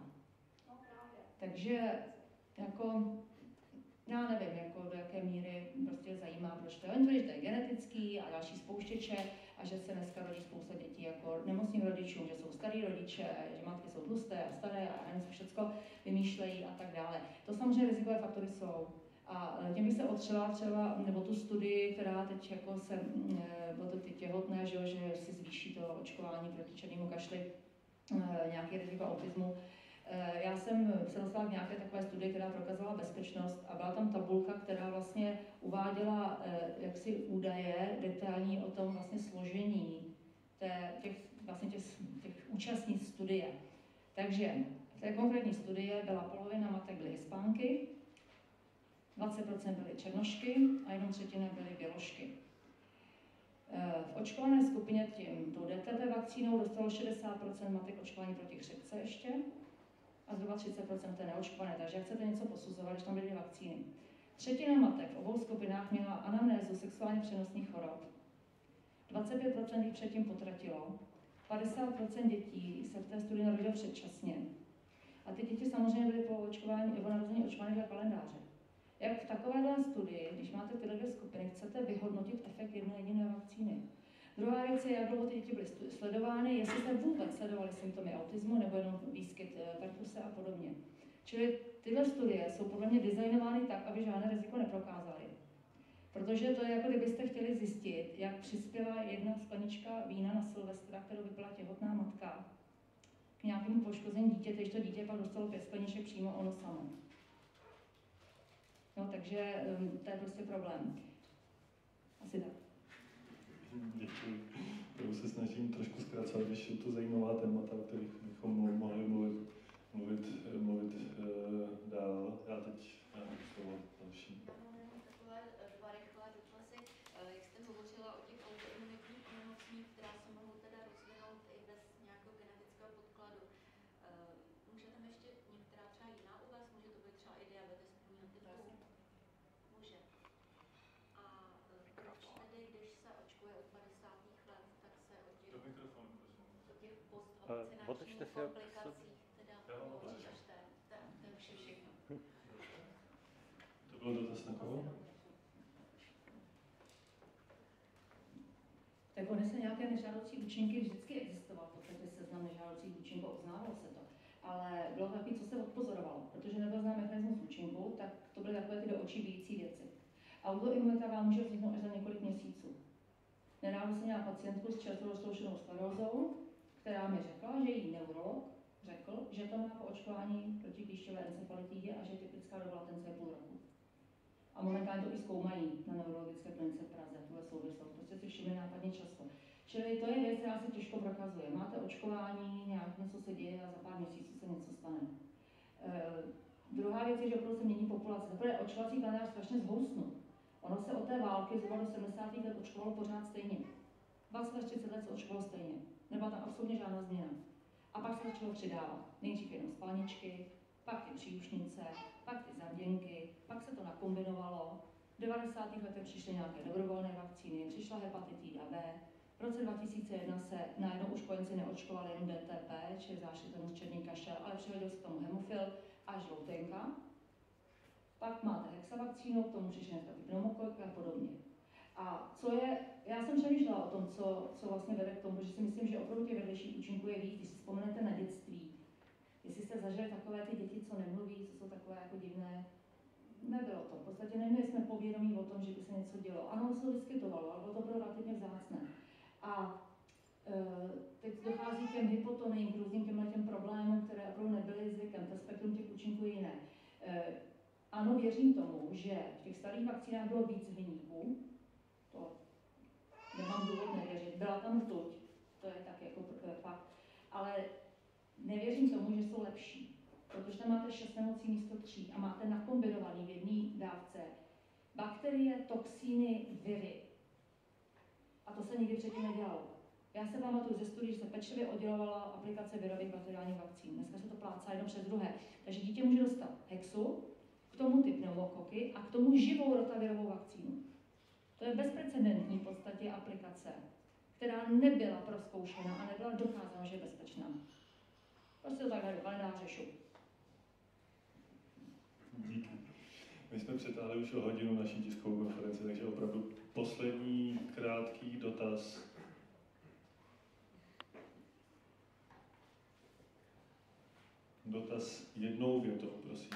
Takže jako, já nevím, jako do jaké míry prostě zajímá, proč to je. Oni tvrdí, že to je genetický a další spouštěče a že se dneska rodí spousta dětí jako nemocným rodičům, že jsou starý rodiče, že matky jsou tlusté a staré a nevím, co všechno vymýšlejí a tak dále. To samozřejmě rizikové faktory jsou. A tím bych se otřela třeba, nebo tu studii, která teď jako se, bylo to ty těhotné, že, že si zvýší to očkování proti černému kašli, nějaký riziko autismu. Já jsem se dostala k nějaké takové studii, která prokazovala bezpečnost a byla tam tabulka, která vlastně uváděla jaksi údaje detailní o tom vlastně složení té, těch, vlastně těch, těch účastníc studie. Takže v té konkrétní studie byla polovina matek byly Hispánky, dvacet procent byly černošky a jenom třetina byly běložky. V očkované skupině tím tou D T P vakcínou dostalo šedesát procent matek očkování proti chřipce ještě a zhruba třicet procent té neočkované, takže jak chcete něco posuzovat, když tam byly dvě vakcíny. Třetina matek v obou skupinách měla anamnézu sexuálně přenosných chorob. dvacet pět procent jich předtím potratilo. padesát procent dětí se v té studii narodilo předčasně. A ty děti samozřejmě byly po očkování nebo narození očkované dle kalendáře. Jak v takovéhle studii, když máte tyhle dvě skupiny, chcete vyhodnotit efekt jedné jediné vakcíny? Druhá věc je, jak dlouho ty děti byly sledovány, jestli se vůbec sledovaly symptomy autismu nebo jenom výskyt pertuse a podobně. Čili tyhle studie jsou podle mě designovány tak, aby žádné riziko neprokázaly. Protože to je jako kdybyste chtěli zjistit, jak přispěla jedna sklenička vína na Silvestra, kterou vypila těhotná matka, k nějakému poškození dítěte, když to dítě pak dostalo pět skleniček přímo ono samo. No, takže um, to je prostě problém. Asi tak. Děkuji. Já se snažím trošku zkracovat, když jsou to zajímavá témata, o kterých bychom mohli mluvit, mluvit, mluvit uh, dál. Já teď dám slovo další. Takové dva rychlé dotazy. Jak jste hovořila o těch autoimunitních onemocněních, která se mohou teda rozvinout i bez nějakého genetického podkladu. Můžete mi ještě některá třeba jiná uvést? Může to být třeba i diabetes prvního typu? Může. A proč tedy, když se očkuje od padesátých let, tak se od těch, do mikrofonu, prosím. Do těch postvakcinačních uh, komplikací teda hovoří až té, té, té vše všechno. To byl dotaz na koho? Tak ony se nějaké nežádoucí účinky vždycky existoval, v podstatě seznam nežádoucích účinků, oznávalo se to. Ale bylo to takový, co se odpozorovalo, protože nebyl znám mechanismus účinku, tak to byly takové ty do očí bijící věci. Autoimunita vám může vzniknout až za několik měsíců. Nedávno jsem měla pacientku s čerstvou roztroušenou sklerózou, která mi řekla, že její neurolog řekl, že to má po očkování proti klíšťové encefalitidě a že typická doba latence je půl roku. A momentálně to i zkoumají na neurologické klinice v Praze, tuhle souvislost. Prostě si všimli nápadně často. Čili to je věc, která se těžko prokazuje. Máte očkování, nějak něco se děje a za pár měsíců se něco stane. E, druhá věc je, že opravdu se mění populace. Zaprvé očkovací kalendář strašně zhoustnul. Ono se od té války zhruba do sedmdesátých let očkovalo pořád stejně. dvacet až třicet let se očkovalo stejně. Nebyla tam absolutně žádná změna. A pak se začalo přidávat. Nejdřív jenom spalničky, pak ty příušnice, pak ty zaděnky, pak se to nakombinovalo. V devadesátých letech přišly nějaké dobrovolné vakcíny, přišla hepatitida B. V roce dva tisíce jedna se najednou už kojenci neočkovali jenom D T P, čili zášitelnost černý kašel, ale přihodil se k tomu hemofil a žloutenka. Pak máte hexavakcínu, k tomu přišly dneska ty pneumokoky a podobně. A co je, já jsem přemýšlela o tom, co, co vlastně vede k tomu, protože si myslím, že opravdu těch vedlejších účinků je víc, když si vzpomenete na dětství. Jestli jste zažili takové ty děti, co nemluví, co jsou takové jako divné, nebylo to. V podstatě neměli jsme povědomí o tom, že by se něco dělo. Ano, se to vyskytovalo, ale bylo to opravdu relativně vzácné. A e, teď dochází k těm hypotoným, k různým těmhle těm problémům, které opravdu nebyly zvykem. To spektrum těch účinků je jiné. E, ano, věřím tomu, že v těch starých vakcínách bylo víc hliníků. To nemám důvod nevěřit. Byla tam rtuť, to je tak jako fakt. Ale nevěřím tomu, že jsou lepší. Protože tam máte šest nemocí místo tří a máte nakombinovaný v jedné dávce bakterie, toxíny, viry. A to se nikdy předtím nedělalo. Já se pamatuju ze studií, že se pečlivě oddělovala aplikace virových bakteriálních vakcín. Dneska se to plácá jedno přes druhé. Takže dítě může dostat hexu, k tomu ty pneumokoky a k tomu živou rotavirovou vakcínu. To je bezprecedentní v podstatě aplikace, která nebyla prozkoušena a nebyla dokázána, že je bezpečná. Prostě to takhle do kalendáře šup. Díky. My jsme přetáhli už o hodinu naší tiskovou konferenci, takže opravdu poslední krátký dotaz. Dotaz jednou větou, prosím.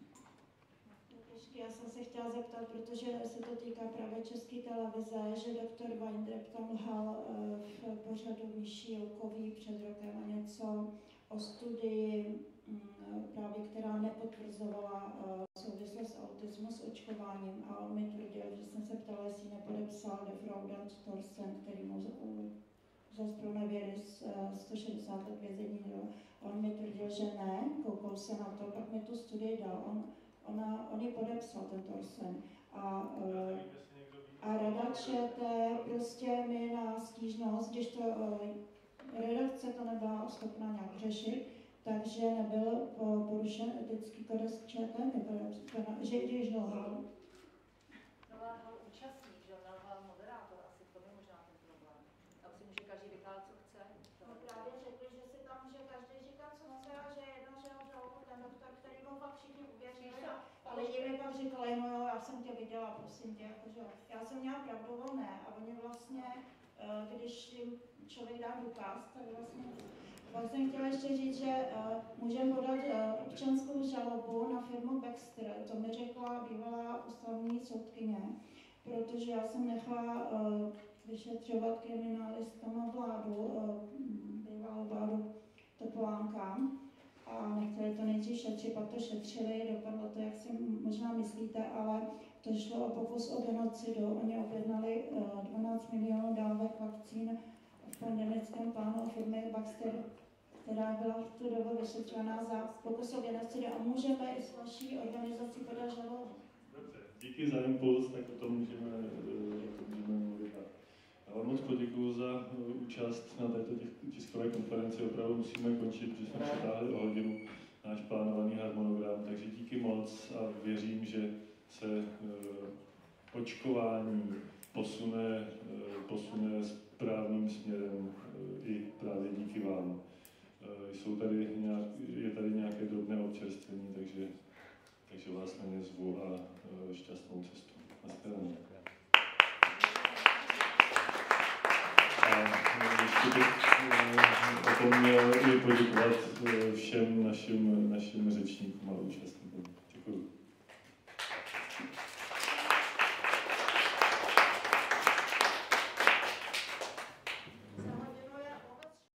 Já jsem se chtěla zeptat, protože se to týká právě České televize, že doktor Weinreb tam lhal v pořadu Myší Joukový před rokem a něco o studii, právě která nepotvrzovala souvislost autismu s očkováním. A on mi tvrdil, že jsem se ptala, jestli nepodepsal defraudant Thorsten, který mu za zpronevěry sto šedesát let vězení dal. On mi tvrdil, že ne, koukal se na to, pak mi tu studii dal. On, Ona, on ji podepsal, ten Thorsten. A, a rada ČT prostě mi na stížnost, když to redakce to nebyla schopná nějak řešit, takže nebyl porušen etický kodex ČT, že když lhal. No lhal účastník, že lhal moderátor, asi to je možná ten problém. Tam si může každý vykládat, co chce. No právě řekli, že si tam může každý říkat, co na své, že jedno, že ho žaloval ten doktor, který mu fakt všichni uvěřili. Ale jiný pak říkali, no jo, já jsem tě viděla, prosím tě, jakože já jsem měla pravdu, on ne. A oni vlastně, když jim člověk dá důkaz, tak vlastně, pak jsem chtěla ještě říct, že uh, můžeme podat uh, občanskou žalobu na firmu Baxter, to mi řekla bývalá ústavní soudkyně, protože já jsem nechala uh, vyšetřovat kriminalistkama vládu, uh, bývalou vládu Topolánka. A nechtěli to nejdřív šetřit, pak to šetřili, dopadlo to, jak si možná myslíte, ale to šlo o pokus o genocidu. Oni objednali dvanáct milionů dávek vakcín v pandemickém plánu firmy Baxter, která byla v tu dobu vyšetřovaná za pokus o genocidu a můžeme i s vaší organizací podat žalobu. Dobře, díky za impuls, tak o tom můžeme, o tom můžeme mluvit. Já vám moc poděkuju za účast na této tiskové konferenci. Opravdu musíme končit, protože jsme přetáhli o hodinu náš plánovaný harmonogram. Takže díky moc a věřím, že se očkování posune, posune správným směrem i právě díky vám. Jsou tady nějak, je tady nějaké drobné občerstvení, takže, takže vás na ně zvu a šťastnou cestu. Naschledanou. Ještě bych opomněl i poděkovat všem našim, našim řečníkům a účastníkům. Děkuji.